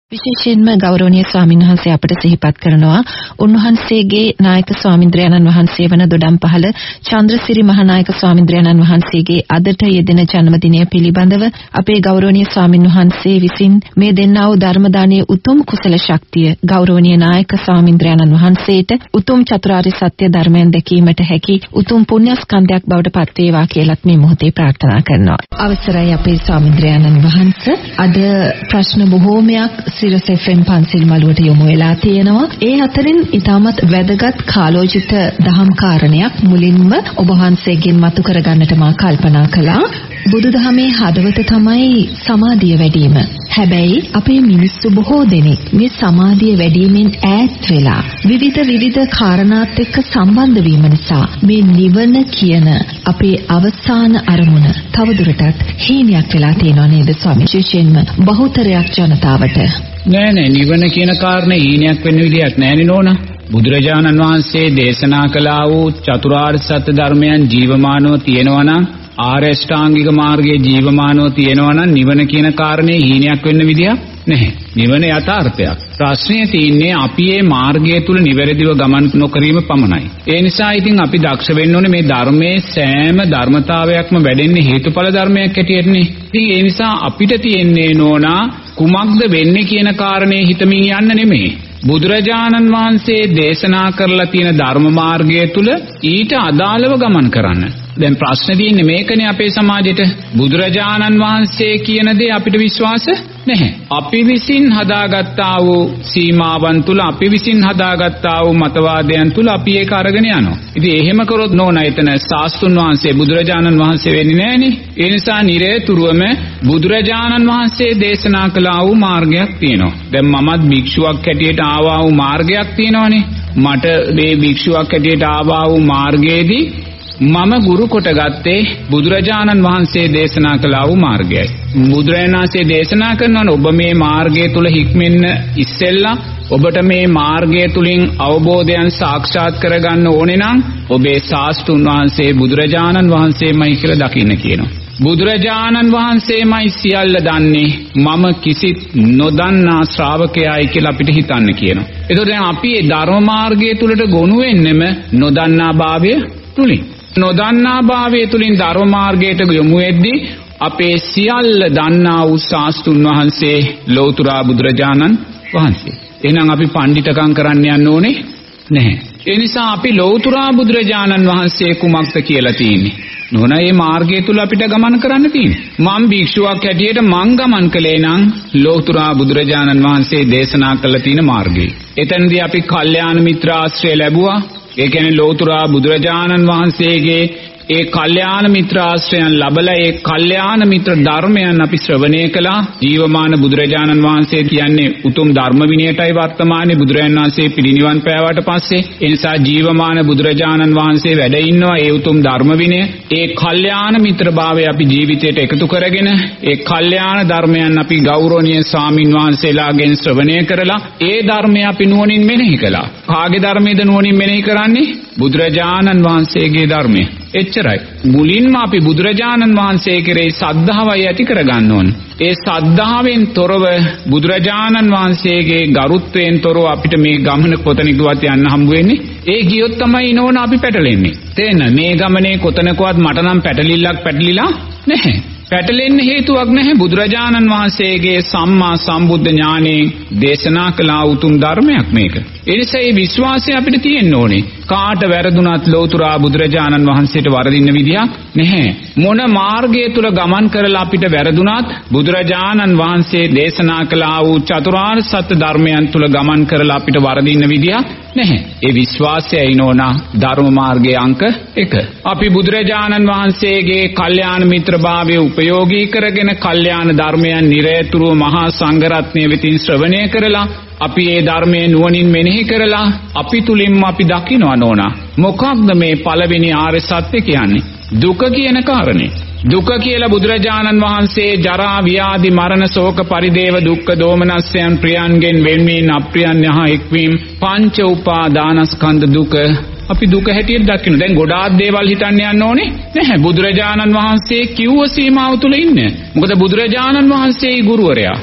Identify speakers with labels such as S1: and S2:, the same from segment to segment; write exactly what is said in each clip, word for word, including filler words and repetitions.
S1: විශේෂයෙන්ම ගෞරවනීය ස්වාමීන් වහන්සේ අපට සිහිපත් කරනවා උන්වහන්සේගේ නායක ස්වාමින්ද්‍රයන්න් වහන්සේ වන දොඩම්පහළ චන්ද්‍රසිරි මහානායක ස්වාමින්ද්‍රයන්න් වහන්සේගේ අදට යෙදෙන ජන්මදිනය පිළිබඳව අපේ ගෞරවනීය ස්වාමීන් වහන්සේ විසින් මේ දෙන්නා වූ ධර්ම දානයේ උතුම් කුසල ශක්තිය ගෞරවනීය නායක ස්වාමින්ද්‍රයන්න් වහන්සේට උතුම් චතුරාර්ය සත්‍ය ධර්මයන් දැකීමට හැකි උතුම් පුණ්‍යස්කන්ධයක් බවට පත් වේවා කියලත් මේ මොහොතේ ප්‍රාර්ථනා කරනවා. අවසරයි අපේ ස්වාමින්ද්‍රයන්න් වහන්සේ. අද ප්‍රශ්න බොහෝමයක් සිරස එෆ් එම් පන්සිල් මළුවට යොමු වෙලා තියෙනවා. ඒ අතරින් ඉතාමත් වැදගත් කාලෝචිත දහම් කාරණයක් මුලින්ම ඔබ වහන්සේගෙන් මතු කරගන්නට මා කල්පනා කළා. බුදුදහමේ හදවත තමයි සමාධිය වැඩිම. හැබැයි අපේ මිනිස්සු බොහෝ දෙනෙක් මේ සමාධිය වැඩිමෙන් ඈත් වෙලා විවිධ විවිධ කාරණාත් එක්ක සම්බන්ධ වීම නිසා මේ නිවන කියන අපේ අවසාන අරමුණ තවදුරටත් හීනයක් වෙලා තියෙනවා නේද ස්වාමී? විශේෂයෙන්ම බහුතරයක් ජනතාවට.
S2: නෑ නෑ නිවන කියන කාරණේ හීනයක් වෙන්න විදියක් නෑනේ නෝනා. බුදුරජාණන් වහන්සේ දේශනා කළා වූ චතුරාර්ය සත්‍ය ධර්මයන් ජීවමානව තියෙනවා නම් ආර්ය ශ්‍රාංගික මාර්ගයේ ජීවමානව තියෙනවා නම් නිවන කියන කාරණේ හීනයක් වෙන්න විදියක් නැහැ. නිවන යථාර්ථයක්. ප්‍රශ්නේ තියෙන්නේ අපි මේ මාර්ගය තුල නිවැරදිව ගමන් නොකිරීම පමණයි. ඒ නිසා ඉතින් අපි දක්ෂ වෙන්න ඕනේ මේ ධර්මයේ සෑම ධර්මතාවයක්ම වැඩෙන්නේ හේතුඵල ධර්මයක් හැටියටනේ. ඉතින් ඒ නිසා අපිට තියෙන්නේ නෝනා කුමක්ද වෙන්නේ කියන කාරණේ හිතමින් යන්න නෙමෙයි. බුදුරජාණන් වහන්සේ දේශනා කරලා තියෙන ධර්ම මාර්ගය තුල ඊට අදාළව ගමන් කරන්න. දැන් ප්‍රශ්නේ තියෙන්නේ මේකනේ අපේ සමාජෙට. බුදුරජාණන් වහන්සේ කියන දේ අපිට විශ්වාස නැහැ. අපි විසින් හදාගත්තා වූ සීමාවන් තුල අපි විසින් හදාගත්තා වූ මතවාදයන් තුල අපි ඒක අරගෙන යනවා. ඉතින් එහෙම කරොත් නෝනා එතන ශාස්ත්‍රුන් වහන්සේ බුදුරජාණන් වහන්සේ වෙන්නේ නැහනේ. ඒ නිසා නිරේතුරුවම බුදුරජාණන් වහන්සේ දේශනා කළා වූ මාර්ගයක් තියෙනවා. දැන් මමත් භික්ෂුවක් හැටියට ආවා වූ මාර්ගයක් තියෙනවානේ. මට මේ භික්ෂුවක් හැටියට ආවා වූ මාර්ගයේදී මම ගුරු කොට ගත්තේ බුදුරජාණන් වහන්සේ දේශනා කළා වූ මාර්ගයයි. බුදුරජාණන් වහන්සේ දේශනා කරනවා ඔබ මේ මාර්ගය තුල හික්මෙන්න ඉස්සෙල්ලා ඔබට මේ මාර්ගය තුලින් අවබෝධයන් සාක්ෂාත් කරගන්න ඕනේ නම් ඔබේ ශාස්ත්‍රුන් වහන්සේ බුදුරජාණන් වහන්සේමයි කියලා දකින්න කියනවා. බුදුරජාණන් වහන්සේමයි සියල්ල දන්නේ මම කිසිත් නොදන්නා ශ්‍රාවකයයි කියලා අපිට හිතන්න කියනවා. ඒතකොට දැන් අපි මේ ධර්ම මාර්ගය තුලට ගොනු වෙන්නෙම නොදන්නා භාවය තුලින්. නොදන්නා භාවයේ තුලින් ධර්ම මාර්ගයට යොමු වෙද්දී අපේ සියල්ල දන්නා වූ ශාස්ත්‍රුන් වහන්සේ ලෞතර බුදුරජාණන් වහන්සේ. එහෙනම් අපි පඬිතකම් කරන්න යන්න ඕනේ නැහැ. ඒ නිසා අපි ලෞතර බුදුරජාණන් වහන්සේ කුමක්ද කියලා තියෙන්නේ. නෝනා මේ මාර්ගය තුල අපිට ගමන් කරන්න තියෙන්නේ. මම භික්ෂුවක් හැටියට මං ගමන් කළේ නම් ලෞතර බුදුරජාණන් වහන්සේ දේශනා කළ තියෙන මාර්ගය. එතනදී අපි කල්යාණ මිත්‍ර ආශ්‍රය ලැබුවා. ඒ කියන්නේ ලෞතර බුදුරජාණන් වහන්සේගේ ඒ කල්යාණ මිත්‍ර ආශ්‍රයයන් ලැබලා ඒ කල්යාණ මිත්‍ර ධර්මයන් අපි ශ්‍රවණය කළා. ජීවමාන බුදුරජාණන් වහන්සේ කියන්නේ උතුම් ධර්ම විනයටයි වර්තමානයේ බුදුරජාණන් වහන්සේ පිරිනිවන් පෑවට පස්සේ. ඒ නිසා ජීවමාන බුදුරජාණන් වහන්සේ වැඩ ඉන්නවා ඒ උතුම් ධර්ම විනය. ඒ කල්යාණ මිත්‍රභාවය අපි ජීවිතයට එකතු කරගෙන ඒ කල්යාණ ධර්මයන් අපි ගෞරවනීය ස්වාමින් වහන්සේලාගෙන් ශ්‍රවණය කරලා ඒ ධර්මය අපි නුවණින් මෙනෙහි කළා. කාගේ ධර්මයේද නුවණින් මෙනෙහි කරන්නේ? බුදුරජාණන් වහන්සේගේ ධර්මය. එච්චරයි. මුලින්ම අපි බුදුරජාණන් වහන්සේ කෙරෙහි සද්ධාවයි ඇති කරගන්න ඕන. ඒ සද්ධාවෙන් තොරව බුදුරජාණන් වහන්සේගේ ගරුත්වයෙන් තොරව අපිට මේ ගමන කොතනකවත් යන්න හම්බ වෙන්නේ. ඒ ගියොත් තමයි නෝන අපි පැටලෙන්නේ. තේන්න මේ ගමනේ කොතනකවත් මට නම් පැටලිල්ලක් පැටලිලා නැහැ. පැටලෙන්න හේතුවක් නැහැ. බුදුරජාණන් වහන්සේගේ සම්මා සම්බුද්ධ ඥානයෙන් දේශනා කළ උතුම් ධර්මයක් මේක. ඒ නිසා මේ විශ්වාසය අපිට තියෙන්න ඕනේ. කාට වැරදුනත් ලෞතර බුදුරජාණන් වහන්සේට වරදින්න විදියක් නැහැ. මොන මාර්ගය තුල ගමන් කරලා අපිට වැරදුනත් බුදුරජාණන් වහන්සේ දේශනා කළ වූ චතුරාර්ය සත්‍ය ධර්මයන් තුල ගමන් කරලා අපිට වරදින්න විදියක් නැහැ. ඒ විශ්වාසයයි නෝනා ධර්ම මාර්ගයේ අංක එක. අපි බුදුරජාණන් වහන්සේගේ කල්යාණ මිත්‍රභාවය උපයෝගී කරගෙන කල්යාණ ධර්මයන් නිරේතුරුව මහා සංඝරත්නය වෙතින් ශ්‍රවණය කරලා අපි ඒ ධර්මයේ නුවණින් මෙනෙහි කරලා අපි තුලින්ම අපි දකිනවා නෝනා. මොකක්ද මේ පළවෙනි ආර්ය සත්‍ය කියන්නේ? දුක කියන කාරණේ. දුක කියලා බුදුරජාණන් වහන්සේ ජරා ව්‍යාධි මරණ ශෝක පරිදේව දුක්ඛ දෝමනස්යන් ප්‍රියන්ගෙන් වෙන්වීම අප්‍රියන් යහ එක්වීම පංච උපාදානස්කන්ධ දුක අපි දුක හැටියට දකින්න. දැන් ගොඩාක් දේවල් හිතන්න යන්න ඕනේ නැහැ. බුදුරජාණන් වහන්සේ කිව්ව සීමාව තුල ඉන්න. මොකද බුදුරජාණන් වහන්සේයි ගුරුවරයා.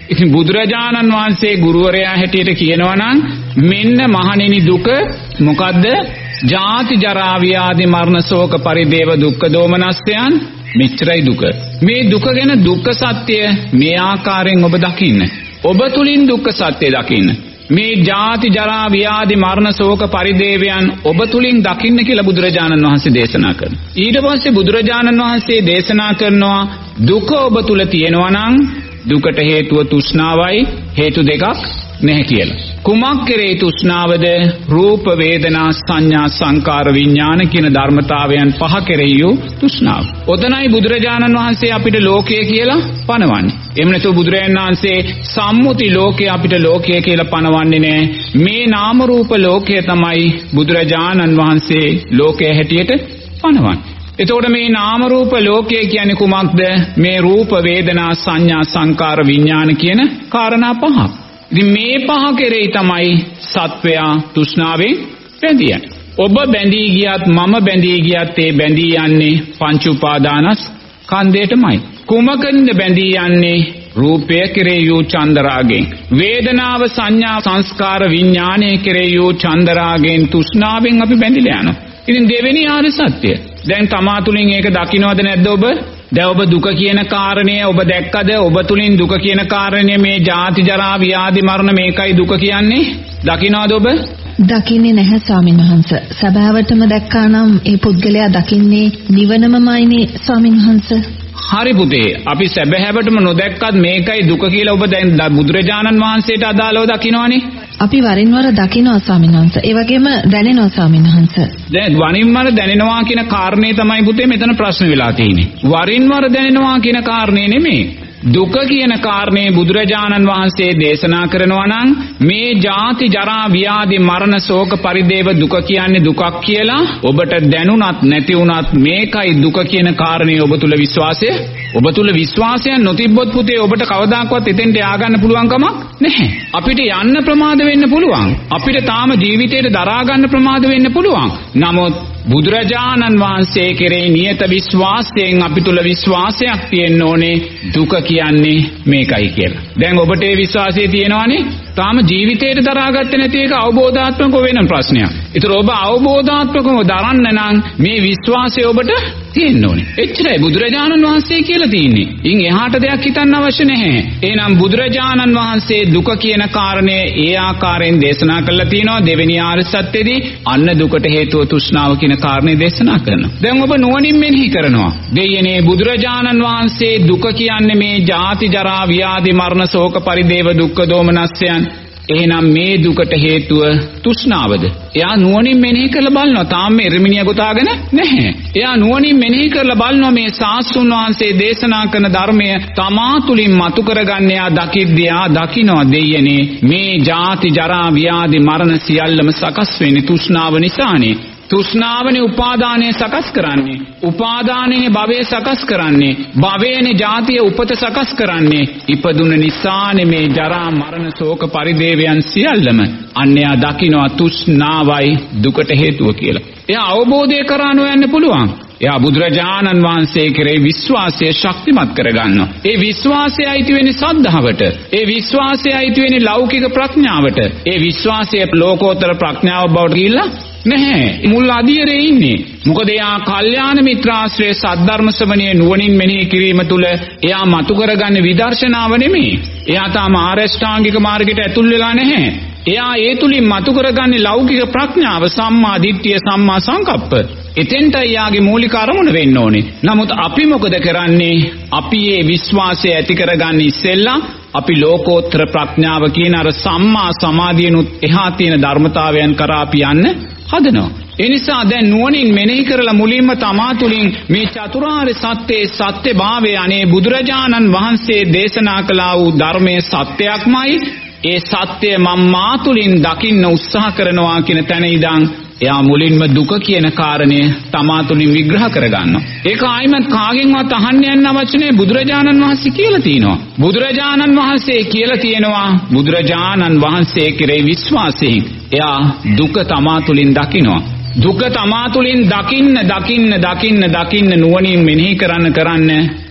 S2: ඉතින් බුදුරජාණන් වහන්සේ ගුරුවරයා හැටියට කියනවා නම් මෙන්න මහණෙනි දුක මොකද්ද? ජාති ජරා ව්‍යාධි මරණ ශෝක පරිදේව දුක්ඛ දෝමනස්යන් මෙච්චරයි දුක. මේ දුක ගැන දුක්ඛ සත්‍ය මේ ආකාරයෙන් ඔබ දකින්න. ඔබ තුලින් දුක්ඛ සත්‍ය දකින්න. මේ ජාති ජරා ව්‍යාධි මරණ ශෝක පරිදේවයන් ඔබ තුලින් දකින්න කියලා බුදුරජාණන් වහන්සේ දේශනා කරනවා. ඊට පස්සේ බුදුරජාණන් වහන්සේ දේශනා කරනවා දුක ඔබ තුල තියෙනවා නම් දුකට හේතුව තෘෂ්ණාවයි, හේතු දෙකක් නැහැ කියලා. කුමක් කෙරේ තෘෂ්ණාවද? රූප වේදනා සංඥා සංකාර විඥාන කියන ධර්මතාවයන් පහ කෙරෙහි තෘෂ්ණාව. ඔතනයි බුදුරජාණන් වහන්සේ අපිට ලෝකය කියලා පනවන්නේ. එහෙම නැතුව බුදුරජාණන් වහන්සේ සම්මුති ලෝකය අපිට ලෝකය කියලා පනවන්නේ නැහැ. මේ නාම රූප ලෝකය තමයි බුදුරජාණන් වහන්සේ ලෝකය හැටියට පනවන්නේ. එතකොට මේ නාම රූප ලෝකය කියන්නේ කුමක්ද? මේ රූප වේදනා සංඥා සංකාර විඥාන කියන කාරණා පහ. ඉතින් මේ පහ කෙරෙහි තමයි සත්වයා තෘෂ්ණාවෙන් බැඳී යන්නේ. ඔබ බැඳී ගියත් මම බැඳී ගියත් ඒ බැඳී යන්නේ පංච උපාදානස් කන්දේටමයි. කුමකින්ද බැඳී යන්නේ? රූපය කෙරෙහි චන්දරාගෙන්, වේදනාව සංඥා සංස්කාර විඥානය කෙරෙහි චන්දරාගෙන් තෘෂ්ණාවෙන් අපි බැඳිලා යනවා. ඉතින් දෙවෙනි ආර්ය සත්‍ය දැන් තමා තුලින් ඒක දකින්නවද නැද්ද ඔබ? දැන් ඔබ දුක කියන කාරණය ඔබ දැක්කද? ඔබ තුලින් දුක කියන කාරණය මේ ජාති ජරා ව්‍යාධි මරණ මේකයි දුක කියන්නේ. දකින්නවද ඔබ?
S1: දකින්නේ නැහැ ස්වාමීන් වහන්සේ. සබාවටම දැක්කා නම් ඒ පුද්ගලයා දකින්නේ නිවනමමයිනේ ස්වාමීන් වහන්සේ.
S2: හරි පුතේ, අපි සැබෑවටම නොදැක්කත් මේකයි දුක කියලා ඔබ දැන් බුදුරජාණන් වහන්සේට අදාළව දකින්නවනේ.
S1: අපි වරින් වර දකිනවා ස්වාමීන් වහන්සේ. ඒ වගේම දැනෙනවා ස්වාමීන් වහන්සේ.
S2: දැන් වරින් වර දැනෙනවා කියන කාරණේ තමයි පුතේ මෙතන ප්‍රශ්න වෙලා තියෙන්නේ. වරින් වර දැනෙනවා කියන කාරණේ නෙමෙයි. දුක කියන කාරණේ බුදුරජාණන් වහන්සේ දේශනා කරනවා නම් මේ ජාති ජරා ව්‍යාධි මරණ ශෝක පරිදේව දුක කියන්නේ දුකක් කියලා ඔබට දැනුණත් නැති වුණත් මේකයි දුක කියන කාරණේ ඔබ තුල විශ්වාසය ඔබ තුල විශ්වාසය නොතිබ්බොත් පුතේ ඔබට කවදාකවත් එතෙන්ට ය아가න්න පුළුවන් කමක් නැහැ. අපිට යන්න ප්‍රමාද වෙන්න පුළුවන්. අපිට තාම ජීවිතේට දරා ගන්න ප්‍රමාද වෙන්න පුළුවන්. නමුත් බුදුරජාණන් වහන්සේ කෙරෙහි නියත විශ්වාසයෙන් අපි තුල විශ්වාසයක් තියෙන්න ඕනේ දුක කියන්නේ මේකයි කියලා. දැන් ඔබට ඒ විශ්වාසය තියෙනවනේ. තාම ජීවිතේට දරාගත්තේ නැති එක අවබෝධාත්මකව වෙන ප්‍රශ්නයක්. ඒතර ඔබ අවබෝධාත්මකව දරන්න නම් මේ විශ්වාසය ඔබට තියෙන්න ඕනේ. එච්චරයි බුදුරජාණන් වහන්සේ කියලා තියෙන්නේ. ඉන් එහාට දෙයක් හිතන්න අවශ්‍ය නැහැ. එහෙනම් බුදුරජාණන් වහන්සේ දුක කියන කාරණය ඒ ආකාරයෙන් දේශනා කළා තියෙනවා. දෙවෙනි ආර්ය සත්‍යෙදී අන්න දුකට හේතුව තෘෂ්ණාව කියන කාරණේ දේශනා කරනවා. දැන් ඔබ නුවණින් මෙනෙහි කරනවා. දෙයනේ බුදුරජාණන් වහන්සේ දුක කියන්නේ මේ ජාති ජරා ව්‍යාධි මරණ ශෝක පරිදේව දුක්ඛ දෝමනස්යන්. එහෙනම් මේ දුකට හේතුව තෘෂ්ණාවද? එයා නුවණින් මෙනෙහි කරලා බලනවා. තාම මේ රිමිනිය ගොතාගෙන නැහැ. එයා නුවණින් මෙනෙහි කරලා බලනවා මේ සාස්තුන් වහන්සේ දේශනා කරන ධර්මය තමා තුලින් මතු කරගන්න. එයා දකිද්දී ආ දකින්නවා දෙයනේ මේ ජාති ජරා ව්‍යාධි මරණ සියල්ලම සකස් වෙන්නේ තෘෂ්ණාව නිසානේ. තෘෂ්ණාවනේ උපාදානය සකස් කරන්නේ. උපාදානයේ භවය සකස් කරන්නේ. භවයනේ ජාතිය උපත සකස් කරන්නේ. ඉපදුන නිසානේ මේ ජරා මරණ ශෝක පරිදේවයන් සියල්ලම. අන්‍යයා දකින්නවා තෘෂ්ණාවයි දුකට හේතුව කියලා. එයා අවබෝධය කරා නොයන්න පුළුවන්. එයා බුදුරජාණන් වහන්සේ කෙරෙහි විශ්වාසය ශක්තිමත් කරගන්නවා. ඒ විශ්වාසය අයිති වෙන්නේ සද්ධාවට. ඒ විශ්වාසය අයිති වෙන්නේ ලෞකික ප්‍රඥාවට. ඒ විශ්වාසය ලෝකෝත්තර ප්‍රඥාව බවට ගිහිල්ලා නැහැ. මුල් අධියරේ ඉන්නේ. මොකද එයා කල්යාණ මිත්‍රාශ්‍රයේ සද්ධර්ම ශ්‍රවණයේ නුවණින් මෙනෙහි කිරීම තුළ එයා මතු කරගන්නේ විදර්ශනාව නෙමෙයි. එයා තාම ආරෂ්ඨාංගික මාර්ගයට ඇතුල් වෙලා නැහැ. එයා ඒ තුලින් මතු කරගන්නේ ලෞකික ප්‍රඥාව, සම්මා දිට්ඨිය, සම්මා සංකප්ප. එතෙන්ටයි යාගේ මූලික අරමුණ වෙන්න ඕනේ. නමුත් අපි මොකද කරන්නේ? අපි මේ විශ්වාසය ඇති කරගන්න ඉස්සෙල්ලා අපි ලෝකෝත්තර ප්‍රඥාව කියන අර සම්මා සමාධියනුත් එහා තියෙන ධර්මතාවයන් කරා අපි යන්න හදනවා. ඒ නිසා දැන් නුවණින් මෙනෙහි කරලා මුලින්ම තමා තුළින් මේ චතුරාර්ය සත්‍යයේ සත්‍යභාවය අනේ බුදුරජාණන් වහන්සේ දේශනා කළා වූ ධර්මයේ සත්‍යයක්මයි. ඒ සත්‍ය මම මා තුළින් දකින්න උත්සාහ කරනවා කියන තැන ඉඳන් එයා මුලින්ම දුක කියන කාරණය තමා තුළින් විග්‍රහ කරගන්නවා. ඒක ආයිමත් කාගෙන්වත් අහන්න යන්න අවශ්‍ය නැහැ. බුදුරජාණන් වහන්සේ කියලා තියෙනවා. බුදුරජාණන් වහන්සේ කියලා තියෙනවා. බුදුරජාණන් වහන්සේ කෙරෙහි විශ්වාසයෙන් එයා දුක තමා තුළින් දකිනවා. දුක තමා තුළින් දකින්න දකින්න දකින්න දකින්න නුවණින් මෙනෙහි කරන්න කරන්න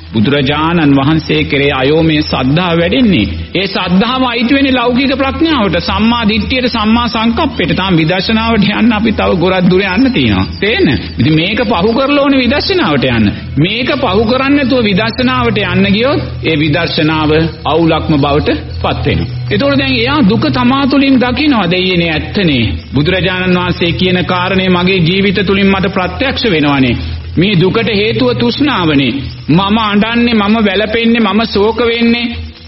S2: බුදුරජාණන් වහන්සේ කෙරේ අයෝමේ සද්ධා වැඩෙන්නේ. ඒ සද්ධාව අයිති වෙන්නේ ලෞකික ප්‍රඥාවට, සම්මා දිට්ඨියට, සම්මා සංකප්පයට. තාම විදර්ශනාවට යන්න අපි තව ගොඩක් දුර යන්න තියෙනවා. තේරෙනවද? ඉතින් මේක පහු කරලා ඕනේ විදර්ශනාවට යන්න. මේක පහු කරන්නේ නැතුව විදර්ශනාවට යන්න ගියොත් ඒ විදර්ශනාව අවුලක්ම බවට පත් වෙනවා. ඒතකොට දැන් එයා දුක තමා තුළින් දකිනවා. දෙයියනේ ඇත්තනේ. බුදුරජාණන් වහන්සේ කියන කාරණේ මගේ ජීවිත තුළින් මට ප්‍රත්‍යක්ෂ වෙනවානේ. මේ දුකට හේතුව තෘෂ්ණාවනේ. මම අඬන්නේ, මම වැළපෙන්නේ, මම ශෝක වෙන්නේ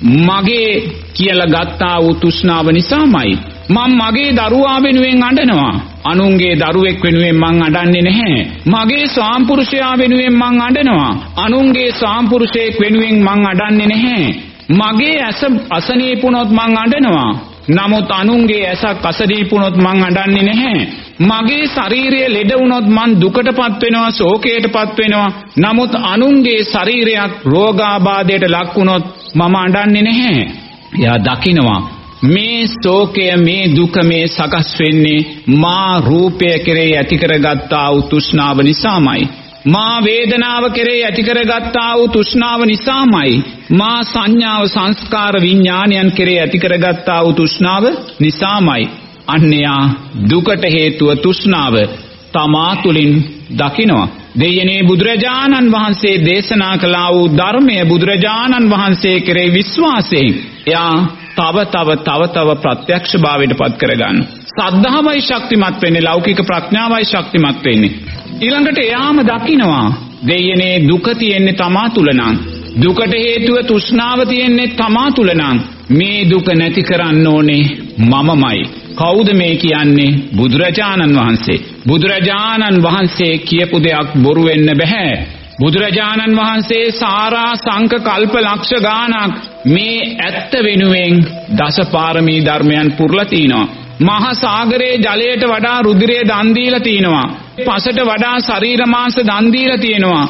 S2: මගේ කියලා ගත්තා වූ තෘෂ්ණාව නිසාමයි. මම මගේ දරුවා වෙනුවෙන් අඬනවා. අනුන්ගේ දරුවෙක් වෙනුවෙන් මං අඬන්නේ නැහැ. මගේ ස්වාම්පුරුෂයා වෙනුවෙන් මං අඬනවා. අනුන්ගේ ස්වාම්පුරුෂයෙක් වෙනුවෙන් මං අඬන්නේ නැහැ. මගේ ඇස අසනීපුණොත් මං අඬනවා. නමුත් අනුන්ගේ ඇසක් අසනීපුණොත් මං අඬන්නේ නැහැ. මගේ ශරීරය ලෙඩ වුණොත් මං දුකටපත් වෙනවා, ශෝකයටපත් වෙනවා. නමුත් අනුන්ගේ ශරීරයක් රෝගාබාධයට ලක් වුණොත් මම අඬන්නේ නැහැ. එයා දකිනවා මේ ශෝකය, මේ දුක, මේ සකස් වෙන්නේ මා රූපය කෙරෙහි ඇති කරගත්තා වූ තෘෂ්ණාව නිසාමයි. මා වේදනාව කෙරෙහි ඇති කරගත්තා වූ තෘෂ්ණාව නිසාමයි. මා සංඥාව, සංස්කාර, විඥානයන් කෙරෙහි ඇති කරගත්තා වූ තෘෂ්ණාව නිසාමයි. අන්‍යයා දුකට හේතුව තෘෂ්ණාව තමා තුළින් දකිනවා. දෙයනේ බුදුරජාණන් වහන්සේ දේශනා කළා වූ ධර්මය, බුදුරජාණන් වහන්සේ කෙරෙහි විශ්වාසයෙන් එයා තව තව තව තව ප්‍රත්‍යක්ෂභාවයට පත් කරගන්න. සද්ධාවයි ශක්තිමත් වෙන්නේ, ලෞකික ප්‍රඥාවයි ශක්තිමත් වෙන්නේ. ඊළඟට එයාම දකිනවා දෙයනේ දුක තියෙන්නේ තමා තුල නම්, දුකට හේතුව තෘෂ්ණාව තියෙන්නේ තමා තුල නම් මේ දුක නැති කරන්න ඕනේ මමමයි. කවුද මේ කියන්නේ? බුදුරජාණන් වහන්සේ. බුදුරජාණන් වහන්සේ කියපු දෙයක් බොරු වෙන්න බෑ. බුදුරජාණන් වහන්සේ සාරා සංක කල්ප ලක්ෂ ගානක් මේ ඇත්ත වෙනුවෙන් දසපාරමී ධර්මයන් පුරලා තිනවා. මහා සාගරයේ ජලයට වඩා රුධිරය දන් දීලා තිනවා. පසට වඩා ශරීර මාංශ දන් දීලා තියෙනවා.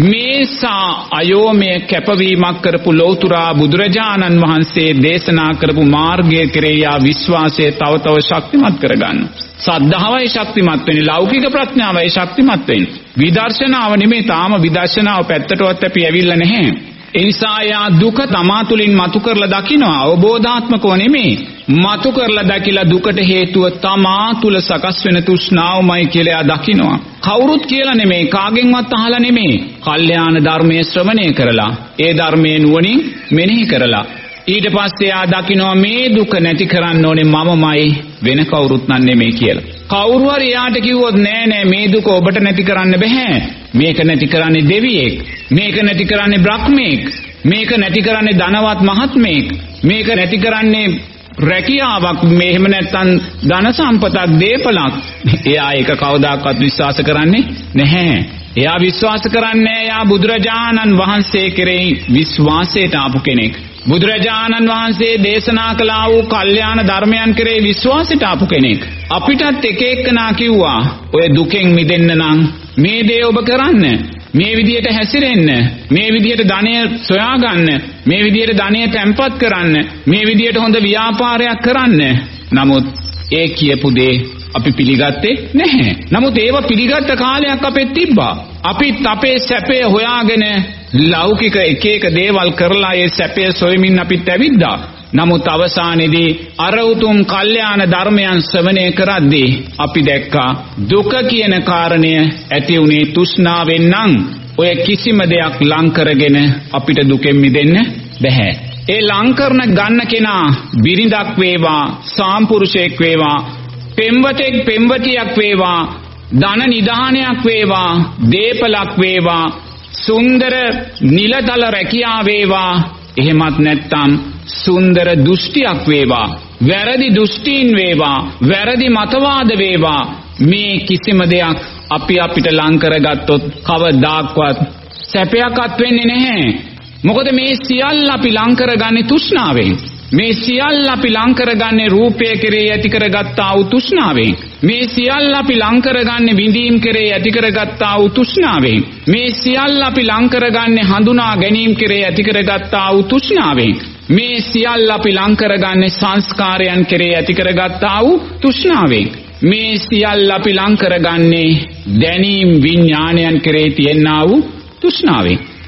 S2: මේසා අයෝමය කැපවීමක් කරපු ලෞතුරා බුදුරජාණන් වහන්සේ දේශනා කරපු මාර්ගය කෙරෙහි විශ්වාසය තව තව ශක්තිමත් කරගන්න. සද්ධාවයි ශක්තිමත් වෙන්නේ, ලෞකික ප්‍රඥාවයි ශක්තිමත් වෙන්නේ. විදර්ශනාව නෙමෙයි, තාම විදර්ශනාව පැත්තටවත් අපි ඇවිල්ලා නැහැ. ඒ නිසා යා දුක තමා තුළින් මතු කරලා දකිනවා, අවබෝධාත්මකව නෙමෙයි. මතු කරලා දැකලා දුකට හේතුව තමා තුල සකස් වෙන තෘෂ්ණාවමයි කියලා යා දකිනවා. කවුරුත් කියලා නෙමෙයි, කාගෙන්වත් අහලා නෙමෙයි. කල්යාණ ධර්මයේ ශ්‍රවණය කරලා, ඒ ධර්මයේ නුවණින් මෙනෙහි කරලා ඊට පස්සේ යා දකිනවා මේ දුක නැති කරන්න ඕනේ මමමයි, වෙන කවුරුත් නෙමෙයි කියලා. කවුරු හරි යාට කිව්වොත් නෑ නෑ මේ දුක ඔබට නැති කරන්න බෑ, මේක නැති කරන්නේ දෙවියෙක්, මේක නැති කරන්නේ බ්‍රහ්මෙක්, මේක නැති කරන්නේ ධනවත් මහත්මයෙක්, මේක නැති කරන්නේ රැකියාවක්, මේ එහෙම නැත්නම් ධන සම්පතක්, දීපලක්, එයා ඒක කවදාකවත් විශ්වාස කරන්නේ නැහැ. එයා විශ්වාස කරන්නේ එයා බුදුරජාණන් වහන්සේ කෙරෙහි විශ්වාසයට ආපු කෙනෙක්. බුදුරජාණන් වහන්සේ දේශනා කළා වූ කල්යාණ ධර්මයන් කෙරෙහි විශ්වාසයට ආපු කෙනෙක්. අපිටත් එක එක්කනා කිව්වා ඔය දුකෙන් මිදෙන්න නම් මේ දේ ඔබ කරන්න, මේ විදියට හැසිරෙන්න, මේ විදියට ධනය සොයාගන්න, මේ විදියට ධනය තැන්පත් කරන්න, මේ විදියට හොඳ ව්‍යාපාරයක් කරන්න. නමුත් ඒ කියපු දේ අපි පිළිගත්තේ නැහැ. නමුත් ඒව පිළිගත්ත කාලයක් අපෙත් තිබ්බා. අපිත් අපේ සැපේ හොයාගෙන ලෞකික එක එක දේවල් කරලා ඒ සැපේ සොයමින් අපිත් ඇවිද්දා. නමුත් අවසානයේදී අර උතුම් කල්යාණ ධර්මයන් ශ්‍රවණය කරද්දී අපි දැක්කා දුක කියන කාරණය ඇති උනේ තෘෂ්ණාවෙන් නම් ඔය කිසිම දෙයක් ලං කරගෙන අපිට දුකෙන් මිදෙන්න බැහැ. ඒ ලං කරන ගන්න කෙනා බිරිඳක් වේවා, සාම්පුරුෂයෙක් වේවා, පෙම්වතෙක් පෙම්වතියක් වේවා, ධන නිධානයක් වේවා, දීපලක් වේවා, සුන්දර නිලතල රැකියාව වේවා, එහෙමත් නැත්නම් සුන්දර දෘෂ්ටියක් වේවා, වැරදි දෘෂ්ටීන් වේවා, වැරදි මතවාද වේවා, මේ කිසිම දෙයක් අපි අපිට ලං කරගත්තොත් කවදාක්වත් සැපයක්වත් වෙන්නේ නැහැ. මොකද මේ සියල්ල අපි ලං කරගන්නේ තෘෂ්ණාවෙන්. මේ සියල්ල අපි ලං කරගන්නේ රූපය කෙරෙහි ඇති කරගත්තා වූ තෘෂ්ණාවෙන්. මේ සියල්ල අපි ලං කරගන්නේ විඳීම් කෙරෙහි ඇති කරගත්තා වූ තෘෂ්ණාවෙන්. මේ සියල්ල අපි ලං කරගන්නේ හඳුනා ගැනීම කෙරෙහි ඇති කරගත්තා වූ තෘෂ්ණාවෙන්. මේ සියල්ල අපි ලං කරගන්නේ සංස්කාරයන් කෙරෙහි ඇති කරගත්තා වූ තෘෂ්ණාවෙන්. මේ සියල්ල අපි ලං කරගන්නේ දැනීම් විඥානයන් කෙරෙහි තියෙනා වූ තෘෂ්ණාවෙන්.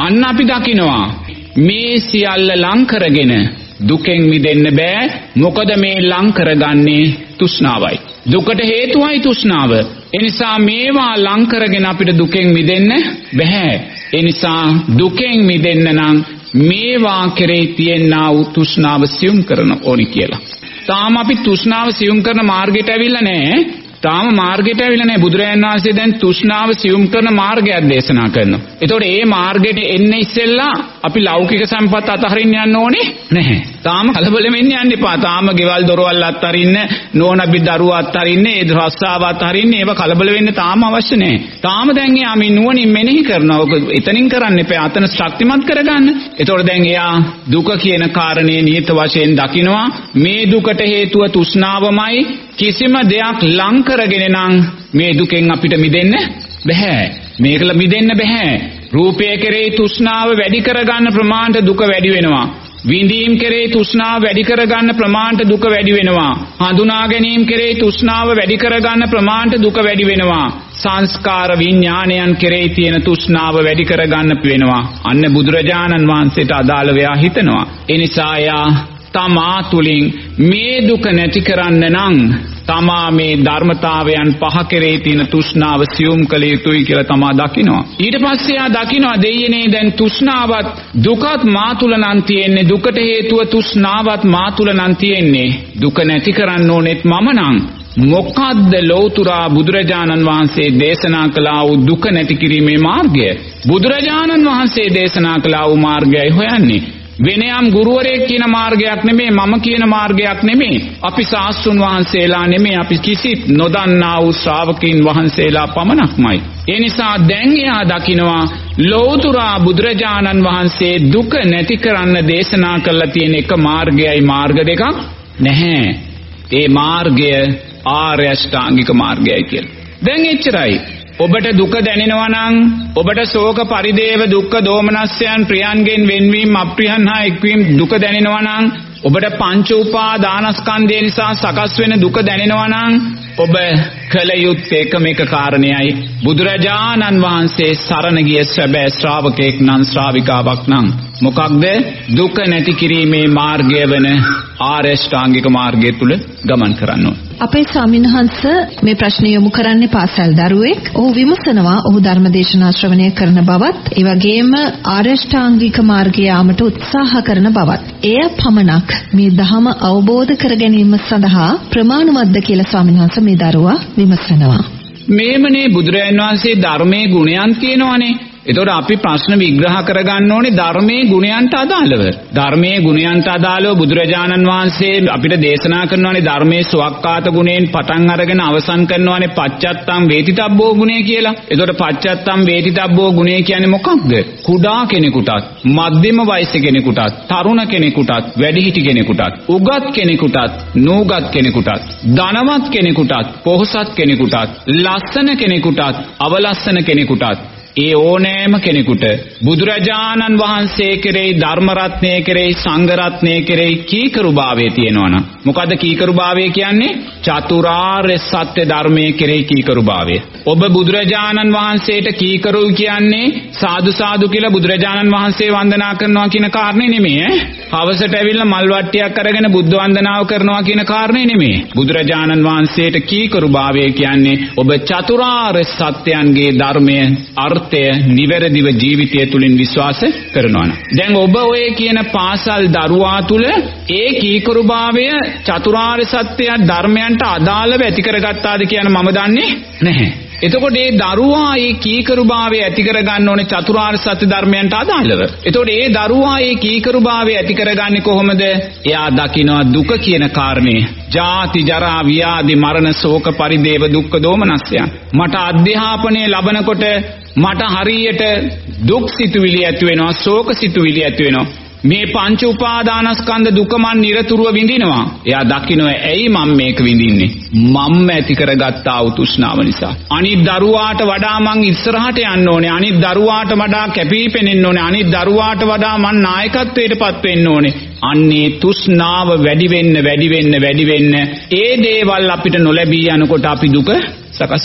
S2: අන්න අපි දකිනවා මේ සියල්ල ලං කරගෙන දුකෙන් මිදෙන්න බෑ. මොකද මේ ලං කරගන්නේ තෘෂ්ණාවයි. දුකට හේතුවයි තෘෂ්ණාව. ඒ නිසා මේවා ලං කරගෙන අපිට දුකෙන් මිදෙන්න බෑ. ඒ නිසා දුකෙන් මිදෙන්න නම් මේවා කෙරෙහි තියෙනා වූ තෘෂ්ණාව සියුම් කරන ඕනි කියලා. තාම අපි තෘෂ්ණාව සියුම් කරන මාර්ගයට ඇවිල්ලා නැහැ. තාම මාර්ගයට ඇවිල්ලා නැහැ. බුදුරජාණන් වහන්සේ දැන් තෘෂ්ණාව සියුම් කරන මාර්ගයක් දේශනා කරනවා. ඒතකොට මේ මාර්ගයට එන්න ඉස්සෙල්ලා අපි ලෞකික සම්පත් අතහරින්න යන්න ඕනේ නැහැ. තාම කලබල වෙන්න යන්න එපා. තාම ගෙවල් දොරවල් අතහරින්න, නෝනබි දරුවා අතහරින්න, ඒ රස්සාව අතහරින්න, ඒව කලබල වෙන්න තාම අවශ්‍ය නැහැ. තාම දැන් එයා මේ නුවණින් මෙනෙහි කරනවා. ඔක එතනින් කරන්න එපා. අතන ශක්තිමත් කරගන්න. ඒතකොට දැන් එයා දුක කියන කාරණේ නියත වශයෙන් දකිනවා. මේ දුකට හේතුව තෘෂ්ණාවමයි. කිසිම දෙයක් ලං කරගෙන නම් මේ දුකෙන් අපිට මිදෙන්න බෑ. මේකල මිදෙන්න බෑ. රූපය කෙරෙහි තෘෂ්ණාව වැඩි කරගන්න ප්‍රමාණයට දුක වැඩි වෙනවා. විඳීම් කෙරෙහි තෘෂ්ණාව වැඩි කරගන්න ප්‍රමාණයට දුක වැඩි වෙනවා. හඳුනා ගැනීම කෙරෙහි තෘෂ්ණාව වැඩි කරගන්න ප්‍රමාණයට දුක වැඩි වෙනවා. සංස්කාර විඥානයන් කෙරෙහි තියෙන තෘෂ්ණාව වැඩි කරගන්න වෙනවා. අන්න බුදුරජාණන් වහන්සේට අදාළ වෙයා හිතනවා. ඒ නිසා යා තමා තුලින් මේ දුක නැති කරන්න නම් තමා මේ ධර්මතාවයන් පහ කෙරෙහි තියෙන තෘෂ්ණාව සියුම් කළ යුතුයි කියලා තමා දකිනවා. ඊට පස්සේ ආ දකිනවා දෙයියනේ දැන් තෘෂ්ණාවත් දුකත් මා තුල නම් තියෙන්නේ. දුකට හේතුව තෘෂ්ණාවත් මා තුල නම් තියෙන්නේ. දුක නැති කරන්න ඕනෙත් මම නම්. මොකද්ද ලෞතුරා බුදුරජාණන් වහන්සේ දේශනා කළා වූ දුක නැති කිරීමේ මාර්ගය? බුදුරජාණන් වහන්සේ දේශනා කළා වූ මාර්ගයයි හොයන්නේ. වෙනයම් ගුරුවරයෙක් කියන මාර්ගයක් නෙමෙයි, මම කියන මාර්ගයක් නෙමෙයි, අපි සාස්තුන් වහන්සේලා නෙමෙයි, අපි කිසිත් නොදන්නා වූ ශ්‍රාවකීන් වහන්සේලා පමණක්මයි. ඒ නිසා දැන් එයා දකිනවා ලෞතුරා බුදුරජාණන් වහන්සේ දුක නැති කරන්න දේශනා කළා තියෙන එක මාර්ගයයි මාර්ග දෙකක් නැහැ. ඒ මාර්ගය ආර්ය අෂ්ටාංගික මාර්ගයයි කියලා. දැන් එච්චරයි. ඔබට දුක දැනෙනවා නම්, ඔබට ශෝක පරිදේව දුක්ඛ දෝමනස්යන් ප්‍රියන්ගෙන් වෙන්වීම අප්‍රියන් හා එක්වීම දුක දැනෙනවා නම්, ඔබට පංච උපාදානස්කන්ධය නිසා සකස් වෙන දුක දැනෙනවා නම්, ඔබ කල යුත්තේ එකම එක කාරණයයි බුදුරජාණන් වහන්සේ සරණ ගිය සැබෑ ශ්‍රාවකෙක් නම්, ශ්‍රාවිකාවක් නම් මොකක්ද? දුක නැති කිරීමේ මාර්ගය වන ආර්ය අෂ්ටාංගික මාර්ගය තුල ගමන් කරන්න ඕන.
S1: අපේ ස්වාමින්වහන්ස මේ ප්‍රශ්න යොමු කරන්නේ පාසල් දරුවෙක්. ඔහු විමසනවා ඔහු ධර්මදේශනා ශ්‍රවණය කරන බවත්, ඒ වගේම ආර්ය අෂ්ටාංගික මාර්ගය යාමට උත්සාහ කරන බවත්. එය පමණක් මේ ධහම අවබෝධ කර ගැනීම සඳහා ප්‍රමාණවත්ද කියලා ස්වාමින්වහන්ස මේ දරුවා විමසනවා.
S2: මේමනේ බුදුරජාණන් වහන්සේ ධර්මයේ ගුණයන් තියෙනවානේ. එතකොට අපි ප්‍රශ්න විග්‍රහ කරගන්න ඕනේ ධර්මයේ ගුණයන්ට අදාළව. ධර්මයේ ගුණයන්ට අදාළව බුදුරජාණන් වහන්සේ අපිට දේශනා කරනවානේ ධර්මයේ සුවක්කාත ගුණයෙන් පටන් අරගෙන අවසන් කරනවානේ පච්චත්තම් වේතිතබ්බෝ ගුණය කියලා. එතකොට පච්චත්තම් වේතිතබ්බෝ ගුණය කියන්නේ මොකක්ද? කුඩා කෙනෙකුටත්, මධ්‍යම වයස කෙනෙකුටත්, තරුණ කෙනෙකුටත්, වැඩිහිටි කෙනෙකුටත්, උගත් කෙනෙකුටත්, නූගත් කෙනෙකුටත්, ධනවත් කෙනෙකුටත්, පොහොසත් කෙනෙකුටත්, ලස්සන කෙනෙකුටත්, අවලස්සන කෙනෙකුටත්, ඒ ඕනෑම කෙනෙකුට බුදුරජාණන් වහන්සේ කෙරෙහි, ධර්ම රත්නය කෙරෙහි, සංඝ රත්නය කෙරෙහි කීකරුභාවය තියෙනවනම්, මොකද්ද කීකරුභාවය කියන්නේ? චතුරාර්ය සත්‍ය ධර්මයේ කෙරෙහි කීකරුභාවය. ඔබ බුදුරජාණන් වහන්සේට කීකරු කියන්නේ සාදු සාදු කියලා බුදුරජාණන් වහන්සේ වන්දනා කරනවා කියන කාරණේ නෙමෙයි ඈ. හවසට ඇවිල්ලා මල් වට්ටියක් අරගෙන බුද්ධ වන්දනාව කරනවා කියන කාරණේ නෙමෙයි. බුදුරජාණන් වහන්සේට කීකරුභාවය කියන්නේ ඔබ චතුරාර්ය සත්‍යයන්ගේ ධර්මය අර්ථය නිවැරදිව ජීවිතය තුළින් විශ්වාස කරනවා නම්. දැන් ඔබ ඔය කියන පාසල් දරුවා තුල ඒ කීකරුභාවය චතුරාර්ය සත්‍ය ධර්මයන්ට අදාළව ඇති කරගත්තාද කියන මම දන්නේ නැහැ. එතකොට ඒ දරුවා ඒ කීකරුභාවය ඇති කරගන්න ඕනේ චතුරාර්ය සත්‍ය ධර්මයන්ට අදාළව. එතකොට ඒ දරුවා ඒ කීකරුභාවය ඇති කරගන්නේ කොහොමද? එයා දකිනවා දුක කියන කාරණේ. ජාති ජරා ව්‍යාධි මරණ ශෝක පරිදේව දුක්ඛ දෝමනස්යන්. මට අධ්‍යාපනය ලබනකොට මට හරියට දුක් සිතුවිලි ඇති වෙනවා, ශෝක සිතුවිලි ඇති වෙනවා. මේ පංච උපාදානස්කන්ධ දුක මන් නිරතුරුව විඳිනවා. එයා දකිනවා ඇයි මම මේක විඳින්නේ? මම ඇති කරගත්තා වූ තෘෂ්ණාව නිසා. අනිත් දරුවාට වඩා මං ඉස්සරහට යන්න ඕනේ. අනිත් දරුවාට වඩා කැපී පෙනෙන්න ඕනේ. අනිත් දරුවාට වඩා මං නායකත්වයටපත් වෙන්න ඕනේ. අන්නේ තෘෂ්ණාව වැඩි වෙන්න වැඩි වෙන්න වැඩි වෙන්න ඒ දේවල් අපිට නොලැබී යනකොට අපි දුක සකස් කරගන්නවා.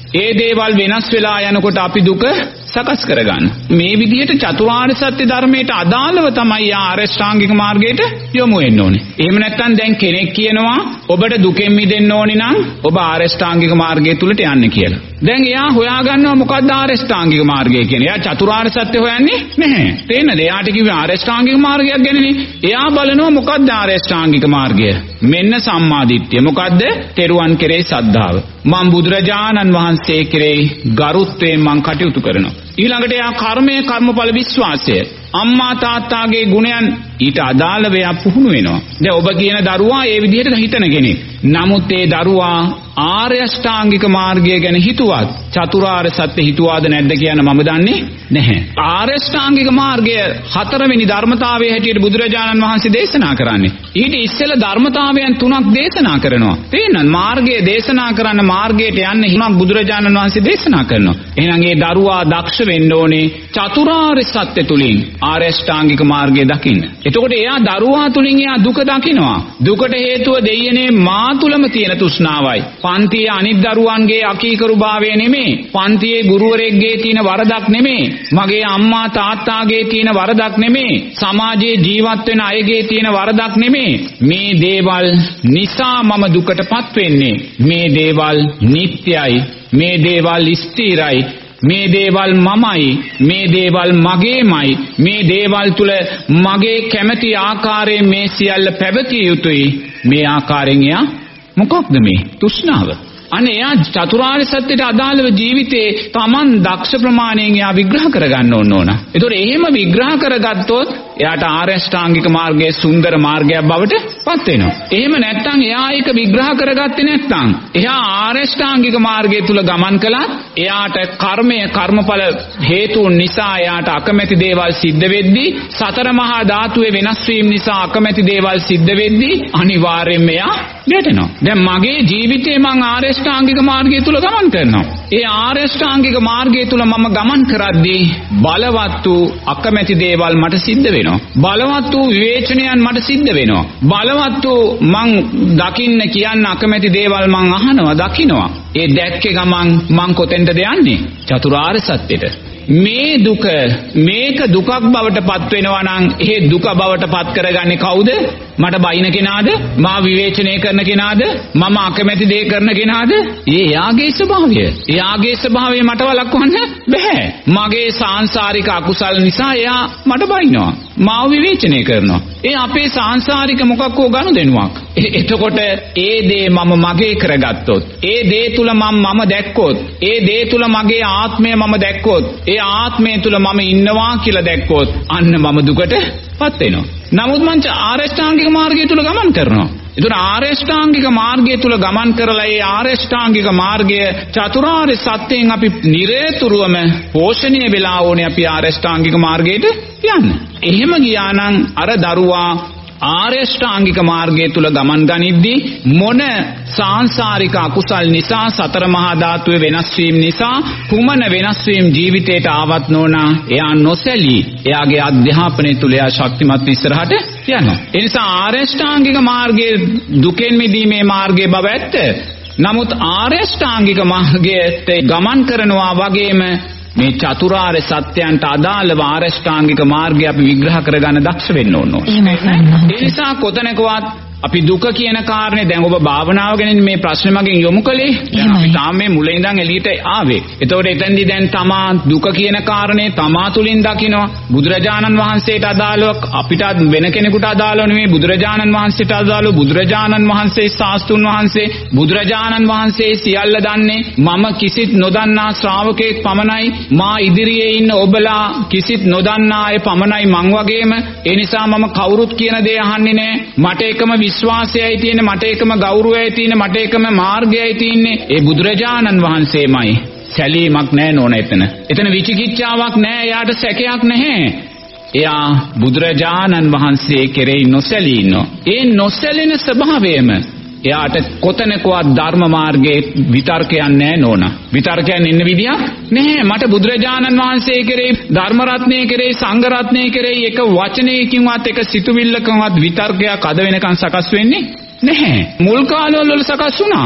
S2: ඒ දේවල් වෙනස් වෙලා යනකොට අපි දුක සකස් කරගන්න. මේ විදිහට චතුරාර්ය සත්‍ය ධර්මයට අදාළව තමයි ආර්ය ශ්‍රාංගික මාර්ගයට යොමු වෙන්න ඕනේ. එහෙම නැත්නම් දැන් කෙනෙක් කියනවා ඔබට දුකෙන් මිදෙන්න ඕනේ නම් ඔබ ආර්ය ශ්‍රාංගික මාර්ගය තුලට යන්න කියලා. දැන් එයා හොයාගන්නවා මොකක්ද ආර්ය ශ්‍රාංගික මාර්ගය කියන්නේ. එයා චතුරාර්ය සත්‍ය හොයන්නේ නැහැ. තේරෙනද? එයාට කිව්වේ ආර්ය ශ්‍රාංගික මාර්ගයක් ගැනනේ. එයා බලනවා මොකක්ද ආර්ය ශ්‍රාංගික මාර්ගය? මෙන්න සම්මාදිට්ඨිය. මොකද්ද? තෙරුවන් කෙරෙහි සද්ධාව. මම බුදුරජාණන් වහන්සේ කෙරෙහි ගරුත්වයෙන් මම කටයුතු කරනවා. ඊළඟට යා කර්මය කර්මඵල විශ්වාසය. අම්මා තාත්තාගේ ගුණයන් ඊට අදාළව එයා පුහුණු වෙනවා. දැන් ඔබ කියන දරුවා ඒ විදිහට හිතන කෙනෙක්. නමුත් ඒ දරුවා ආර්ය අෂ්ටාංගික මාර්ගය ගැන හිතුවත් චතුරාර්ය සත්‍ය හිතුවාද නැද්ද කියන මම දන්නේ නැහැ. ආර්ය අෂ්ටාංගික මාර්ගය හතරවෙනි ධර්මතාවයේ හැටියට බුදුරජාණන් වහන්සේ දේශනා කරන්නේ. ඊට ඉස්සෙල්ලා ධර්මතාවයන් තුනක් දේශනා කරනවා. තේරෙනවද? මාර්ගය දේශනා කරන්න මාර්ගයට යන්න හිමක් බුදුරජාණන් වහන්සේ දේශනා කරනවා. එහෙනම් ඒ දරුවා දක්ෂ වෙන්න ඕනේ චතුරාර්ය සත්‍ය තුලින් ආර්ය අෂ්ටාංගික මාර්ගය දකින්න. එතකොට එයා දරුවා තුලින් එයා දුක දකිනවා. දුකට හේතුව දෙයියනේ මා තුලම තියෙන තෘෂ්ණාවයි. පන්තියේ අනිත් දරුවන්ගේ අකීකරුභාවය නෙමෙයි. පන්තියේ ගුරුවරයෙක්ගේ තියෙන වරදක් නෙමෙයි. මගේ අම්මා තාත්තාගේ තියෙන වරදක් නෙමෙයි. සමාජයේ ජීවත් වෙන අයගේ තියෙන වරදක් නෙමෙයි. මේ දේවල් නිසා මම දුකටපත් වෙන්නේ. මේ දේවල් නිට්ටයයි. මේ දේවල් ස්ථිරයි. මේ දේවල් මමයි. මේ දේවල් මගේමයි. මේ දේවල් තුල මගේ කැමැති ආකාරයෙන් මේ සියල්ල පැවතිය යුතුයි. මේ ආකාරයෙන් එයා මොකක්ද මේ තෘෂ්ණාව? අනේ එයා චතුරාර්ය සත්‍යයට අදාළව ජීවිතේ Taman දක්ෂ ප්‍රමාණයෙන් එයා විග්‍රහ කරගන්න ඕන ඕන. ඒතකොට එහෙම විග්‍රහ කරගත්තොත් එයාට ආර්ය අෂ්ටාංගික මාර්ගයේ සුන්දර මාර්ගයක් බවට පත් වෙනවා. එහෙම නැත්නම් එයා ඒක විග්‍රහ කරගත්තේ නැත්නම් එයා ආර්ය අෂ්ටාංගික මාර්ගය තුල ගමන් කළත් එයාට කර්මය කර්මඵල හේතුන් නිසා එයාට අකමැති දේවල් සිද්ධ වෙද්දී සතර මහා ධාතුවේ වෙනස් වීම නිසා අකමැති දේවල් සිද්ධ වෙද්දී අනිවාර්යයෙන්ම එයා ගැටෙනවා. දැන් මගේ ජීවිතේ මං ආර්ය අෂ්ටාංගික මාර්ගය තුල ගමන් කරනවා. ඒ ආර්ය අෂ්ටාංගික මාර්ගය තුල මම ගමන් කරද්දී බලවත් වූ අකමැති දේවල් මට සිද්ධ වෙනවා. බලවත් වූ විවේචනයන් මට සිද්ධ වෙනවා. බලවත් වූ මං දකින්න කියන්න අකමැති දේවල් මං අහනවා දකින්නවා. ඒ දැක්කේ ගමන් මං කොතෙන්ද යන්නේ? චතුරාර්ය සත්‍යෙට. මේ දුක මේක දුකක් බවට පත් වෙනවා නම් ඒ දුක බවට පත් කරගන්නේ කවුද? මට බයින කෙනාද? මා විවේචනය කරන කෙනාද? මම අකමැති දේ කරන කෙනාද? ඒ යාගේ ස්වභාවය. එයාගේ ස්වභාවය මට වළක්වන්න බෑ. මගේ සාංශාරික අකුසල් නිසා එයා මට බයිනවා. මාව විවේචනය කරනවා. ඒ අපේ සාංශාරික මොකක්කෝ ගනුදෙනුවක්. එතකොට ඒ දේ මම මගේ කරගත්තොත්, ඒ දේ තුල මම මම දැක්කොත්, ඒ දේ තුල මගේ ආත්මය මම දැක්කොත්, ඒ ආත්මය තුල මම ඉන්නවා කියලා දැක්කොත් අන්න මම දුකටපත් වෙනවා. නමුත් මං ආර්ය අෂ්ටාංගික මාර්ගය තුල ගමන් කරනවා. ඒතර ආර්ය අෂ්ටාංගික මාර්ගය තුල ගමන් කරලා ඒ ආර්ය අෂ්ටාංගික මාර්ගය චතුරාර්ය සත්‍යයෙන් අපි නිරේතුරුවම පෝෂණය වෙලා ඕනේ අපි ආර්ය අෂ්ටාංගික මාර්ගයට යන්න. එහෙම ගියා නම් අර දරුවා ආර්ය අෂ්ටාංගික මාර්ගය තුල ගමන් ගනිද්දී මොන සාංශාරික අකුසල් නිසා සතර මහා ධාතුවේ වෙනස් වීම නිසා කුමන වෙනස් වීම ජීවිතයට ආවත් නොනා එයා නොසැලී එයාගේ අධ්‍යාපනය තුල එයා ශක්තිමත් ඉස්සරහට යනවා. ඒ නිසා ආර්ය අෂ්ටාංගික මාර්ගයේ දුකෙන් මිදීමේ මාර්ගයේ බව ඇත්ත. නමුත් ආර්ය අෂ්ටාංගික මාර්ගයට ගමන් කරනවා වගේම මේ චතුරාර්ය සත්‍යයන්ට අදාළව ආර්ය අෂ්ටාංගික මාර්ගය අපි විග්‍රහ කරගන්න දක්ෂ වෙන්න ඕන. ඒ නිසා කොතැනකවත් අපි දුක කියන කාරණේ දැන් ඔබ භාවනාව ගැන මේ ප්‍රශ්නේ මගෙන් යොමු කළේ. දැන් අපි තාම මේ මුලින් ඉඳන් එළියට ආවේ. එතකොට එතෙන්දී දැන් තමා දුක කියන කාරණේ තමා තුලින් දකිනවා. බුදුරජාණන් වහන්සේට අදාළව අපිට වෙන කෙනෙකුට අදාළව නෙමෙයි බුදුරජාණන් වහන්සේට අදාළව බුදුරජාණන් වහන්සේ ශාස්ත්‍රුන් වහන්සේ බුදුරජාණන් වහන්සේ සියල්ල දන්නේ මම කිසිත් නොදන්නා ශ්‍රාවකෙක් පමණයි. මා ඉදිරියේ ඉන්න ඔබලා කිසිත් නොදන්නා අය පමණයි මං වගේම. ඒ නිසා මම කවුරුත් කියන දේ අහන්නේ නැහැ. මට එකම විශ්වාසයයි තියෙන්නේ, මට එකම ගෞරවයයි තියෙන්නේ, මට එකම මාර්ගයයි තියෙන්නේ. ඒ බුදුරජාණන් වහන්සේමයි. සැලීමක් නැහැ නෝන එතන. එතන විචිකිච්ඡාවක් නැහැ, එයාට සැකයක් නැහැ. එයා බුදුරජාණන් වහන්සේ කෙරෙහි නොසැලී ඉන්නවා. ඒ නොසැලෙන ස්වභාවයම එයාට කොතනකවත් ධර්ම මාර්ගයේ විතර්කයක් නැහැ නෝනා. විතර්කයන් ඉන්න විදියක් නැහැ. මට බුදුරජාණන් වහන්සේ කෙරෙහි ධර්ම රත්නයේ කෙරෙහි සංඝ රත්නයේ කෙරෙහි එක වචනයකින්වත් එක සිතුවිල්ලකවත් විතර්කයක් අද වෙනකන් සකස් වෙන්නේ නැහැ. මුල් කාලවල සකස් වුණා.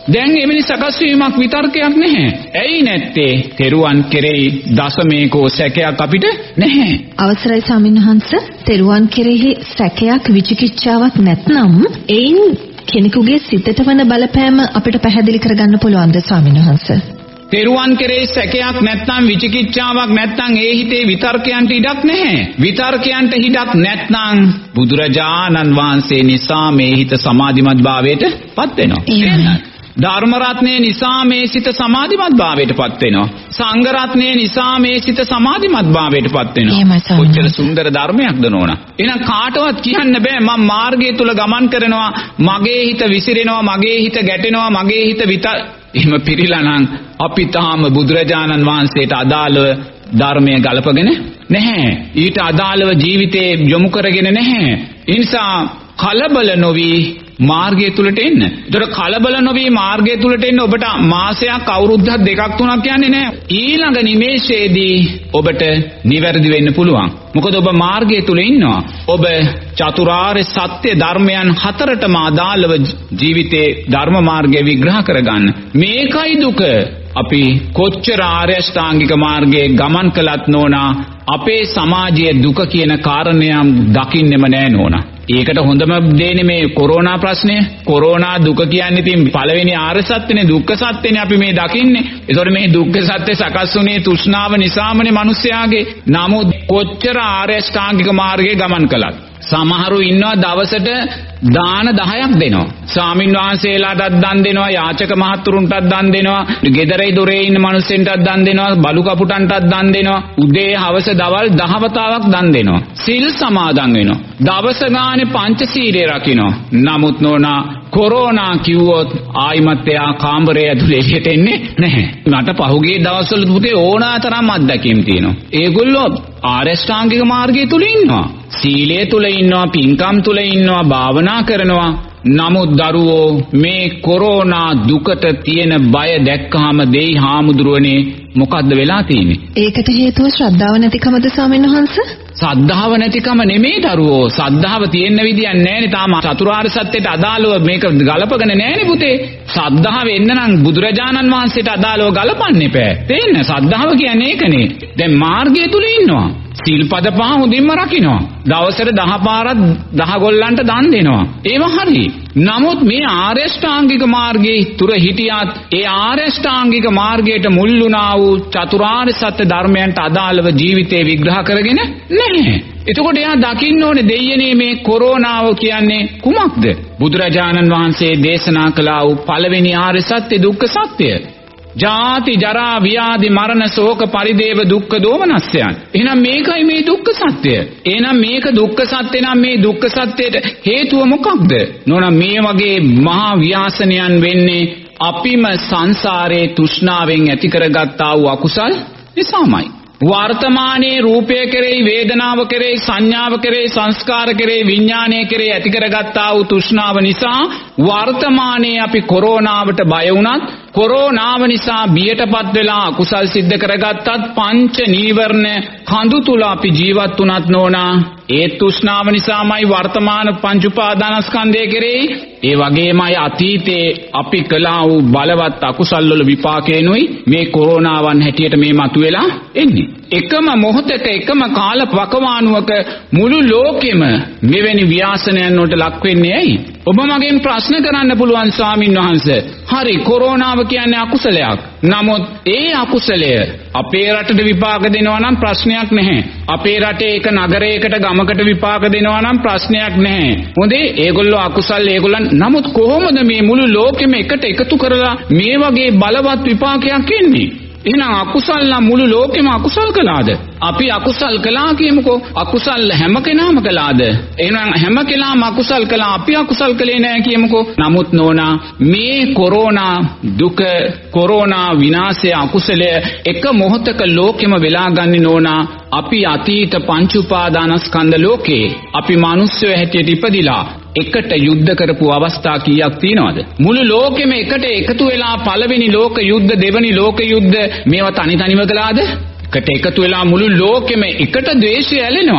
S2: දැන් එවැනි සකස් වීමක් විතර්කයක් නැහැ. ඇයි නැත්තේ? තෙරුවන් කෙරෙහි දසමේකෝ සැකයක් අපිට නැහැ.
S1: අවසරයි ස්වාමින්වහන්සේ, තෙරුවන් කෙරෙහි සැකයක් විචිකිච්ඡාවක් නැත්නම් එයින් කෙනෙකුගේ සිතට වන බලපෑම අපිට පැහැදිලි කරගන්න පුළුවන්ද ස්වාමින්වහන්සේ?
S2: තෙරුවන් කෙරෙහි සැකයක් නැත්නම් විචිකිච්ඡාවක් නැත්නම් ඒ හිතේ විතර්කයන්ට ඉඩක් නැහැ. විතර්කයන්ට ඉඩක් නැත්නම් බුදුරජාණන් වහන්සේ නිසා මේ හිත සමාධිමත් භාවයට පත් වෙනවා. ධර්ම රත්නයේ නිසා මේ සිත සමාධිමත් භාවයට පත් වෙනවා. සංඝ රත්නයේ නිසා මේ සිත සමාධිමත් භාවයට පත් වෙනවා. කොච්චර සුන්දර ධර්මයක්ද නෝනා. එහෙනම් කාටවත් කියන්න බෑ මම මාර්ගය තුල ගමන් කරනවා, මගේ හිත විසිරෙනවා, මගේ හිත ගැටෙනවා, මගේ හිත විතර එහෙම පිළිලා නම් අපි තාම බුදුරජාණන් වහන්සේට අදාළව ධර්මය ගලපගෙන නැහැ. ඊට අදාළව ජීවිතේ යොමු කරගෙන නැහැ. ඒ නිසා කලබල නොවි මාර්ගය තුලට එන්න. ඒතර කලබල නොවි මාර්ගය තුලට එන්න ඔබට මාසයක් අවුරුද්දක් දෙකක් තුනක් යන්නේ නැහැ. ඊළඟ නිමේෂයේදී ඔබට නිවැරදි වෙන්න පුළුවන්. මොකද ඔබ මාර්ගය තුල ඉන්නවා. ඔබ චතුරාර්ය සත්‍ය ධර්මයන් හතරටම අදාළව ජීවිතේ ධර්ම මාර්ගය විග්‍රහ කරගන්න. මේකයි දුක. අපි කොච්චර ආර්ය අෂ්ටාංගික මාර්ගයේ ගමන් කළත් නෝනා අපේ සමාජයේ දුක කියන කාරණයක් දකින්නෙම නෑ නෝනා. ඒකට හොඳම දෙන්නේ මේ කොරෝනා ප්‍රශ්නය. කොරෝනා දුක කියන්නේ ඉතින් පළවෙනි ආර්ය සත්‍යනේ, දුක්ඛ සත්‍යනේ අපි මේ දකින්නේ. ඒතකොට මේ දුක්ඛ සත්‍ය සකස් වුණේ තෘෂ්ණාව නිසාමනේ මිනිස්යාගේ. නමුත් කොච්චර ආර්ය අෂ්ටාංගික මාර්ගයේ ගමන් කළත් සමහරු ඉන්නවා දවසට දාන දහයක් දෙනවා. ස්වාමින් වහන්සේලාටත් දන් දෙනවා, යාචක මහත්තුරුන්ටත් දන් දෙනවා, ගෙදරේ දොරේ ඉන්න මිනිස්සුන්ටත් දන් දෙනවා, බලු කපුටන්ටත් දන් දෙනවා, උදේ හවස දවල් දහවතාවක් දන් දෙනවා. සිල් සමාදන් වෙනවා. දවස ගානේ පංචශීලයේ රකින්නවා. නමුත් නෝනා කොරෝනා කිව්වොත් ආයිමත් එයා කාමරේ ඇතුලේ එළියට එන්නේ නැහැ. මට පහුගිය දවස්වල පුතේ ඕනතරම් අත්දැකීම් තියෙනවා. ඒගොල්ලෝ ආර්ය අෂ්ටාංගික මාර්ගය තුල ඉන්නවා. සීලය තුල ඉන්නවා, පින්කම් තුල ඉන්නවා, භාවනා කරනවා. නමුත් දරුවෝ මේ කොරෝනා දුකට තියෙන බය දැක්කහම දෙයි හාමුදුරුවනේ මොකද්ද වෙලා තියෙන්නේ? ඒකට හේතුව ශ්‍රද්ධාව නැතිකමද ස්වාමින්වහන්සේ? සද්ධාව නැතිකම නෙමෙයි දරුවෝ. සද්ධාව තියෙන්න විදියක් නැහැනේ. තාම චතුරාර්ය සත්‍යයට අදාළව මේක ගලපගෙන නැහැනේ පුතේ. සද්ධාව එන්න නම් බුදුරජාණන් වහන්සේට අදාළව ගලපන්න එපා. තේන්න? සද්ධාව කියන්නේ ඒකනේ. දැන් මාර්ගය තුල ඉන්නවා. සිල්පද පහ හොඳින්ම රකින්නවා. දවසට දහ පාරක් දහ ගොල්ලන්ට දන් දෙනවා. ඒව හරි. නමුත් මේ ආර්ය අෂ්ටාංගික මාර්ගයේ තුර හිටියත් ඒ ආර්ය අෂ්ටාංගික මාර්ගයට මුල් වුණා වූ චතුරාර්ය සත්‍ය ධර්මයන්ට අදාළව ජීවිතේ විග්‍රහ කරගෙන නැහැ. එතකොට එයා දකින්න ඕනේ දෙයියනේ මේ කොරෝනාව කියන්නේ කුමක්ද? බුදුරජාණන් වහන්සේ දේශනා කළා වූ පළවෙනි ආර්ය සත්‍ය දුක්ඛ සත්‍ය. ජාති ජරා ව්‍යාධි මරණ ශෝක පරිදේව දුක්ඛ දෝමනස්යන්. එහෙනම් මේකයි මේ දුක්ඛ සත්‍ය. එහෙනම් මේක දුක්ඛ සත්‍ය නම් මේ දුක්ඛ සත්‍යයට හේතුව මොකක්ද? නෝනා මේ වගේ මහා ව්‍යාසනයන් වෙන්නේ අපිම සංසාරේ තෘෂ්ණාවෙන් ඇති කරගත්තා වූ අකුසල් නිසාමයි. වර්තමානයේ රූපය කෙරෙහි, වේදනාව කෙරෙහි, සංඥාව කෙරෙහි, සංස්කාර කෙරෙහි, විඥානය කෙරෙහි ඇති කරගත්තා වූ තෘෂ්ණාව නිසා වර්තමානයේ අපි කොරෝනාවට බය වුණත්, කොරෝනාව නිසා බියටපත් වෙලා අකුසල් සිද්ධ කරගත්තත්, පංච නීවරණ කඳු තුල අපි ජීවත් වුණත් නෝනා ඒ තෘෂ්ණාව නිසාමයි වර්තමාන පංච උපාදානස්කන්ධය කෙරෙහි, ඒ වගේමයි අතීතේ අපි කළා වූ බලවත් අකුසල් වල විපාකේනොයි මේ කොරෝනාවන් හැටියට මේ මතුවෙලා එන්නේ. එකම මොහොතක එකම කාල වකවානුවක මුළු ලෝකෙම මෙවැනි ව්‍යාසනයන් වලට ලක් වෙන්නේ ඇයි? ඔබ මගෙන් ප්‍රශ්න කරන්න පුළුවන් ස්වාමින් වහන්සේ. හරි, කොරෝනාව කියන්නේ අකුසලයක්. නමුත් ඒ අකුසලය අපේ රටට විපාක දෙනවා නම් ප්‍රශ්නයක් නැහැ. අපේ රටේ එක නගරයකට ගමකට විපාක දෙනවා නම් ප්‍රශ්නයක් නැහැ. හොඳේ, ඒගොල්ලෝ අකුසල් ඒගොල්ලන්. නමුත් කොහොමද මේ මුළු ලෝකෙම එකට එකතු කරලා මේ වගේ බලවත් විපාකයක් එන්නේ? එහෙනම් අකුසල් නම් මුළු ලෝකෙම අකුසල් කළාද? අපි අකුසල් කළා කියමුකෝ. අකුසල් හැම කෙනාම කළාද? එහෙනම් හැම කෙනාම අකුසල් කළා, අපි අකුසල් කළේ නැහැ කියමුකෝ. නමුත් නෝනා මේ කොරෝනා දුක, කොරෝනා විනාශය, අකුසලය එක මොහොතක ලෝකෙම වෙලා ගන්නේ නෝනා අපි අතීත පංච උපාදානස්කන්ධ ලෝකේ අපි මිනිස්සු හැටියට ඉපදිලා එකට යුද්ධ කරපු අවස්ථා කීයක් තියෙනවද? මුළු ලෝකෙම එකට එකතු වෙලා පළවෙනි ලෝක යුද්ධ, දෙවෙනි ලෝක යුද්ධ මේවා තනි තනිව කළාද? එකට එකතු වෙලා මුළු ලෝකෙම එකට ද්වේෂය ඇලෙනවා.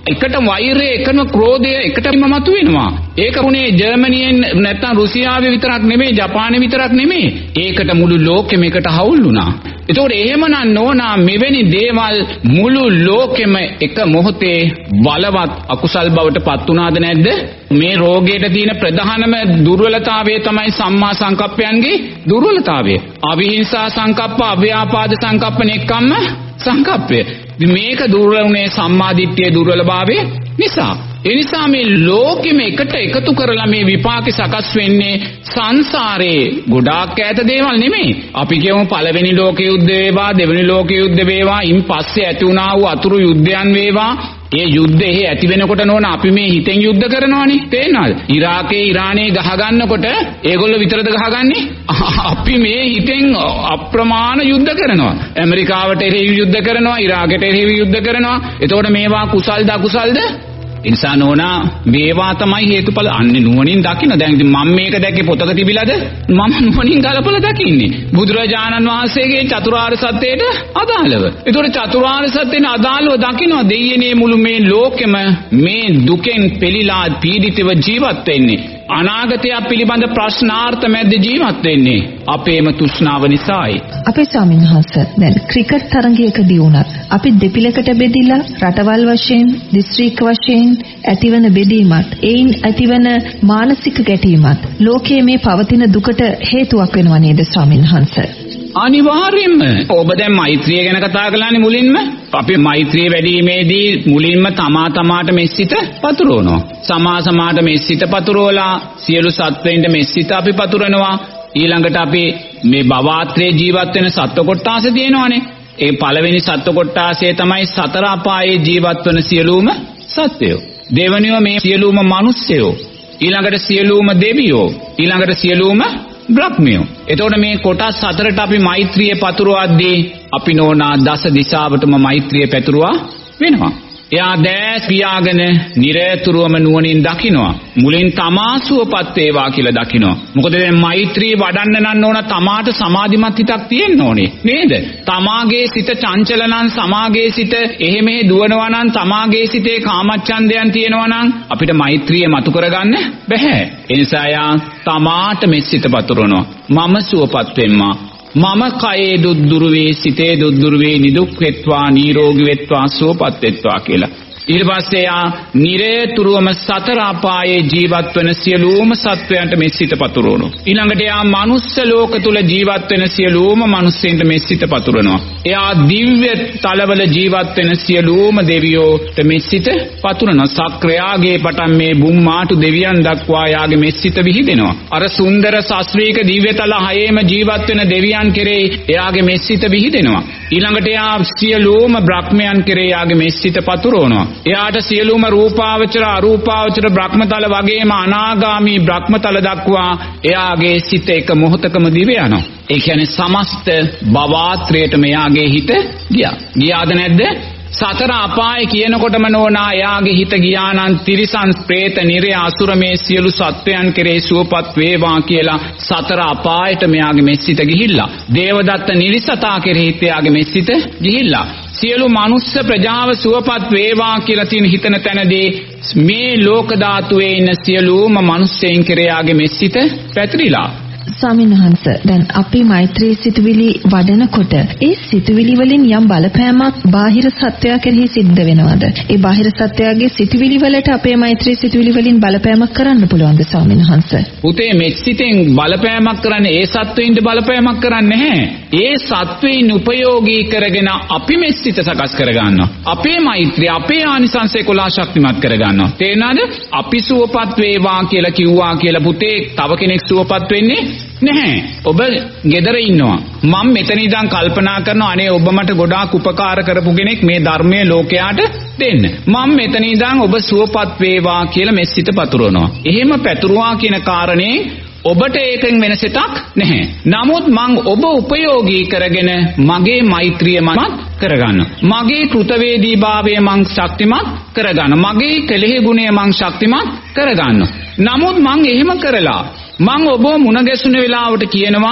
S2: එකට වෛරය, එකම ක්‍රෝධය එකටම මතුවෙනවා. ඒක උනේ ජර්මනියෙන් නැත්නම් රුසියාවේ විතරක් නෙමෙයි, ජපානයේ විතරක් නෙමෙයි. ඒකට මුළු ලෝකෙම එකට හවුල් වුණා. ඒතකොට එහෙමනම් නෝනා මෙවැනි දේවල් මුළු ලෝකෙම එක මොහොතේ බලවත් අකුසල් බවට පත් වුණාද නැද්ද? මේ රෝගයට තියෙන ප්‍රධානම දුර්වලතාවය තමයි සම්මා සංකප්පයන්ගේ දුර්වලතාවය. අවිහිංසා සංකප්ප, අව්‍යාපාද සංකප්ප, නෙක්ඛම්ම සංකප්පය. මේක දුර්වලුනේ සම්මාදිට්ඨියේ දුර්වලභාවය නිසා. ඒ නිසා මේ ලෝකෙම එකට එකතු කරලා මේ විපාක සකස් වෙන්නේ සංසාරේ ගොඩාක් ඈත දේවල් නෙමෙයි. අපි කියමු පළවෙනි ලෝක යුද්ධ වේවා, දෙවෙනි ලෝක යුද්ධ වේවා, ඉන් පස්සේ ඇති වුණා වූ අතුරු යුද්ධයන් වේවා. ඒ යුද්ධ එහෙ ඇති වෙනකොට නෝන අපි මේ හිතෙන් යුද්ධ කරනවානේ. තේරෙනවද? ඉරාකේ ඉරානේ ගහ ගන්නකොට ඒගොල්ලෝ විතරද ගහගන්නේ? අපි මේ හිතෙන් අප්‍රමාණ යුද්ධ කරනවා. ඇමරිකාවට එරෙහි යුද්ධ කරනවා, ඉරාකයට එරෙහි යුද්ධ කරනවා. එතකොට මේවා කුසල්ද අකුසල්ද? ඉන්සා නෝනා මේවා තමයි හේතුඵල. අන්නේ නුවණින් දකින්න. දැන් ඉතින් මම මේක දැක්කේ පොතක තිබිලාද? මම නුවණින් ගලපලා දකින්නේ බුදුරජාණන් වහන්සේගේ චතුරාර්ය සත්‍යයට අදාළව. ඒතකොට චතුරාර්ය සත්‍යෙට අදාළව දකින්න දෙයියනේ මුළු මේ ලෝකෙම මේ දුකෙන් පෙළීලා පීඩිතව ජීවත් වෙන්නේ. අනාගතය පිළිබඳ ප්‍රශ්නාර්ථ මැද ජීවත් වෙන්නේ අපේම තෘෂ්ණාව නිසායි.
S1: අපේ ස්වාමීන් වහන්සේ දැන් ක්‍රිකට් තරගයකදී වුණත් අපි දෙපිලකට බෙදිලා රටවල් වශයෙන්, දිස්ත්‍රික්ක වශයෙන් ඇතිවන බෙදීමත්, ඒයින් ඇතිවන මානසික ගැටීමත් ලෝකයේ මේ පවතින දුකට හේතුවක් වෙනවා නේද ස්වාමීන් වහන්සේ?
S2: අනිවාර්යෙන්ම. ඔබ දැන් මෛත්‍රිය ගැන කතා කළානේ මුලින්ම. අපි මෛත්‍රිය වැඩිීමේදී මුලින්ම තමා තමාට මෙසිත පතුරවනවා. සමා සමාට මෙසිත පතුරවලා සියලු සත්වයින්ට මෙසිත අපි පතුරනවා. ඊළඟට අපි මේ භවආත්‍රයේ ජීවත් වෙන සත්ව කොට්ටාස තියෙනවානේ. ඒ පළවෙනි සත්ව කොට්ටාසය තමයි සතර අපායේ ජීවත් වෙන සියලුම සත්වයෝ. දෙවනිව මේ සියලුම මිනිස්සයෝ. ඊළඟට සියලුම දෙවියෝ. ඊළඟට සියලුම බ්‍රහ්මයෝ. එතකොට මේ කොටස් හතරට අපි මෛත්‍රිය පතුරවද්දී අපි නෝනා දස දිශාවටම මෛත්‍රිය පැතුරුවා වෙනවා. එයා දැස් පියාගෙන නිරතුරුවම නුවණින් දකිනවා. මුලින් තමා සුවපත් වේවා කියලා දකිනවා. මොකද දැන් මෛත්‍රිය වඩන්න නම් ඕන තමාට සමාධිමත් හිතක් තියෙන්න ඕනේ නේද? තමාගේ සිත චංචල නම්, සමාගේ සිත එහෙ මෙහෙ දුවනවා නම්, තමාගේ සිතේ කාමච්ඡන්දයන් තියෙනවා නම් අපිට මෛත්‍රිය මතු කරගන්න බැහැ. ඒ නිසා යා තමාට මෙසිත පතුරවනවා. මම සුවපත් වෙම්මා. මම කයේ දුක්දුරු වේ, සිතේ දුක්දුරු වේ, නිදුක් වෙත්වා, නිරෝගී වෙත්වා, සුවපත් වෙත්වා කියලා. ඊට පස්සේ යා නිරේතුරුවම සතර අපායේ ජීවත් වෙන සියලුම සත්වයන්ට මෙසිත පතුරවනවා. ඊළඟට යා මනුස්ස ලෝක තුල ජීවත් වෙන සියලුම මිනිස්සුන්ට මෙසිත පතුරවනවා. එයා දිව්‍ය තලවල ජීවත් වෙන සියලුම දෙවියෝට මෙසිත පතුරවනවා. සක්‍රයාගේ පටන් මේ බුම්මාටු දෙවියන් දක්වා යාගේ මෙසිත විහිදෙනවා. අර සුන්දර ශාස්ත්‍රීය දිව්‍ය තල හයේම ජීවත් වෙන දෙවියන් කෙරෙහි එයාගේ මෙසිත විහිදෙනවා. ඊළඟට යා සියලුම බ්‍රහ්මයන් කෙරෙහි යාගේ මෙසිත පතුරවනවා. එයාට සියලුම රූපාවචර, අරූපාවචර බ්‍රහ්මතල වගේම අනාගාමී බ්‍රහ්මතල දක්වා එයාගේ සිත එක මොහොතකම දිව යනවා. ඒ කියන්නේ සමස්ත භවආත්‍රයටම එයාගේ හිත ගියා. ගියාද නැද්ද? සතර අපාය කියනකොටම නෝනා එයාගේ හිත ගියා නම් තිරිසන්, പ്രേත, නිරය, අසුර මේ සියලු සත්වයන් කෙරේ සුවපත් වේවා කියලා සතර අපායට මෙයාගේ මෙසිත ගිහිල්ලා. දේවදත්ත නිරිසතා කෙරෙහිත් එයාගේ මෙසිත ගිහිල්ලා. සියලු මනුස්ස ප්‍රජාව සුවපත් වේවා කියලා තියෙන හිතන තැනදී මේ ලෝක ධාතුවේ ඉන්න සියලුම මිනිස්සෙයින් කෙරෙයාගේ මෙසිත පැතිරිලා.
S1: ස්වාමීන් වහන්සේ දැන් අපි මෛත්‍රී සිතුවිලි වඩනකොට ඒ සිතුවිලි වලින් යම් බලපෑමක් බාහිර සත්වයා කෙරෙහි සිද්ධ වෙනවද? ඒ බාහිර සත්වයාගේ සිතුවිලි වලට අපේ මෛත්‍රී සිතුවිලි වලින් බලපෑමක් කරන්න පුළුවන්ද ස්වාමීන් වහන්සේ?
S2: පුතේ මෙසිතෙන් බලපෑමක් කරන්නේ ඒ සත්වයින්ට බලපෑමක් කරන්නේ නැහැ. ඒ සත්වයින් උපයෝගී කරගෙන අපි මෙසිත සකස් කරගන්නවා. අපේ මෛත්‍රිය, අපේ ආනිසංස එකොළහ ශක්තිමත් කරගන්නවා. තේරෙනවද? අපි සුවපත් වේවා කියලා කිව්වා කියලා පුතේ තව කෙනෙක් සුවපත් වෙන්නේ නැහැ. ඔබ ගෙදර ඉන්නවා. මම මෙතන ඉඳන් කල්පනා කරනවා අනේ ඔබ මට ගොඩාක් උපකාර කරපු කෙනෙක් මේ ධර්මයේ ලෝකයට දෙන්න. මම මෙතන ඉඳන් ඔබ සුවපත් වේවා කියලා මෙසිත පතුරවනවා. එහෙම පැතුරුවා කියන කාරණේ ඔබට ඒකෙන් වෙනසක් නැහැ. නමුත් මං ඔබ උපයෝගී කරගෙන මගේ මෛත්‍රිය මත් කරගන්න. මගේ කෘතවේදීභාවය මං ශක්තිමත් කරගන්න. මගේ කෙලෙහි ගුණය මං ශක්තිමත් කරගන්න. නමුත් මං එහෙම කරලා මං ඔබ මුණ ගැසුන වෙලාවට කියනවා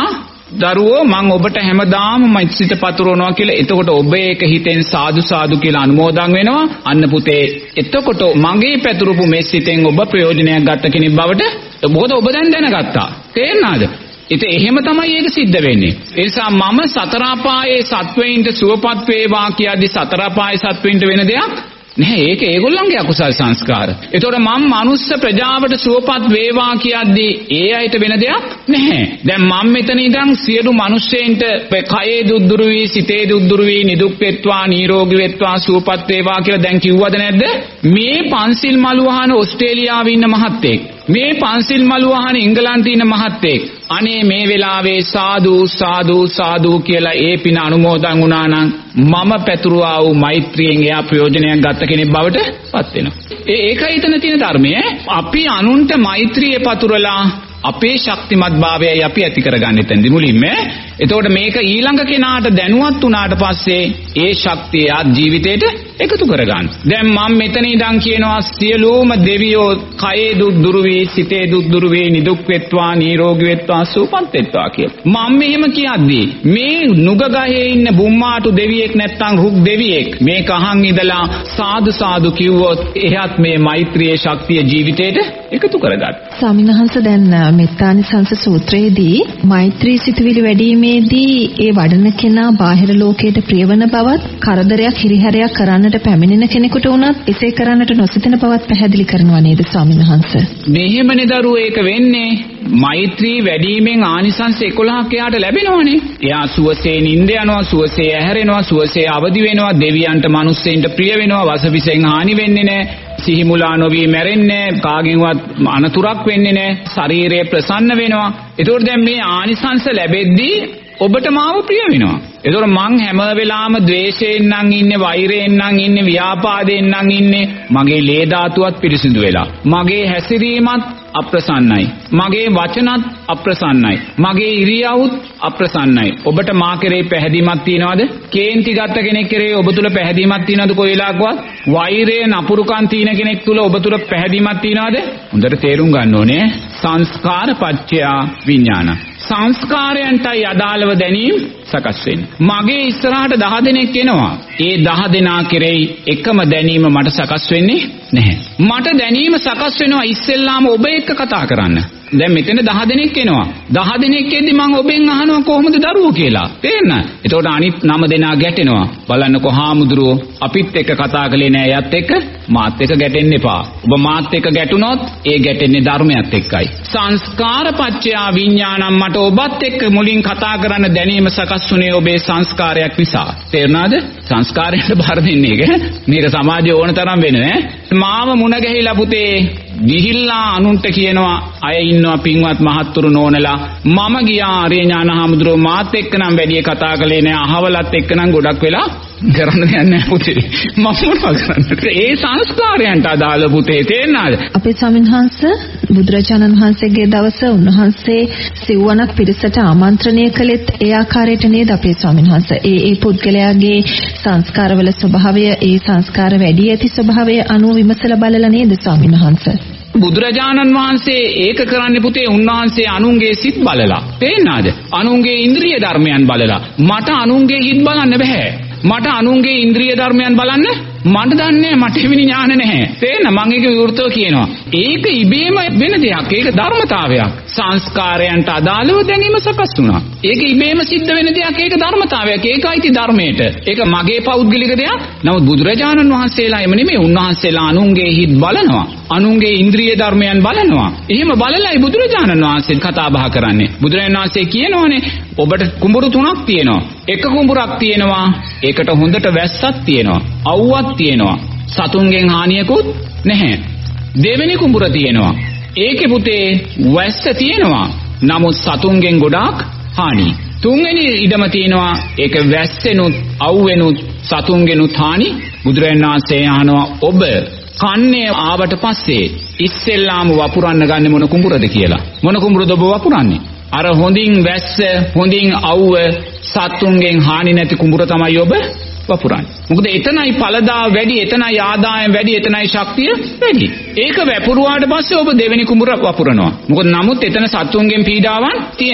S2: දරුවෝ මම ඔබට හැමදාම මෛත්‍රීත පතුරවනවා කියලා. එතකොට ඔබ ඒක හිතෙන් සාදු සාදු කියලා අනුමෝදන් වෙනවා. අන්න පුතේ එතකොට මගේ පැතුරුපු මේ සිතෙන් ඔබ ප්‍රයෝජනයක් ගත්ත කෙනෙක් බවට මොකද ඔබ දැන් දැනගත්තා. තේරෙනවද? ඉතින් එහෙම තමයි ඒක සිද්ධ වෙන්නේ. ඒ නිසා මම සතර අපායේ සත්වයින්ට සුවපත් වේවා කියද්දි සතර අපායේ සත්වයින්ට වෙන දෙයක් නෑ. ඒක ඒගොල්ලන්ගේ අකුසල් සංස්කාර. ඒතකොට මම මනුස්ස ප්‍රජාවට සුවපත් වේවා කියද්දි ඒ අයට වෙන දෙයක් නැහැ. දැන් මම මෙතන ඉඳන් සියලු මිනිස්සෙන්ට කයේ දුක් දුරු වී සිතේ දුක් දුරු වී නිදුක් වෙත්වා නිරෝගී වෙත්වා සුවපත් වේවා කියලා දැන් කිව්වද නැද්ද? මේ පන්සිල් මළු වහන ඕස්ට්‍රේලියාවේ ඉන්න මහත්තයෙක්, මේ පන්සිල් මළු වහන ඉංගලන්තේ ඉන්න මහත්තයෙක් අනේ මේ වෙලාවේ සාදු සාදු සාදු කියලා ඒ පින අනුමෝදන් වුණා නම් මම පැතුරුවා වූ මෛත්‍රියෙන් එයා ප්‍රයෝජනයක් ගත්ත කෙනෙක් බවට පත් වෙනවා. ඒ ඒකයි එතන තියෙන ධර්මය. අපි අනුන්ට මෛත්‍රිය පතුරලා අපේ ශක්තිමත් භාවයයි අපි ඇති කරගන්න එතනදි මුලින්ම. එතකොට මේක ඊළඟ කෙනාට දැනුවත් වුණාට පස්සේ ඒ ශක්තිය ආ ජීවිතේට එකතු කරගන්න. දැන් මම මෙතන ඉඳන් කියනවා සියලුම දෙවියෝ කයේ දුක් දුරු වේ, සිතේ දුක් දුරු වේ, නිදුක් වෙත්වා, නිරෝගී වෙත්වා, සුවපත් වෙත්වා කියලා. මම මෙහෙම කියද්දී මේ නුග ගහේ ඉන්න බුම්මාටු දෙවියෙක් නැත්තම් රුක් දෙවියෙක් මේක අහන් ඉඳලා සාදු සාදු කිව්වොත් එහත් මේ මෛත්‍රියේ ශක්තිය ජීවිතේට එකතු කරගන්න.
S1: ස්වාමීන් වහන්සේ දැන් මෙත්තානිසංස සූත්‍රයේදී මෛත්‍රී සිතුවිලි වැඩිීමේදී ඒ වඩන කෙනා බාහිර ලෝකයට ප්‍රියවන බවත් කරදරයක් හිරිහැරයක් කරන්නට පැමිණෙන කෙනෙකුට වුණත් එසේ කරන්නට නොසිතන බවත් පැහැදිලි කරනවා නේද ස්වාමීන් වහන්සේ?
S2: මෙහෙමනේ දරුවෝ ඒක වෙන්නේ. මෛත්‍රී වැඩිීමෙන් ආනිසංස එකොළහක් එයාට ලැබෙනවනේ. එයා සුවසේ නිින්ද යනවා, සුවසේ ඇහැරෙනවා, සුවසේ අවදි වෙනවා, දෙවියන්ට මිනිස්සෙන්ට ප්‍රිය වෙනවා, වසවිසෙන් හානි වෙන්නේ නැහැ, සිහිමුලා නොවි මැරෙන්නේ, කාගෙන්වත් අනතුරක් වෙන්නේ නැහැ, ශරීරය ප්‍රසන්න වෙනවා. ඒතකොට දැන් මේ ආනිසංස ලැබෙද්දී ඔබට මාව ප්‍රිය වෙනවා. ඒතකොට මං හැම වෙලාවම ද්වේෂයෙන් නම් ඉන්නේ, වෛරයෙන් නම් ඉන්නේ, ව්‍යාපාදයෙන් නම් ඉන්නේ. මගේ ලේ ධාතුවත් පිරිසිදු වෙලා, මගේ හැසිරීමත් අප්‍රසන්නයි, මගේ වචනත් අප්‍රසන්නයි, මගේ ඉරියව්වත් අප්‍රසන්නයි. ඔබට මා කෙරේ පැහැදීමක් තියනවද? කේන්ති ගත්ත කෙනෙක් කෙරේ ඔබ තුල පැහැදීමක් තියනවද? කොයි වෙලාවකවත් වෛරය නපුරුකම් තියෙන කෙනෙක් තුල ඔබ තුල පැහැදීමක් තියනවද? හොඳට තේරුම් ගන්න ඕනේ. සංස්කාර පත්‍ය විඥාන. සංස්කාරයන්ටයි අදාළව දැනීම සකස් වෙන්නේ. මගේ ඉස්සරහට දහ දෙනෙක් එනවා. ඒ දහ දෙනා කෙරෙහි එකම දැනීම මට සකස් වෙන්නේ නැහැ. මට දැනීම සකස් වෙනවා ඉස්සෙල්ලාම ඔබ එක්ක කතා කරන්න. දැන් මෙතන දහ දෙනෙක් එනවා. දහ දෙනෙක් එද්දි මම ඔබෙන් අහනවා කොහොමද දරුවෝ කියලා. තේරෙනවද? එතකොට අනිත් නම දෙනා ගැටෙනවා. බලන්නකෝ හාමුදුරුවෝ අපිත් එක්ක කතා කළේ නෑ, යත් එක්ක මාත් එක්ක ගැටෙන්න එපා. ඔබ මාත් එක්ක ගැටුනොත් ඒ ගැටෙන්නේ ධර්මයත් එක්කයි. සංස්කාර පත්‍ය විඥානම් මට ඔබත් එක්ක මුලින් කතා කරන්න දැනීම සකස් වුණේ ඔබේ සංස්කාරයක් නිසා. තේරුණාද? සංස්කාරයට බාර දෙන්නේ එක. මේක සමාජයේ ඕන තරම් වෙන්නේ ඈ. මාව මුණ ගැහිලා පුතේ ගිහිල්ලා අනුන්ට කියනවා අය ඉන්නවා පින්වත් මහත්තුරු නෝනලා මම ගියා ආර්ය ඥාන හාමුදුරුවෝ මාත් එක්ක නම් වැඩි කතා කළේ නෑ, අහවලත් එක්ක නම් ගොඩක් වෙලා කරන්න දෙයක් නෑ පුතේ. මම මොනවා කරන්නද? ඒ සංස්කාරයන්ට අදාළ පුතේ. තේරෙනවද?
S1: අපේ ස්වාමීන් වහන්සේ බුදුරජාණන් වහන්සේගේ දවස උන්වහන්සේ සිව්වනක් පිරිසට ආමන්ත්‍රණය කළෙත් ඒ ආකාරයට නේද අපේ ස්වාමීන් වහන්සේ? ඒ ඒ පුද්ගලයාගේ සංස්කාරවල ස්වභාවය, ඒ සංස්කාර වැඩි ඇති ස්වභාවය අනුව විමසලා බලලා නේද ස්වාමීන් වහන්සේ?
S2: බුදුරජාණන් වහන්සේ ඒක කරන්නේ පුතේ උන්වහන්සේ අනුන්ගේ සිත් බලලා. තේරෙනවද? අනුන්ගේ ඉන්ද්‍රිය ධර්මයන් බලලා. මට අනුන්ගේ හිත් බලන්න බෑ. මට අනුන්ගේ ඉන්ද්‍රිය ධර්මයන් බලන්න මට දන්නේ මට එවැනි ඥාන නැහැ. තේරෙන මම ඒක විවෘතව කියනවා. ඒක ඉබේම වෙන දෙයක්. ඒක ධර්මතාවයක්. සංස්කාරයන්ට අදාළව දැනීම සකස් වුණා. ඒක ඉබේම සිද්ධ වෙන දෙයක්. ඒක ධර්මතාවයක්. ඒකයිති ධර්මයට. ඒක මගේ පෞද්ගලික දෙයක්. නමුත් බුදුරජාණන් වහන්සේලා එම නෙමෙයි. උන්වහන්සේලා අනුන්ගේ හිත් බලනවා. අනුන්ගේ ඉන්ද්‍රිය ධර්මයන් බලනවා. එහෙම බලලයි බුදුරජාණන් වහන්සේ කතා බහ කරන්නේ. බුදුරජාණන් වහන්සේ කියනෝනේ ඔබට කුඹුරු තුනක් තියෙනවා. එක කුඹුරක් තියෙනවා. ඒකට හොඳට වැස්සක් තියෙනවා. අවුවක් තියෙනවා. සතුන්ගෙන් හානියකුත් නැහැ. දෙවෙනි කුඹුර තියෙනවා. ඒකේ පුතේ වැස්ස තියෙනවා. නමුත් සතුන්ගෙන් ගොඩාක් හානි. තුන්වෙනි ඉඩම තියෙනවා. ඒක වැස්සෙනුත් අවුවෙනුත් සතුන්ගෙනුත් හානි. බුදුරජාණන් වහන්සේ අහනවා ඔබ කන්නේ ආවට පස්සේ ඉස්සෙල්ලාම වපුරන්න ගන්නේ මොන කුඹුරද කියලා. මොන කුඹුරද ඔබ වපුරන්නේ? අර හොඳින් වැස්ස, හොඳින් අවුව, සතුන්ගෙන් හානි නැති කුඹුර තමයි ඔබ වපුරන්නේ. මොකද එතනයි ඵලදා වැඩි, එතනයි ආදායම් වැඩි, එතනයි ශක්තිය වැඩි. ඒක වැපුරුවාට පස්සේ ඔබ දෙවෙනි කුඹුර වපුරනවා. මොකද නමුත් එතන සතුන්ගෙන් පීඩාවන් තියෙනවා.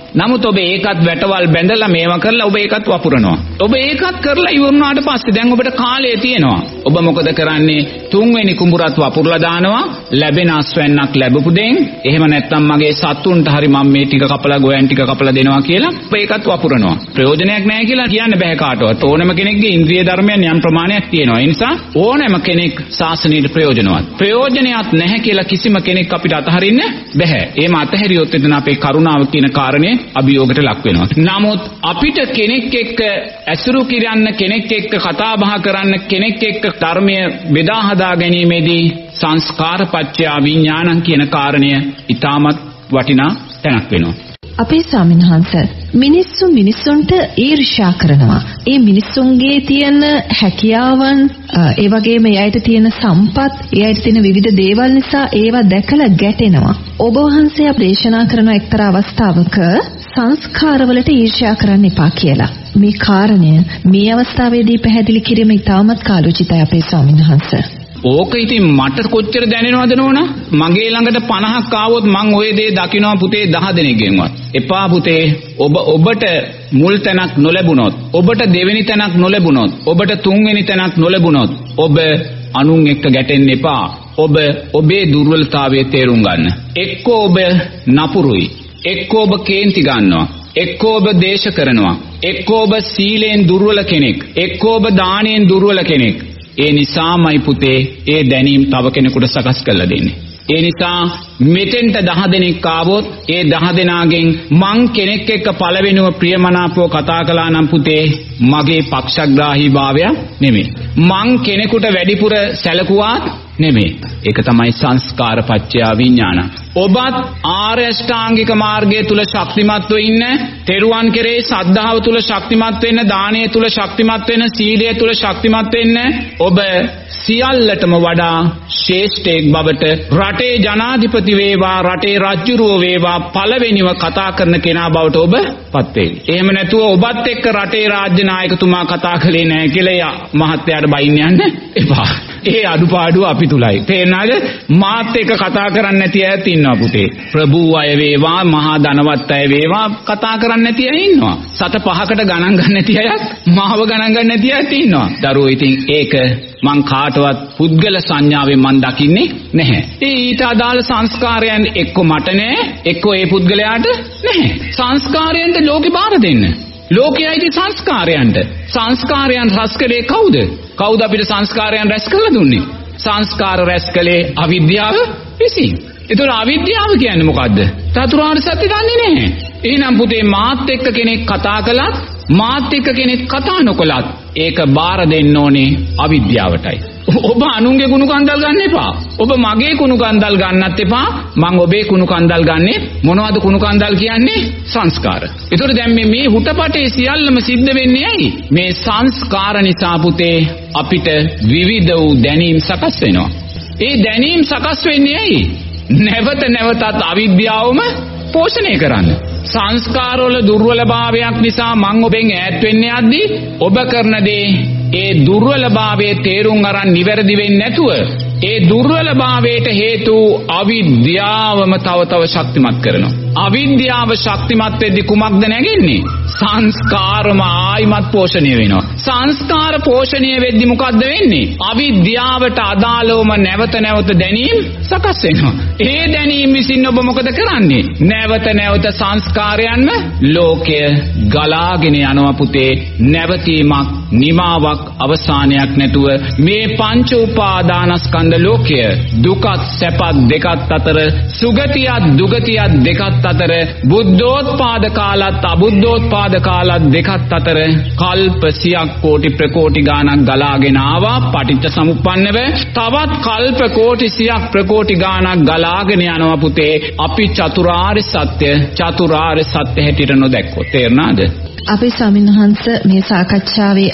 S2: නමුත් ඔබ ඒකත් වැටවල් බැඳලා මේවා කරලා ඔබ ඒකත් වපුරනවා. ඔබ ඒකත් කරලා ඉවරනාට පස්සේ දැන් ඔබට කාලය තියෙනවා. ඔබ මොකද කරන්නේ? තුන්වෙනි කුඹුරත් වපුරලා දානවා. ලැබෙන අස්වැන්නක් ලැබපු දෙයින් එහෙම නැත්නම් මගේ සතුන්ට හරි මම මේ ටික කපලා ගෝයන් ටික කපලා දෙනවා කියලා ඔබ ඒකත් වපුරනවා. ප්‍රයෝජනයක් නැහැ කියලා කියන්න බෑ කාටවත්. ඕනම කෙනෙක්ගේ ඉන්ද්‍රිය ධර්මයන් යම් ප්‍රමාණයක් තියෙනවා. ඒ නිසා ඕනෑම කෙනෙක් ශාසනයට ප්‍රයෝජනවත්. ප්‍රයෝජනයක් නැහැ කියලා කිසිම කෙනෙක් අපිට අතහරින්න බෑ. එහෙම අතහැරියොත් එතන අපේ කරුණාව කියන කාරණේ අභියෝගයට ලක් වෙනවා. නමුත් අපිට කෙනෙක් එක්ක ඇසුරු කිරන්න, කෙනෙක් එක්ක කතා බහ කරන්න, කෙනෙක් එක්ක ධර්මය බෙදා හදා ගැනීමේදී සංස්කාර පත්‍ය විඥානං කියන කාරණය ඊටමත් වටිනා තැනක් වෙනවා.
S1: අපේ ස්වාමීන් වහන්සේ මිනිස්සු මිනිස්සුන්ට ඊර්ෂ්‍යා කරනවා. ඒ මිනිස්සුන්ගේ තියෙන හැකියාවන්, ඒ වගේම එයාට තියෙන සම්පත්, එයාට තියෙන විවිධ දේවල් නිසා ඒවා දැකලා ගැටෙනවා. ඔබ වහන්සේ දේශනා කරන එක්තරා අවස්ථාවක සංස්කාරවලට ඊර්ෂ්‍යා කරන්න එපා කියලා. මේ කාරණය මේ අවස්ථාවේදී පැහැදිලි කිරීම ඉතාමත් කාලෝචිතයි අපේ ස්වාමීන් වහන්සේ.
S2: ඕක ඉතින් මට කොච්චර දැනෙනවද නෝනා? මගේ ළඟට පනහක් ආවොත් මං ওই දේ දකිනවා පුතේ දහ දෙනෙක්ගෙන්වත්. එපා පුතේ, ඔබ ඔබට මුල් තැනක් නොලැබුණොත්, ඔබට දෙවෙනි තැනක් නොලැබුණොත්, ඔබට තුන්වෙනි තැනක් නොලැබුණොත් ඔබ අනුන් එක්ක ගැටෙන්න එපා. ඔබ ඔබේ දුර්වලතාවය තේරුම් ගන්න. එක්කෝ ඔබ නපුරුයි, එක්කෝ ඔබ කේන්ති ගන්නවා, එක්කෝ ඔබ දේශ කරනවා, එක්කෝ ඔබ සීලෙන් දුර්වල කෙනෙක්, එක්කෝ ඔබ දානෙන් දුර්වල කෙනෙක්. ඒ නිසාමයි පුතේ ඒ දැනීම් තව කෙනෙකුට සකස් කරලා දෙන්නේ. ඒ නිසා මෙතෙන්ට දහ දෙනෙක් ආවොත් ඒ දහ දෙනාගෙන් මං කෙනෙක් එක්ක පළවෙනිව ප්‍රියමනාපව කතා කළා නම් පුතේ මගේ පක්ෂග්‍රාහී භාවය නෙමෙයි. මං කෙනෙකුට වැඩිපුර සැලකුවාත් නෙමෙයි. ඒක තමයි සංස්කාර පත්‍ය විඥාන. ඔබත් ආර්ය අෂ්ටාංගික මාර්ගය තුල ශක්තිමත්ව ඉන්න, තෙරුවන් කෙරේ සද්ධාව තුල ශක්තිමත් වෙන්න, දානය තුල ශක්තිමත් වෙන්න, සීලය තුල ශක්තිමත් වෙන්න, ඔබ සියල්ලටම වඩා ශ්‍රේෂ්ඨයෙක් බවට රටේ ජනාධිපති වේවා, රටේ රජුරුව වේවා පළවෙනිව කතා කරන කෙනා බවට ඔබ පත් වෙයි. එහෙම නැතුව ඔබත් එක්ක රටේ රාජ්‍ය නායකතුමා කතා කළේ නැහැ කියලා මහත්තයාට බයින්න යන්න එපා. ඒ අඩුපාඩුව අපි තුලයි. තේරෙනවද? මාත් එක්ක කතා කරන්නේ නැති අයත් ඉන්නවා පුතේ. ප්‍රභූ අය වේවා, මහා ධනවත් අය වේවා කතා කරන්නේ නැති අය ඉන්නවා. සත පහකට ගණන් ගන්න නැති අයත්, මාව ගණන් ගන්න නැති අයත් ඉන්නවා. දරුවෝ ඉතින් ඒක මං කාටවත් පුද්ගල සංඥාවෙන් මං දකින්නේ නැහැ. ඒ ඊට අදාළ සංස්කාරයන් එක්ක මට නැහැ, එක්ක ඒ පුද්ගලයාට නැහැ. සංස්කාරයන්ට ලෝකේ බාර දෙන්න. ලෝකයයිති සංස්කාරයන්ට. සංස්කාරයන් රැස් කළේ කවුද? කවුද අපිට සංස්කාරයන් රැස් කරලා දුන්නේ? සංස්කාර රැස් කළේ අවිද්‍යාව විසින්. ඒතර අවිද්‍යාව කියන්නේ මොකද්ද? චතුරාර්ය සත්‍ය දන්නේ නැහැ. එහෙනම් පුතේ මාත් එක්ක කෙනෙක් කතා කළත්, මාත් එක්ක කෙනෙක් කතා නොකළත් ඒක බාර දෙන්න ඕනේ අවිද්‍යාවටයි. ඔබ අනුන්ගේ කුණු කන්දල් ගන්න එපා. ඔබ මගේ කුණු කන්දල් ගන්නත් එපා. මං ඔබේ කුණු කන්දල් ගන්නෙ මොනවද? කුණු කන්දල් කියන්නේ සංස්කාර. ඒතර දැන් මේ මේ හුටපටේ සියල්ලම සිද්ධ වෙන්නේ ඇයි? මේ සංස්කාර නිසා පුතේ අපිට විවිධ වූ දැනීම් සකස් වෙනවා. ඒ දැනීම් සකස් වෙන්නේ ඇයි? නැවත නැවතත් අවිද්‍යාවම පෝෂණය කරන්න. සංස්කාරවල දුර්වලභාවයක් නිසා මං ඔබෙන් ඈත් වෙන්න යද්දී ඔබ කරන දේ ඒ දුර්වලභාවයේ තේරුම් අරන් නිවැරදි වෙන්නේ නැතුව ඒ දුර්වලභාවයට හේතු අවිද්‍යාවම තව තව ශක්තිමත් කරනවා. අවිද්‍යාව ශක්තිමත් වෙද්දී කුමක්ද නැගෙන්නේ? සංස්කාරම ආයිමත් පෝෂණය වෙනවා. සංස්කාර පෝෂණය වෙද්දී මොකද්ද වෙන්නේ? අවිද්‍යාවට අදාළවම නැවත නැවත දැනීම් සකස් වෙනවා. ඒ දැනීම් විසින් ඔබ මොකද කරන්නේ? නැවත නැවත සංස්කාරයන්ම ලෝකය ගලාගෙන යනවා පුතේ. නැවතීමක්, නිමාවක්, අවසානයක් නැතුව මේ පංච උපාදානස්කන්ධ ලෝකය දුකත් සැපත් දෙකත් අතර, සුගතියත් දුගතියත් දෙකත් අතර, බුද්ධෝත්පාද කාලත් අබුද්ධෝත්පාද කාලත් දෙකත් අතර කල්ප සියක් කෝටි ප්‍රකෝටි ගාණක් ගලාගෙන ආවා පටිච්ච සමුප්පන්නව. තවත් කල්ප කෝටි සියක් ප්‍රකෝටි ගාණක් ගලාගෙන යනවා පුතේ. අපි චතුරාර්ය සත්‍ය චතුරාර්ය සත්‍ය හැටියට නොදැක්කොත්. තේරුණාද?
S1: අපේ ස්වාමීන් වහන්සේ මේ සාකච්ඡාවේ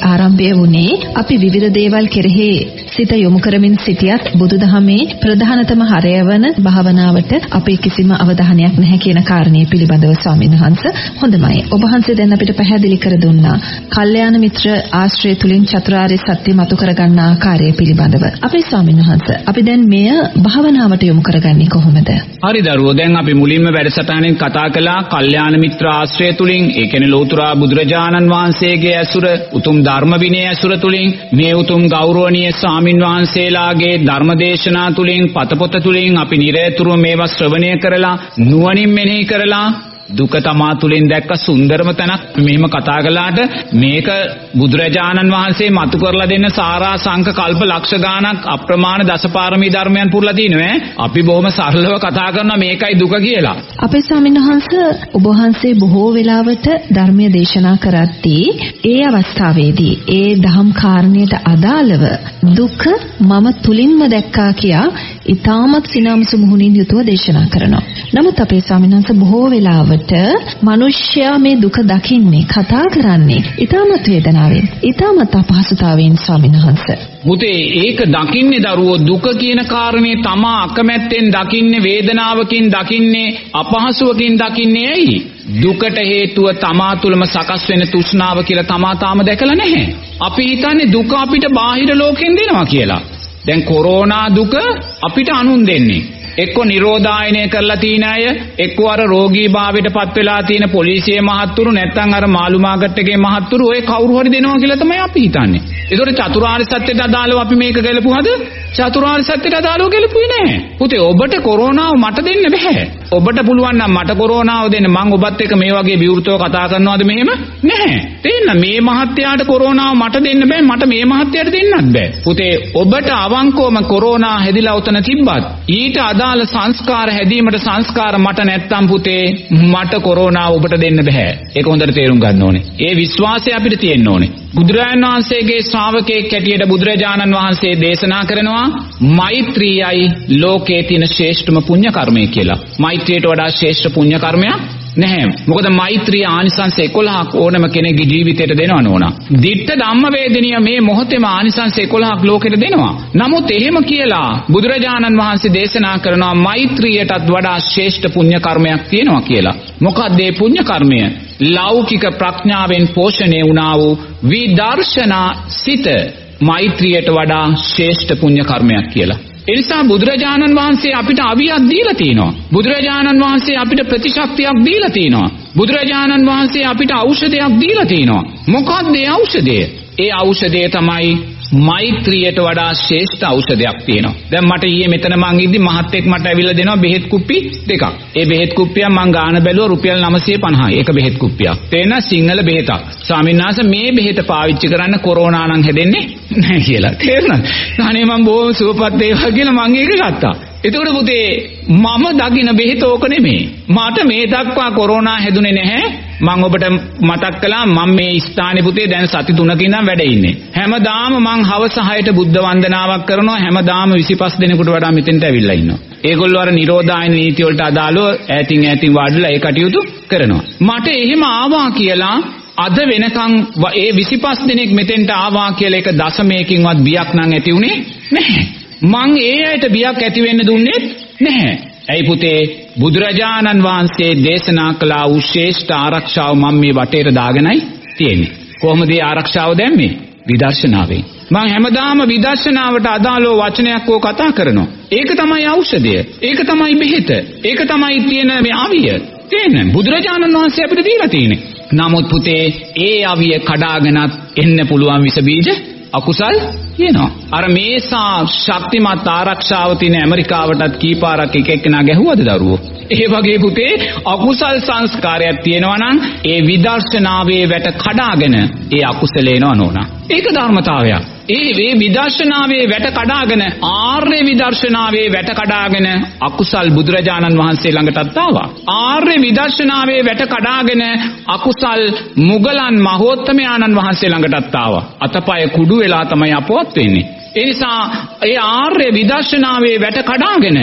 S1: ආරම්භය වුණේ අපි විවිධ දේවල් කෙරෙහි සිත යොමු කරමින් සිටියත් බුදුදහමේ ප්‍රධානතම හරය වන භාවනාවට අපි කිසිම අවධානයක් නැහැ කියන කාරණේ පිළිබඳව ස්වාමීන් වහන්සේ හොඳමයි. ඔබ වහන්සේ දැන් අපිට පැහැදිලි කර දුන්නා. කල්යාණ මිත්‍ර ආශ්‍රය තුලින් චතුරාර්ය සත්‍ය මතු කරගන්න ආකාරය පිළිබඳව. අපේ ස්වාමීන් වහන්සේ අපි දැන් මෙය භාවනාවට යොමු කරගන්නේ කොහොමද?
S2: හරි දරුවෝ, දැන් අපි මුලින්ම වැඩසටහනෙන් කතා කළා කල්යාණ මිත්‍ර ආශ්‍රය තුලින්, ඒ කියන්නේ ලෞතර බුදුරජාණන් වහන්සේගේ ඇසුර, උතුම් ධර්ම විනය ඇසුර තුලින්, මේ උතුම් ගෞරවනීය ස්වාමින් වහන්සේලාගේ ධර්මදේශනා තුලින්, පතපොත තුලින් අපි නිරතුරුව මේවා ශ්‍රවණය කරලා නුවණින් මෙනෙහි කරලා දුක තමා තුලින් දැක්ක සුන්දරම තැනක්. මෙහෙම කතා කළාට මේක බුදුරජාණන් වහන්සේ මතු කරලා දෙන්න සාරා සංක කල්ප ලක්ෂ ගාණක් අප්‍රමාණ දසපාරමී ධර්මයන් පුරලා තිනවා. අපි බොහොම සරලව කතා කරනවා මේකයි දුක කියලා.
S1: අපේ ස්වාමීන් වහන්සේ ඔබ වහන්සේ බොහෝ වෙලාවට ධර්මයේ දේශනා කරද්දී ඒ අවස්ථාවේදී ඒ දහම් කාරණයට අදාළව දුක මම තුලින්ම දැක්කා කියා ඊටමත් සිනාමසු මුහුණින් යුතුව දේශනා කරනවා. නමුත් අපේ ස්වාමීන් වහන්සේ බොහෝ වෙලාවට මනුෂ්‍යයා මේ දුක දකින්නේ, කතා කරන්නේ ඊටමත් වේදනාවෙන්, ඊටමත් අපහසුතාවයෙන් ස්වාමීන් වහන්සේ.
S2: මුතේ ඒක දකින්නේ දරුවෝ දුක කියන කාරණේ තමා අකමැත්තෙන් දකින්නේ, වේදනාවකින් දකින්නේ, අපහසුවකින් දකින්නේ ඇයි? දුකට හේතුව තමා තුළම සකස් වෙන තෘෂ්ණාව කියලා තමා තාම දැකලා නැහැ. අපි හිතන්නේ දුක අපිට බාහිර ලෝකෙන් දෙනවා කියලා. දැන් කොරෝනා දුක අපිට අනුන් දෙන්නේ. එක්ක නිරෝධායනය කරලා තියෙන අය, එක්ක අර රෝගී භාවයට පත් වෙලා තියෙන පොලිසියේ මහත්තුරු, නැත්නම් අර මාළු මාකට් එකේ මහත්තුරු, ඔය කවුරු හරි දෙනවා කියලා තමයි අපි හිතන්නේ. ඒතකොට චතුරාර්ය සත්‍යයට අදාළව අපි මේක ගැලපුවද? චතුරාර්ය සත්‍යයට අදාළව ගැලපුවේ නැහැ. පුතේ ඔබට කොරෝනාව මට දෙන්න බෑ. ඔබට පුළුවන් නම් මට කොරෝනාව දෙන්න, මං ඔබත් එක්ක මේ වගේ විවෘතව කතා කරනවද මෙහෙම? නැහැ. තේන්න මේ මහත්යාට කොරෝනාව මට දෙන්න බෑ, මට මේ මහත්යාට දෙන්නත් බෑ. පුතේ ඔබට අවංකවම කොරෝනා හැදිලා උතන තිබ්බත් ඊට අදාළ සංස්කාර හැදීමට සංස්කාර මට නැත්තම් පුතේ මට කොරෝනාව ඔබට දෙන්න බෑ. ඒක හොඳට තේරුම් ගන්න ඕනේ. ඒ විශ්වාසය අපිට තියෙන්න ඕනේ. බුදුරජාණන් වහන්සේගේ ශ්‍රාවකයෙක් හැටියට බුදුරජාණන් වහන්සේ දේශනා කරනවා මෛත්‍රියයි ලෝකයේ තියෙන ශ්‍රේෂ්ඨම පුණ්‍ය කර්මය කියලා. මෛත්‍රියට වඩා ශ්‍රේෂ්ඨ පුණ්‍ය කර්මයක් නැහැ. මොකද මෛත්‍රිය ආනිසංස එකොළහක් ඕනම කෙනෙකුගේ ජීවිතයට දෙනව නෝනා. ditta ධම්ම වේදනීය මේ මොහොතේම ආනිසංස එකොළහක් ලෝකෙට දෙනවා. නමුත් එහෙම කියලා බුදුරජාණන් වහන්සේ දේශනා කරනවා මෛත්‍රියටත් වඩා ශ්‍රේෂ්ඨ පුණ්‍ය කර්මයක් තියෙනවා කියලා. මොකක්ද මේ පුණ්‍ය කර්මය? ලෞකික ප්‍රඥාවෙන් පෝෂණය වුණා වූ විදර්ශනා සිත මෛත්‍රියට වඩා ශ්‍රේෂ්ඨ පුණ්‍ය කර්මයක් කියලා. එනිසා බුදුරජාණන් වහන්සේ අපිට අවියක් දීලා තිනවා. බුදුරජාණන් වහන්සේ අපිට ප්‍රතිශක්තියක් දීලා තිනවා. බුදුරජාණන් වහන්සේ අපිට ඖෂධයක් දීලා තිනවා. මොකක්ද ඒ ඖෂධය? ඒ ඖෂධය තමයි මෛත්‍රියට වඩා ශ්‍රේෂ්ඨ ඖෂධයක් තියෙනවා. දැන් මට ඊයේ මෙතන මං ඉද්දි මහත්තයෙක් මට ඇවිල්ලා දෙනවා බෙහෙත් කුප්පි දෙකක්. ඒ බෙහෙත් කුප්පිය මං ගාන බැලුවා රුපියල් නවසිය පනහයි. ඒක බෙහෙත් කුප්පියක්. තේන සිංහල බෙහෙතක්. ස්වාමීන් වහන්සේ මේ බෙහෙත පාවිච්චි කරන්න කොරෝනා නම් හැදෙන්නේ නැහැ කියලා. තේරුණාද? අනේ මං බොහොම සුවපත් වේවා කියලා මං ඒක ගත්තා. එතකොට පුතේ මම දකින්න බෙහෙත ඕක නෙමෙයි. මට මේ දක්වා කොරෝනා හැදුනේ නැහැ. මම ඔබට මතක් කළා මම මේ ස්ථානේ පුතේ දැන් සති තුනක ඉඳන් වැඩ ඉන්නේ. හැමදාම මං හවස හයට බුද්ධ වන්දනාවක් කරනවා. හැමදාම විසිපස් දිනකට වඩා මෙතෙන්ට ඇවිල්ලා ඉන්නවා. ඒගොල්ලෝ අර නිරෝධායන නීති වලට අදාළව ඈතින් ඈතින් වාඩිලා ඒ කටයුතු කරනවා. මට එහෙම ආවා කියලා අද වෙනකන් ඒ විසිපස් දිනක් මෙතෙන්ට ආවා කියලා එක දශමයකින්වත් බියක් නම් ඇති උනේ නැහැ. මං ඒ අයට බියක් ඇති වෙන්න දුන්නේ නැහැ. ඇයි පුතේ බුදුරජාණන් වහන්සේ දේශනා කළා වූ ශ්‍රේෂ්ඨ ආරක්ෂාව මම මේ වටේට දාගෙනයි තියෙන්නේ. කොහොමද මේ ආරක්ෂාව දැම්මේ? විදර්ශනාවෙන්. මං හැමදාම විදර්ශනාවට අදාළව වචනයක් ඕක කතා කරනවා. ඒක තමයි ඖෂධය. ඒක තමයි බෙහෙත. ඒක තමයි තියෙන මේ ආවිය. තේන්න බුදුරජාණන් වහන්සේ අපිට දීලා තියෙන්නේ. නමුත් පුතේ ඒ ආවිය කඩාගෙනත් එන්න පුළුවන් විස බීජ අකුසල් කියනවා. අර මේසා ශක්තිමත් ආරක්ෂාව තියෙන ඇමරිකාවටත් කීපාරක් එක එක්කෙනා ගැහුවද දරුවෝ? ඒ වගේ පුතේ අකුසල් සංස්කාරයක් තියෙනවා නම් ඒ විදර්ශනාවේ වැට කඩාගෙන ඒ අකුසලේනව නෝනා. ඒක ධර්මතාවයක්. ඒ වේ විදර්ශනාවේ වැට කඩාගෙන ආර්ය විදර්ශනාවේ වැට කඩාගෙන අකුසල් බුදුරජාණන් වහන්සේ ළඟටත් ආවා. ආර්ය විදර්ශනාවේ වැට කඩාගෙන අකුසල් මුගලන් මහෝත්තමයාණන් වහන්සේ ළඟටත් ආවා. අතපය කුඩු වෙලා තමයි අපවත් වෙන්නේ. ඒ නිසා ඒ ආර්ය විදර්ශනාවේ වැට කඩාගෙන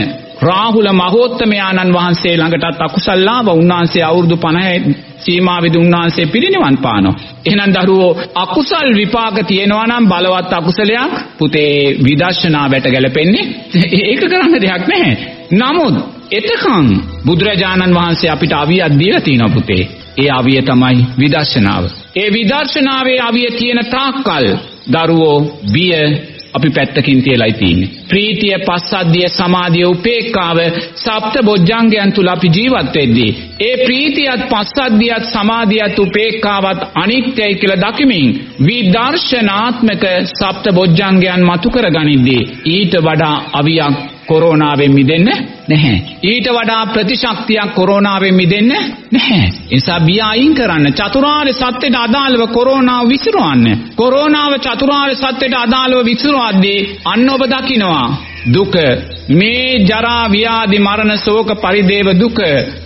S2: රාහුල මහෝත්තමයාණන් වහන්සේ ළඟටත් අකුසල් ආව. උන්වහන්සේ අවුරුදු පනහ සීමාවෙදී උන්වහන්සේ පිරිනිවන් පානවා. එහෙනම් දරුවෝ අකුසල් විපාක තියෙනවා නම් බලවත් අකුසලයක් පුතේ විදර්ශනාවට ගැලපෙන්නේ ඒක කරන්න දෙයක් නැහැ. නමුත් එතකන් බුදුරජාණන් වහන්සේ අපිට අවියක් දීලා තිනවා පුතේ. ඒ අවිය තමයි විදර්ශනාව. ඒ විදර්ශනාවේ අවිය තියෙන තාක්කල් දරුවෝ බිය අපි පැත්තකින් තියලායි තියෙන්නේ. ප්‍රීතිය, පස්සද්ධිය, සමාධිය, උපේක්ඛාව සප්ත බොජ්ජංගයන් තුල අපි ජීවත් වෙද්දී ඒ ප්‍රීතියත්, පස්සද්ධියත්, සමාධියත්, උපේක්ඛාවත් අනිත්‍යයි කියලා දකිමින් විදර්ශනාත්මක සප්ත බොජ්ජංගයන් මතු කරගනිද්දී ඊට වඩා අවියක් කොරෝනාවෙන් මිදෙන්න නැහැ. ඊට වඩා ප්‍රතිශක්තියක් කොරෝනාවෙන් මිදෙන්න නැහැ. ඒ නිසා බිය අයින් කරන්න. චතුරාර්ය සත්‍යයට අදාළව කොරෝනාව විසිරවන්න. කොරෝනාව චතුරාර්ය සත්‍යයට අදාළව විසිරවද්දී අන්න ඔබ දකිනවා දුක, මේ ජරා ව්‍යාධි මරණ ශෝක පරිදේව දුක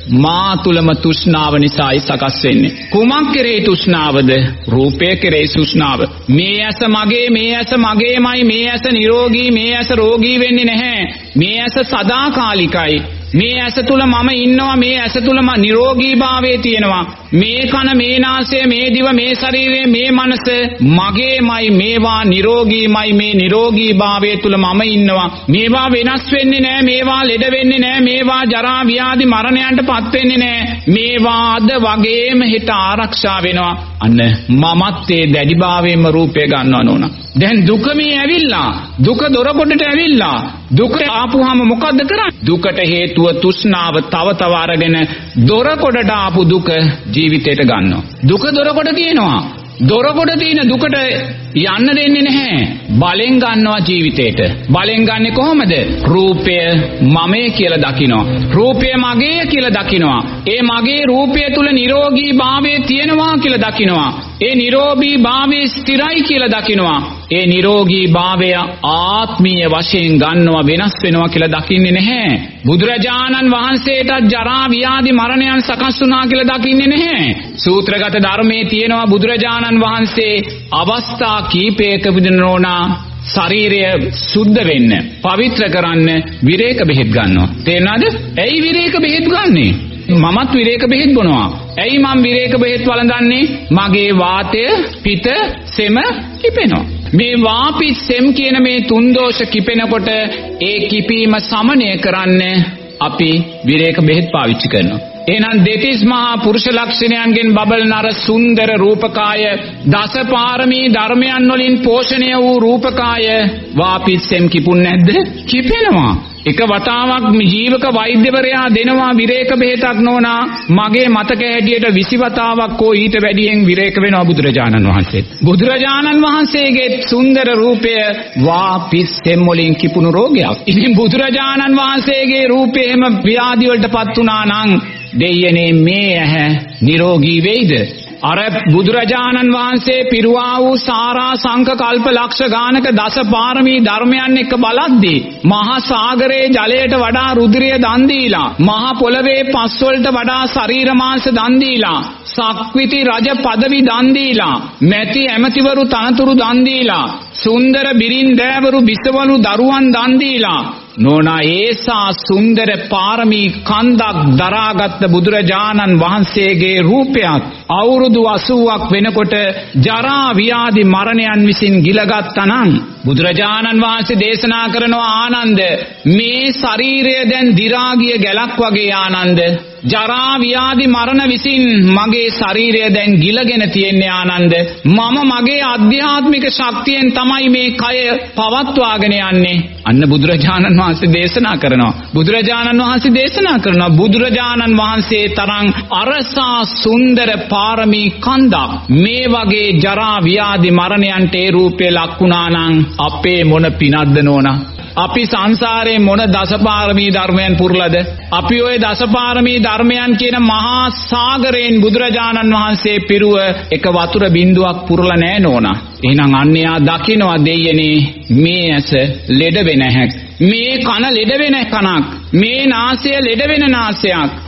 S2: මා තුලම තෘෂ්ණාව නිසායි සකස් වෙන්නේ. කුමක් කෙරෙහි තෘෂ්ණාවද? රූපය කෙරෙහි තෘෂ්ණාව. මේ ඇස මගේ, මේ ඇස මගේමයි, මේ ඇස නිරෝගී, මේ ඇස රෝගී වෙන්නේ නැහැ. මේ ඇස සදාකාලිකයි. මේ ඇස තුල මම ඉන්නවා, මේ ඇස තුල ම නිරෝගීභාවයේ තියෙනවා. මේ කන, මේ නාසය, මේ දිව, මේ ශරීරය, මේ මනස මගේමයි, මේවා නිරෝගීමයි, මේ නිරෝගීභාවයේ තුල මම ඉන්නවා. මේවා වෙනස් වෙන්නේ නැහැ, මේවා ලෙඩ වෙන්නේ නැහැ, මේවා ජරා ව්‍යාධි මරණයන්ට පත් වෙන්නේ නැහැ. මේවා අද වගේම හෙට ආරක්ෂා වෙනවා. අන්න මමත් ඒ දැඩිභාවයෙන්ම රූපය ගන්නවා නෝනා. දැන් දුක මේ ඇවිල්ලා, දුක දොරකොඩට ඇවිල්ලා. දුක ආපුවාම මොකද්ද කරන්නේ? දුකට හේතුව තෘෂ්ණාව තව තව අරගෙන දොරකොඩට ආපු දුක ජීවිතයට ගන්නවා. දුක දොරකොඩ තියෙනවා. දොරකොඩ තියෙන දුකට යන්න දෙන්නේ නැහැ. බලෙන් ගන්නවා ජීවිතේට. බලෙන් ගන්නෙ කොහොමද? රූපය මමේ කියලා දකිනවා. රූපය මගේ කියලා දකිනවා. ඒ මගේ රූපය තුල නිරෝගී භාවයේ තියෙනවා කියලා දකිනවා. ඒ නිරෝගී භාවයේ ස්ථිරයි කියලා දකිනවා. ඒ නිරෝගී භාවය ආත්මීය වශයෙන් ගන්නවා, වෙනස් වෙනවා කියලා දකින්නේ නැහැ. බුදුරජාණන් වහන්සේට ජරා ව්‍යාධි මරණයන් සකස් වුණා කියලා දකින්නේ නැහැ. සූත්‍රගත ධර්මයේ තියෙනවා බුදුරජාණන් වහන්සේ අවස්ථා කීපයක විදිනෝනා ශරීරය සුද්ධ වෙන්න, පවිත්‍ර කරන්න විරේක බෙහෙත් ගන්නවා. තේරෙනවද? ඇයි විරේක බෙහෙත් ගන්නෙ? මමත් විරේක බෙහෙත් බොනවා. ඇයි මම විරේක බෙහෙත් වළඳන්නේ? මගේ වාතය, පිත, සෙම කිපෙනවා. මේ වාපි සෙම් කියන මේ තුන් දෝෂ කිපෙනකොට ඒ කිපීම සමනය කරන්න අපි විරේක බෙහෙත් පාවිච්චි කරනවා. එහෙනම් දෙතිස් මහා පුරුෂ ලක්ෂණයන්ගෙන් බබලන අර සුන්දර රූපකාය, දසපාරමී ධර්මයන් වලින් පෝෂණය වූ රූපකාය වාපිස්සෙම් කිපුන්නේ නැද්ද? කිපෙනවා. එක වතාවක් ජීවක වෛද්‍යවරයා දෙනවා විරේක බෙහෙතක් නෝනා. මගේ මතක හැටියට විසි වතාවක් හෝ ඊට වැඩියෙන් විරේක වෙනවා බුදුරජාණන් වහන්සේත්. බුදුරජාණන් වහන්සේගේ සුන්දර රූපය වාපිස්සෙම් වලින් කිපුණු රෝගයක්. ඉතින් බුදුරජාණන් වහන්සේගේ රූපේම ව්‍යාධි වලටපත් වුණා නම් දෙයනේ මේ ඇහැ නිරෝගී වෙයිද? අර බුදුරජාණන් වහන්සේ පිරුවා වූ සාරා සංක කල්ප ලක්ෂ ගානක දස පාරමී ධර්මයන් එක්ක බලද්දී මහා සාගරයේ ජලයට වඩා රුධිරය දන් දීලා, මහා පොළවේ පස් වලට වඩා ශරීර මාංශ දන් දීලා, සක්විති රජ පදවි දන් දීලා, මැති ඇමතිවරු තනතුරු දන් දීලා, සුන්දර බිරින්දෑවරු බිසවරු දරුවන් දන් දීලා නෝනා ඒසා සුන්දර පාරමී කන්දක් දරාගත් බුදුරජාණන් වහන්සේගේ රූපයත් අවුරුදු අසූවක් වෙනකොට ජරා ව්‍යාධි මරණයන් විසින් ගිලගත්තා නම් බුදුරජාණන් වහන්සේ දේශනා කරනවා ආනන්ද මේ ශරීරය දැන් දි รา ගිය ගැලක් වගේ ආනන්ද ජරා ව්‍යාධි මරණ විසින් මගේ ශරීරය දැන් ගිලගෙන තියෙන්නේ ආනන්ද මම මගේ ආධ්‍යාත්මික ශක්තියෙන් තමයි මේ කය පවත්වාගෙන යන්නේ අන්න බුදුරජාණන් වහන්සේ දේශනා කරනවා බුදුරජාණන් වහන්සේ දේශනා කරනවා බුදුරජාණන් වහන්සේ තරම් අරසා සුන්දර පාරමී කන්දක් මේ වගේ ජරා ව්‍යාධි මරණයන්ට ඒ රූපේ ලක්ුණා නම් අපේ මොන පිනක්ද නෝනා අපි සංසාරේ මොන දසපාරමී ධර්මයන් පුරලද අපි ওই දසපාරමී ධර්මයන් කියන මහා සාගරයෙන් බුදුරජාණන් වහන්සේ පිරුව එක වතුර බින්දුවක් පුරලා නැහැ නෝනා එහෙනම් අන්‍යයා දකින්නවා දෙයනේ මේ ඇස ලෙඩ වෙන හැක් මේ කන ලෙඩ වෙන කනක් මේ නාසය ලෙඩ වෙන නාසයක්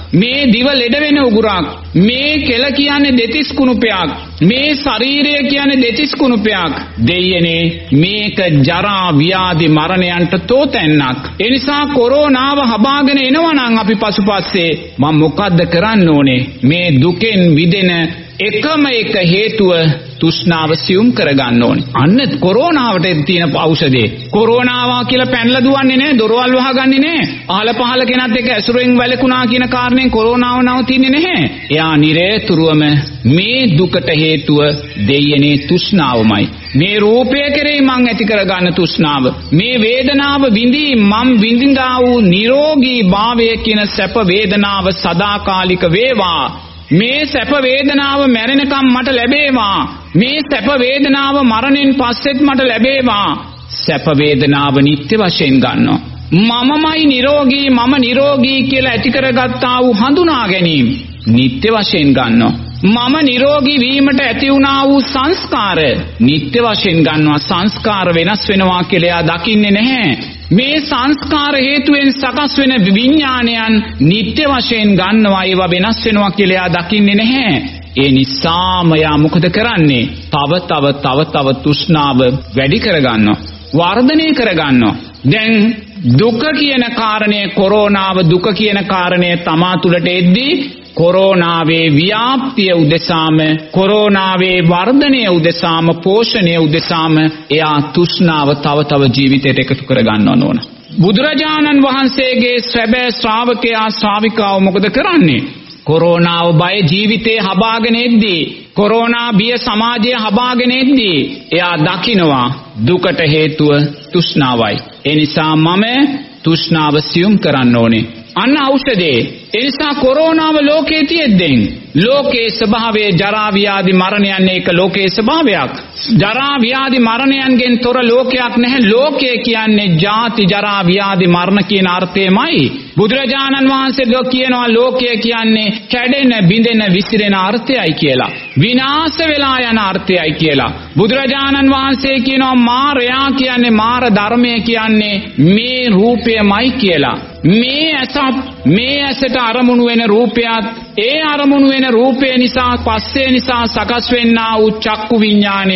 S2: මේ දිව ලෙඩ වෙන උගුරක්, මේ කෙල කියන්නේ දෙතිස් කුණුපයක්, මේ ශරීරය කියන්නේ දෙතිස් කුණුපයක්. දෙයියනේ මේක ජරා ව්‍යාධි මරණයන්ට තෝතැන්නක්. ඒ නිසා කොරෝනාව හබාගෙන එනවා නම් අපි පසුපස්සේ මම මොකද්ද කරන්න ඕනේ? මේ දුකෙන් මිදෙන එකම එක හේතුව තෘෂ්ණාව සියුම් කරගන්න ඕනේ. අන්න කොරෝනාවට තියෙන ඖෂධය. කොරෝනාව කියලා පැනලා දුවන්නේ නැහැ, දොරවල් වහගන්නේ නැහැ. අහල පහල කෙනත් එක්ක ඇසුරෙන් වැළකුණා කියන කාරණයෙන් කොරෝනාව නවතින්නේ නැහැ. එයා නිරේතුරුවම මේ දුකට හේතුව දෙයියනේ තෘෂ්ණාවමයි. මේ රූපය කෙරෙහි මං ඇති කරගන්න තෘෂ්ණාව, මේ වේදනාව විඳී මම් විඳින්නා වූ නිරෝගී භාවය කියන සැප වේදනාව සදාකාලික වේවා. මේ සැප වේදනාව මැරෙනකම් මට ලැබේවා. මේ සැප වේදනාව මරණයෙන් පස්සෙත් මට ලැබේවා. සැප වේදනාව නිත්‍ය වශයෙන් ගන්නවා. මමමයි නිරෝගී, මම නිරෝගී කියලා ඇති කරගත්තා වූ හඳුනා ගැනීම නිත්‍ය වශයෙන් ගන්නවා. මම නිරෝගී වීමට ඇති වුණා වූ සංස්කාර නිත්‍ය වශයෙන් ගන්නවා. සංස්කාර වෙනස් වෙනවා කියලා දකින්නේ නැහැ. මේ සංස්කාර හේතුවෙන් සකස් වෙන විඥානයන් නිත්‍ය වශයෙන් ගන්නවා, ඒවා වෙනස් වෙනවා කියලා දකින්නේ නැහැ. ඒ නිසාම යා මොකද කරන්නේ? තව තව තව තව තෘෂ්ණාව වැඩි කරගන්නවා, වර්ධනය කරගන්නවා. දැන් දුක කියන කාරණය, කොරෝනාව දුක කියන කාරණය තමා තුළට එද්දී කොරෝනාවේ ව්‍යාප්තිය උදෙසාම, කොරෝනාවේ වර්ධනය උදෙසාම, පෝෂණය උදෙසාම එයා තෘෂ්ණාව තව තව ජීවිතයට එකතු කර ගන්නව ඕන. බුදුරජාණන් වහන්සේගේ සැබෑ ශ්‍රාවකයා ශ්‍රාවිකාව මොකද කරන්නේ? කොරෝනාව බය ජීවිතේ හබාගෙන එද්දී, කොරෝනා බිය සමාජය හබාගෙන එද්දී එයා දකිනවා දුකට හේතුව තෘෂ්ණාවයි. ඒ නිසා මම තෘෂ්ණාව සියුම් කරන්න ඕනේ. අන්න ඖෂධේ. ඒ නිසා කොරෝනාව ලෝකයේ තියෙද්දී ලෝකේ ස්වභාවය ජරා ව්‍යාධි මරණයන් එක ලෝකේ ස්වභාවයක්. ජරා ව්‍යාධි මරණයන්ගෙන් තොර ලෝකයක් නැහැ. ලෝකය කියන්නේ ජාති ජරා ව්‍යාධි මරණ කියන අර්ථයමයි. බුදුරජාණන් වහන්සේ කියනවා ලෝකය කියන්නේ කැඩෙන, බිඳෙන, විසිරෙන අර්ථයයි කියලා. විනාශ වෙලා යන අර්ථයයි කියලා. බුදුරජාණන් වහන්සේ කියනවා මාරයා කියන්නේ, මාර ධර්මය කියන්නේ මේ රූපයමයි කියලා. මේ ඇසත්, මේ ඇසට අරමුණු වෙන රූපයත්, ඒ අරමුණු වෙන රූපය නිසා, පස්සේ නිසා සකස් වෙන්නා වූ චක්කු විඥාණය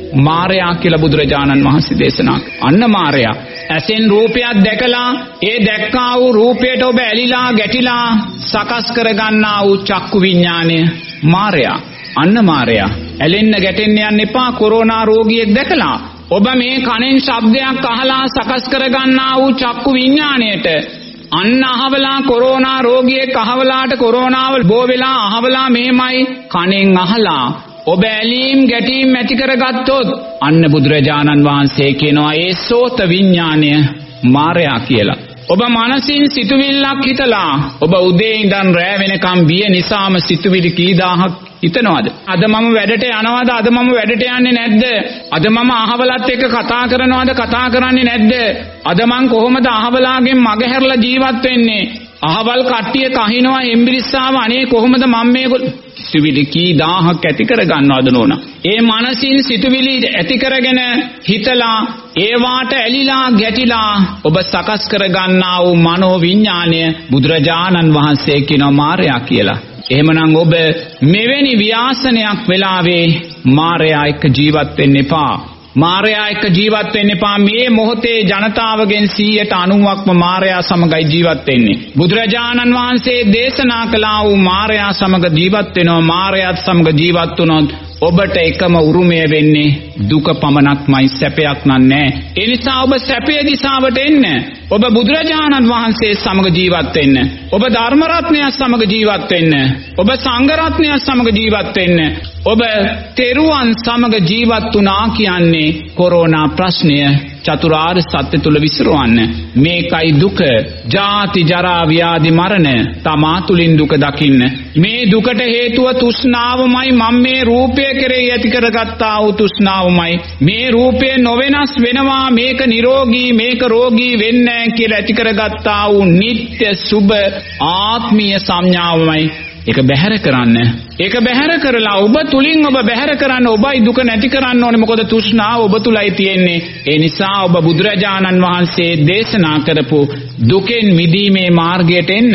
S2: මාරයා කියලා බුදුරජාණන් වහන්සේ දේශනා කළා. අන්න මාරයා ඇසෙන් රූපයක් දැකලා, ඒ දැක්කා වූ රූපයට ඔබ ඇලිලා ගැටිලා සකස් කරගන්නා වූ චක්කු විඥාණය මාරයා. අන්න මාරයා. ඇලෙන්න ගැටෙන්න යන්න එපා. කොරෝනා රෝගියෙක් දැකලා ඔබ මේ කනෙන් ශබ්දයක් අහලා සකස් කරගන්නා වූ චක්කු විඥාණයට අන්න අහවලා කොරෝනා රෝගියෙක් අහවලාට කොරෝනාව බෝ වෙලා අහවලා මෙහෙමයි කනෙන් අහලා ඔබ ඇලීම් ගැටීම් ඇති කරගත්තොත් අන්න බුදුරජාණන් වහන්සේ කියනවා ඒ සෝත විඥාණය මාරයා කියලා. ඔබ මනසින් සිතුවිල්ලක් හිතලා ඔබ උදේ ඉඳන් රැ වෙනකම් බිය නිසාම සිතුවිලි කී දහහක් හිතනවාද? අද මම වැඩට යනවාද? අද මම වැඩට යන්නේ නැද්ද? අද මම අහවලත් එක්ක කතා කරනවාද? කතා කරන්නේ නැද්ද? අද මං කොහොමද අහවලාගෙන් මගහැරලා ජීවත් වෙන්නේ? අහවල් කට්ටිය කහිනවා එම්බිරිස්සාව අනේ කොහොමද මම මේක සිතුවිලි කී දහහක් ඇති කර ගන්නවද නෝනා? ඒ මනසින් සිතුවිලි ඇති කරගෙන හිතලා ඒවාට ඇලිලා ගැටිලා ඔබ සකස් කර ගන්නා වූ මනෝ විඥාණය බුදුරජාණන් වහන්සේ කියනවා මායя කියලා. එහෙමනම් ඔබ මෙවැනි ව්‍යාසනයක් වෙලාවේ මායя එක්ක ජීවත් වෙන්න එපා. මාරයා එක්ක ජීවත් වෙන්න එපා. මේ මොහොතේ ජනතාවගෙන් සීයට අනූවක්ම මාරයා සමගයි ජීවත් වෙන්නේ. බුදුරජාණන් වහන්සේ දේශනා කළා වූ මාරයා සමග ජීවත් වෙනවා. මාරයාත් සමග ජීවත් වුණොත් ඔබට එකම උරුමය වෙන්නේ දුක පමණක්මයි, සැපයක් නෑ. ඒ නිසා ඔබ සැපේ දිශාවට එන්න. ඔබ බුදුරජාණන් වහන්සේ සමග ජීවත් වෙන්න. ඔබ ධර්ම රත්නය සමග ජීවත් වෙන්න. ඔබ සංඝ රත්නය සමග ජීවත් වෙන්න. ඔබ තෙරුවන් සමග ජීවත් වුණා කියන්නේ කොරෝනා ප්‍රශ්නය චතුරාර්ය සත්‍ය තුල විසිරවන්න. මේකයි දුක. ජාති ජරා ව්‍යාධි මරණ තමා තුලින් දුක දකින්න. මේ දුකට හේතුව තෘෂ්ණාවමයි. මම මේ රූපය කෙරෙහි ඇති කරගත්තා වූ තෘෂ්ණාවමයි. මේ රූපය නොවෙනස් වෙනවා, මේක නිරෝගී, මේක රෝගී වෙන්නේ නැහැ කියලා ඇති කරගත්තා වූ නিত্য සුභ ආත්මීය සංඥාවමයි. ඒක බැහැර කරන්න. ඒක බැහැර කරලා ඔබ තුලින් ඔබ බැහැර කරන්න. ඔබයි දුක නැති කරන්න ඕනේ. මොකද තෘෂ්ණාව ඔබ තුලයි තියෙන්නේ. ඒ නිසා ඔබ බුදුරජාණන් වහන්සේ දේශනා කරපු දුකෙන් මිදීමේ මාර්ගයට එන්න.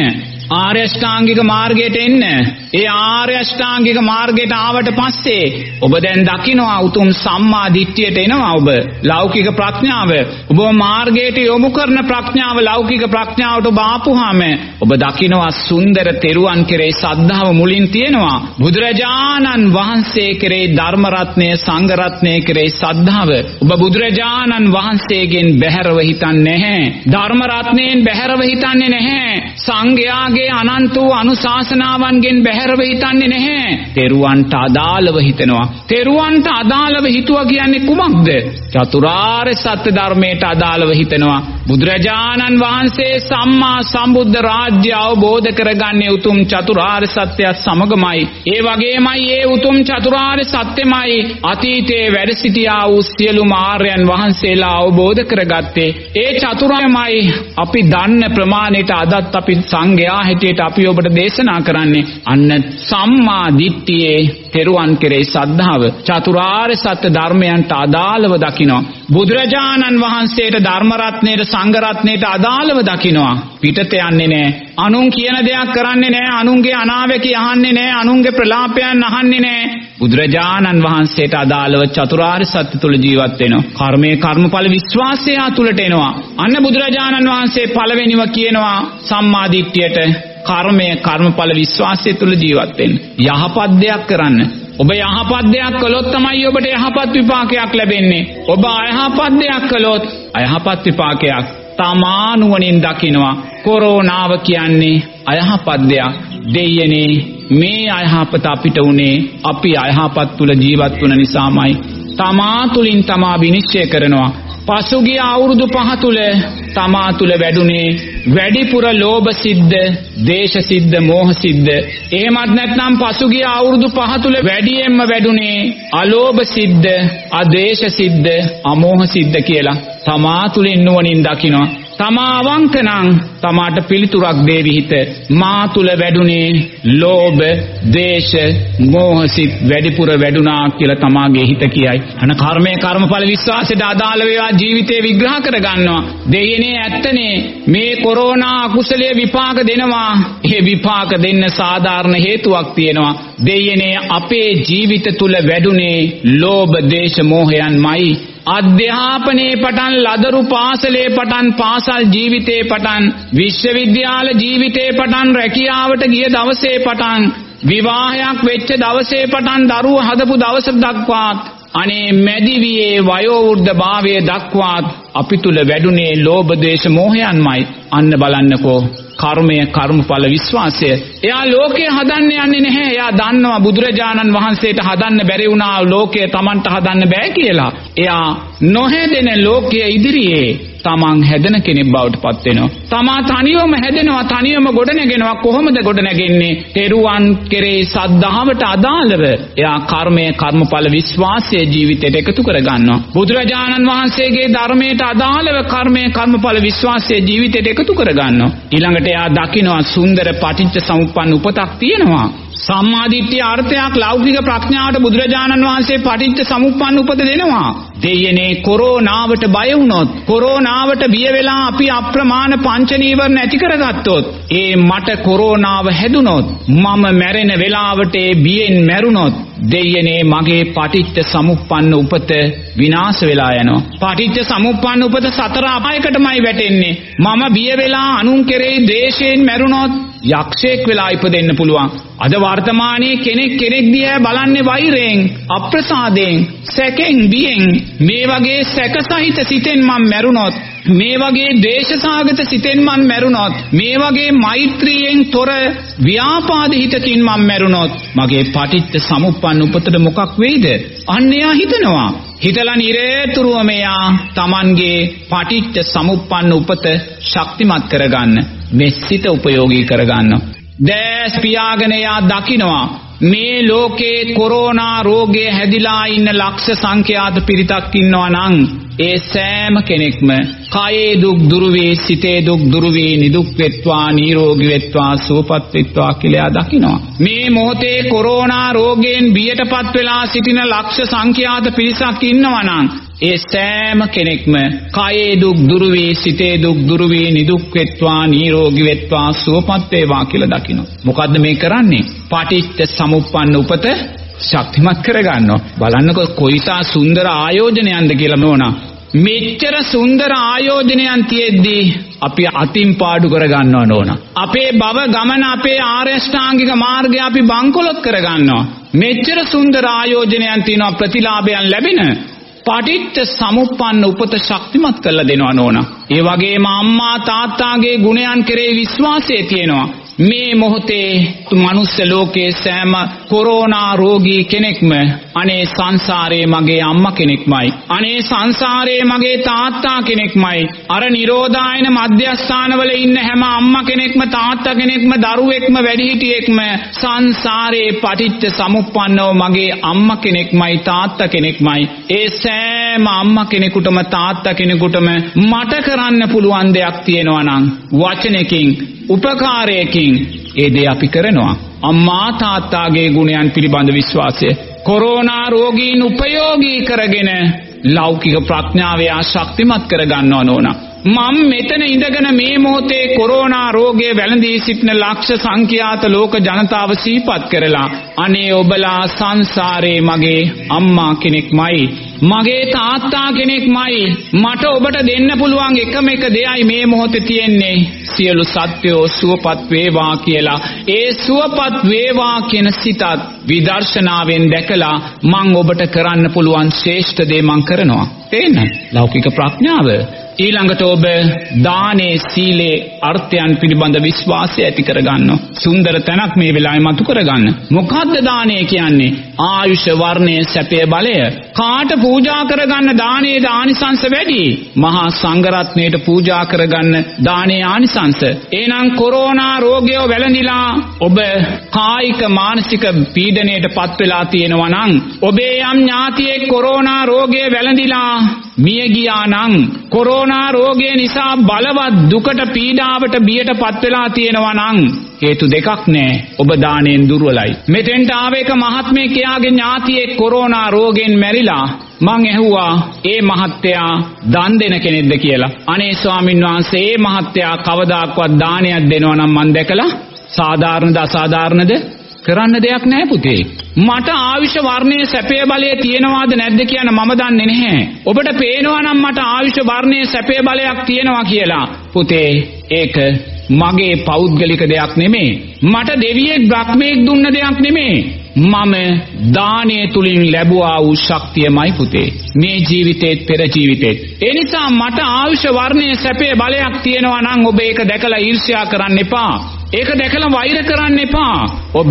S2: ආර්ය අෂ්ටාංගික මාර්ගයට එන්න. ඒ ආර්ය අෂ්ටාංගික මාර්ගයට ආවට පස්සේ ඔබ දැන් දකිනවා උතුම් සම්මා දිට්ඨියට එනවා ඔබ. ලෞකික ප්‍රඥාව ඔබ මාර්ගයට යොමු කරන ප්‍රඥාව ලෞකික ප්‍රඥාවට ඔබ ආපුවාම ඔබ දකිනවා සුන්දර තෙරුවන් කෙරෙහි සද්ධාව මුලින් තියෙනවා. බුදුරජාණන් වහන්සේ කෙරෙහි ධර්ම රත්නය සංඝ රත්නය කෙරෙහි සද්ධාව. ඔබ බුදුරජාණන් වහන්සේගෙන් බැහැරව හිතන්නේ නැහැ. ධර්ම රත්නයෙන් බැහැරව හිතන්නේ නැහැ. සංඝයාගේ අනන්ත වූ අනුශාසනාවන්ගෙන් බැහැරව හිතන්නේ නැහැ. තෙරුවන්ට අදාළව හිතනවා. තෙරුවන්ට අදාළව හිතුවා කියන්නේ කුමක්ද? චතුරාර්ය සත්‍ය ධර්මයට අදාළව හිතනවා. බුදුරජාණන් වහන්සේ සම්මා සම්බුද්ධ රාජ්‍ය අවබෝධ කරගන්නේ උතුම් චතුරාර්ය සත්‍යය සමගමයි. ඒ වගේමයි ඒ උතුම් චතුරාර්ය සත්‍යමයි අතීතයේ වැඩ සිටියා වූ සියලුම ආර්යයන් වහන්සේලා අවබෝධ කරගත්තේ. ඒ චතුරාර්යමයි අපි දන්න ප්‍රමාණයට අදත් අපි සංඝයා හැටියට අපි ඔබට දේශනා කරන්නේ. අන්න සම්මා දිට්ඨියේ තෙරුවන් කෙරෙහි සද්ධාව චතුරාර්ය සත්‍ය ධර්මයන්ට අදාළව දකිනවා. බුදුරජාණන් වහන්සේට ධර්ම රත්නයට සංඝ රත්නයට අදාළව දකිනවා. පිටත යන්නේ නැහැ. අනුන් කියන දෙයක් කරන්නේ නැහැ. අනුන්ගේ අනාවැකි අහන්නේ නැහැ. අනුන්ගේ ප්‍රලාපයන් අහන්නේ නැහැ. බුදුරජාණන් වහන්සේට අදාළව චතුරාර්ය සත්‍ය තුල ජීවත් වෙනවා. කර්මයේ කර්මඵල විශ්වාසය තුලට එනවා. අන්න බුදුරජාණන් වහන්සේ පළවෙනිව කියනවා සම්මා දිට්ඨියට කර්මයේ කර්මඵල විශ්වාසය තුල ජීවත් වෙන්න. යහපත් දෙයක් කරන්න. ඔබ යහපත් දෙයක් කළොත් තමයි ඔබට යහපත් විපාකයක් ලැබෙන්නේ. ඔබ අයහපත් දෙයක් කළොත් අයහපත් විපාකයක් තමානුවණින් දකින්නවා. කොරෝනාව කියන්නේ අයහපත් දෙයක්. දෙයනේ මේ අයහපත අපිට උනේ අපි අයහපත් තුල ජීවත් වුණ නිසාමයි. තමා තුලින් තමා විනිශ්චය කරනවා. පසුගිය අවුරුදු පහ තුල තමා තුල වැඩුණේ වැඩිපුර ලෝභ සිද්ද, දේශ සිද්ද, මෝහ සිද්ද. එහෙමත් නැත්නම් පසුගිය අවුරුදු පහ තුල වැඩියෙන්ම වැඩුණේ අලෝභ සිද්ද, අදේශ සිද්ද, අමෝහ සිද්ද කියලා තමා තුලින් නුවණින් දකිනවා. තමා අවංකනම් තමාට පිළිතුරක් දේවි හිත. මා තුල වැඩුණේ ලෝභ, දේශ, මෝහ සිත් වැඩිපුර වැඩුණා කියලා තමාගේ හිත කියයි. අන කර්මයේ කර්මඵල විශ්වාසයට අදාළ වේවා ජීවිතේ විග්‍රහ කර ගන්නවා. දෙයනේ ඇත්තනේ මේ කොරෝනා අකුසලයේ විපාක දෙනවා. ඒ විපාක දෙන්න සාධාරණ හේතුවක් තියෙනවා. දෙයනේ අපේ ජීවිත තුල වැඩුණේ ලෝභ, දේශ, මෝහයන්මයි. අධ්‍යාපනයේ පටන් ලදරු පාසලේ පටන් පාසල් ජීවිතේ පටන් විශ්වවිද්‍යාල ජීවිතේ පටන් රැකියාවට ගිය දවසේ පටන් විවාහයක් වෙච්ච දවසේ පටන් දරුවෝ හදපු දවස දක්වාත් අනේ මැදිවියේ වයෝ වෘද්ධ භාවයේ දක්වාත් අපි තුල වැඩුණේ ලෝභ, දේශ, මෝහයන්මයි. අන්න බලන්නකෝ කර්මය කර්මඵල විශ්වාසය. එයා ලෝකේ හදන්න යන්නේ නැහැ. එයා දන්නවා බුදුරජාණන් වහන්සේට හදන්න බැරි වුණා ලෝකය Tamanට හදන්න බෑ කියලා. එයා නොහැදෙන ලෝකයේ ඉදිරියේ තමන් හැදෙන කෙනෙක් බවට පත් වෙනවා. තමා තනියම හැදෙනවා, තනියම ගොඩනගෙනවා. කොහොමද ගොඩනගෙන්නේ? තෙරුවන් කෙරේ සද්ධාවට අදාළව. එයා කර්මය කර්මඵල විශ්වාසය ජීවිතයට එකතු කර ගන්නවා. බුදුරජාණන් වහන්සේගේ ධර්මයට අදාළව කර්මය කර්මඵල විශ්වාසය ජීවිතයට එකතු කර ගන්නවා. ඊළඟට එයා දකිනවා සුන්දර පටිච්ච සමුප්පන්න උපතක් තියෙනවා. සම්මාදිට්ඨිය අර්ථයක් ලෞකික ප්‍රඥාවට බුදුරජාණන් වහන්සේ පටිච්ච සමුප්පන්න උපත දෙනවා. දෙයනේ කොරෝනාවට බය වුණොත්, කොරෝනාවට බිය වෙලා අපි අප්‍රමාණ පංච නීවරණ ඇති කරගත්තොත්, ඒ මට කොරෝනාව හැදුනොත්, මම මැරෙන වෙලාවට ඒ බියෙන් මැරුණොත්, දෙයනේ මගේ පටිච්ච සමුප්පන්න උපත විනාශ වෙලා යනවා. පටිච්ච සමුප්පන්න උපත සතර අපායකටමයි වැටෙන්නේ. මම බිය වෙලා අනුන් කෙරෙහි ද්වේෂයෙන් මැරුණොත් යක්ෂයෙක් වෙලා ඉපදෙන්න පුළුවන්. අද වර්තමානයේ කෙනෙක් කෙනෙක් දිහා බලන්නේ වෛරයෙන්, අප්‍රසාදයෙන්, සැකෙන්, බියෙන්. මේ වගේ සැකසහිත සිතෙන් මම මැරුණොත්, මේ වගේ දේශසාගත සිතෙන් මම මැරුණොත්, මේ වගේ මෛත්‍රියෙන් තොර ව්‍යාපාද හිතකින් මම මැරුණොත්, මගේ පටිච්ච සමුප්පන්න උපතට මොකක් වෙයිද? අන්න එයා හිතනවා. හිතලා නිරේතුරුවම එයා Tamanගේ පටිච්ච සමුප්පන්න උපත ශක්තිමත් කරගන්න මේ සිත උපයෝගී කරගන්න. දැස් පියාගෙන එයා දකිනවා මේ ලෝකේ කොරෝනා රෝගයේ හැදිලා ඉන්න ලක්ෂ සංඛ්‍යාත පිරිතක් ඉන්නවා නම් ඒ සෑම කෙනෙක්ම කායේ දුක් දුරු වේ, සිතේ දුක් දුරු වේ, නිදුක් වෙත්වා, නිරෝගී වෙත්වා, සුවපත් වෙත්වා කියලා දකිනවා. මේ මොහොතේ කොරෝනා රෝගයෙන් බියටපත් වෙලා සිටින ලක්ෂ සංඛ්‍යාත පිරිසක් ඉන්නවා නම් ඒ සෑම කෙනෙක්ම කායේ දුක් දුරු වේ, සිතේ දුක් දුරු වේ, නිදුක් වෙත්වා, නිරෝගී වෙත්වා, සුවපත් වේවා කියලා දකිනවා. මොකද්ද මේ කරන්නේ? පටිච්ච සමුප්පන්න උපත ශක්තිමත් කරගන්නවා. බලන්නකො කොයිසා සුන්දර ආයෝජනයක්ද කියලා නෝනා. මෙච්චර සුන්දර ආයෝජනයන් තියෙද්දී අපි අතින් පාඩු කරගන්නව නෝනා. අපේ භව ගමන, අපේ ආර්ය ශ්‍රාංගික මාර්ගය අපි බංකොලොත් කරගන්නවා. මෙච්චර සුන්දර ආයෝජනයන් තියෙනවා, ප්‍රතිලාභයන් ලැබෙන. පටිච්ච සමුප්පන්න උපත ශක්තිමත් කරලා දෙනවා නෝනා. ඒ වගේම අම්මා තාත්තාගේ ගුණයන් කෙරෙහි විශ්වාසය තියෙනවා. මේ මොහොතේ මනුස්ස ලෝකයේ සෑම කොරෝනා රෝගී කෙනෙක්ම අනේ සංසාරේ මගේ අම්මා කෙනෙක්මයි, අනේ සංසාරේ මගේ තාත්තා කෙනෙක්මයි, අර නිරෝධායන මධ්‍යස්ථානවල ඉන්න හැම අම්මා කෙනෙක්ම තාත්තා කෙනෙක්ම දරුවෙක්ම වැඩිහිටියෙක්ම සංසාරේ පටිච්ච සමුප්පන්නව මගේ අම්මා කෙනෙක්මයි තාත්තා කෙනෙක්මයි. ඒ සෑම අම්මා කෙනෙකුටම තාත්තා කෙනෙකුටම මට කරන්න පුළුවන් දෙයක් තියෙනවා නම් වචනකින් උපකාරයකින් ඒ දේ අපි කරනවා. අම්මා තාත්තාගේ ගුණයන් පිළිබඳ විශ්වාසය කොරෝනා රෝගීන් උපයෝගී කරගෙන ලෞකික ප්‍රඥාවේ ආශක්තිමත් කරගන්නව නෝනා. මම මෙතන ඉඳගෙන මේ මොහොතේ කොරෝනා රෝගයේ වැළඳී සිටින ලක්ෂ සංඛ්‍යාත ලෝක ජනතාව සිහිපත් කරලා අනේ ඔබලා සංසාරේ මගේ අම්මා කෙනෙක්මයි, මගේ තාත්තා කෙනෙක්මයි, මට ඔබට දෙන්න පුළුවන් එකම එක දෙයයි මේ මොහොතේ තියෙන්නේ, සියලු සත්වයෝ සුවපත් වේවා කියලා. ඒ සුවපත් වේවා කියන සිතත් විදර්ශනාවෙන් දැකලා මං ඔබට කරන්න පුළුවන් ශ්‍රේෂ්ඨ දේ මං කරනවා. තේන්න ලෞකික ප්‍රඥාව. ඊළඟට ඔබ දානේ සීලේ අර්ථයන් පිළිබඳ විශ්වාසය ඇති කරගන්න සුන්දර තැනක් මේ වෙලාවේ මතු කරගන්න. මොකද්ද දානේ කියන්නේ? ආයුෂ වර්ණයේ සැපය බලය. කාට පූජා කරගන්න දානේ ආනිසංස වැඩි? මහා සංඝරත්නයට පූජා කරගන්න දානේ ආනිසංස. එහෙනම් කොරෝනා රෝගය වැළඳිලා ඔබ කායික මානසික පීඩණයට පත් වෙලා තියෙනවා නම්, ඔබේ යම් ඥාතියෙක් කොරෝනා රෝගය වැළඳිලා මිය ගියා නම්, කොරෝනා රෝගය නිසා බලවත් දුකට පීඩාවට බියට පත් වෙලා තියෙනවා නම් හේතු දෙකක් නෑ. ඔබ දාණයෙන් දුර්වලයි. මෙතෙන්ට ආවේක මහත්මේ කියාගේ ඥාතියෙක් කොරෝනා රෝගයෙන් මැරිලා. මං ඇහුවා ඒ මහත්තයා දන් දෙන කෙනෙක්ද කියලා. අනේ ස්වාමින් වහන්සේ, ඒ මහත්තයා කවදාක්වත් දානයක් දෙනවා නම් මං දැකලා සාධාරණද අසාධාරණද කරන්න දෙයක් නැහැ පුතේ. මට ආයුෂ වර්ණයේ සැපේ බලය තියෙනවාද නැද්ද කියන මම දන්නේ නැහැ. ඔබට පේනවා නම් මට ආයුෂ වර්ණයේ සැපේ බලයක් තියෙනවා කියලා. පුතේ ඒක මගේ පෞද්ගලික දෙයක් නෙමෙයි. මට දෙවියෙක් බ්‍රහ්මයෙක් දුන්න දෙයක් නෙමෙයි. මම දානයේ තුලින් ලැබුවා වූ ශක්තියමයි පුතේ. මේ ජීවිතේත් පෙර ජීවිතේත්. ඒ නිසා මට ආයුෂ වර්ණයේ සැපේ බලයක් තියෙනවා නම් ඔබ ඒක දැකලා ඊර්ෂ්‍යා කරන්න එපා. ඒක දැකලා වෛර කරන්න එපා. ඔබ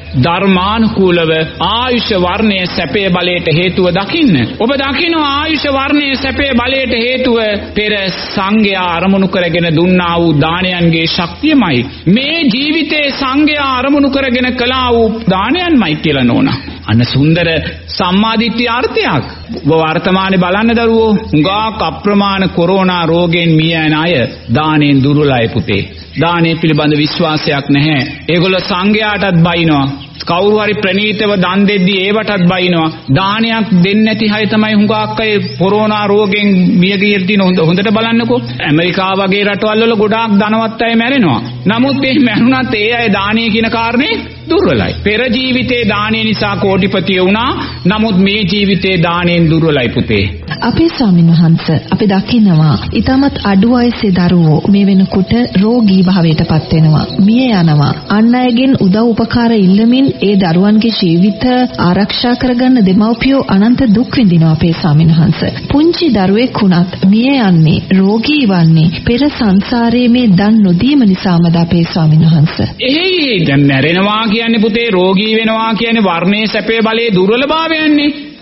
S2: ධර්මානුකූලව ආයුෂ වර්ණයේ සැපේ බලයට හේතුව දකින්න. ඔබ දකින්න ආයුෂ වර්ණයේ සැපේ බලයට හේතුව පෙර සංඝයා අරමුණු කරගෙන දුන්නා වූ දානයන්ගේ ශක්තියමයි. මේ ජීවිතේ සංඝයා අරමුණු කරගෙන කළා වූ දානයන්මයි කියලා නෝනා. අන්න සුන්දර සම්මාදිට්ඨිය අර්ථයක්. ඔබ වර්තමානයේ බලන්න දරුවෝ, හුඟක් අප්‍රමාණ කොරෝනා රෝගයෙන් මිය යන අය දානෙන් දුර්වලයි පුතේ. දානේ පිළිබඳ විශ්වාසයක් නැහැ. ඒගොල්ලෝ සංඝයාටත් බයිනවා. කවුරු හරි ප්‍රණීතව දන් දෙද්දී ඒවටත් බයිනවා. දානයක් දෙන්නේ නැති අය තමයි හුඟක් අය කොරෝනා රෝගෙන් මිය ගිය දින හොඳට බලන්නකෝ. ඇමරිකාව වගේ රටවල් වල ගොඩාක් ධනවත් අය මැරෙනවා. නමුත් මේ මැරුණත් ඒ අය දානීය කියන කාරණේ දුර්වලයි. පෙර ජීවිතේ දානීය නිසා කෝටිපතිය වුණා. නමුත් මේ ජීවිතේ දාණයෙන් දුර්වලයි පුතේ.
S1: අපේ ස්වාමීන් වහන්සේ අපි දකිනවා ඊටමත් අඩු වයසේ දරුවෝ මේ වෙනකොට රෝගී භාවයට පත් වෙනවා. මිය යනවා. අන් අයගෙන් උදව් උපකාර ඉල්ලමින් ඒ දරුවන්ගේ ජීවිත ආරක්ෂා කරගන්න දෙමව්පියෝ අනන්ත දුක් විඳිනවා අපේ ස්වාමීන් වහන්සේ. පුංචි දරුවෙක් වුණත් මිය යන්නේ, රෝගී වන්නේ පෙර සංසාරයේ මේ දන් නොදීම නිසාමද අපේ ස්වාමීන් වහන්සේ.
S2: එහේ දැන් මැරෙනවා කියන්නේ පුතේ, රෝගී වෙනවා කියන්නේ වර්ණයේ සැපේ බලයේ දුර්වලභාවයන්නේ.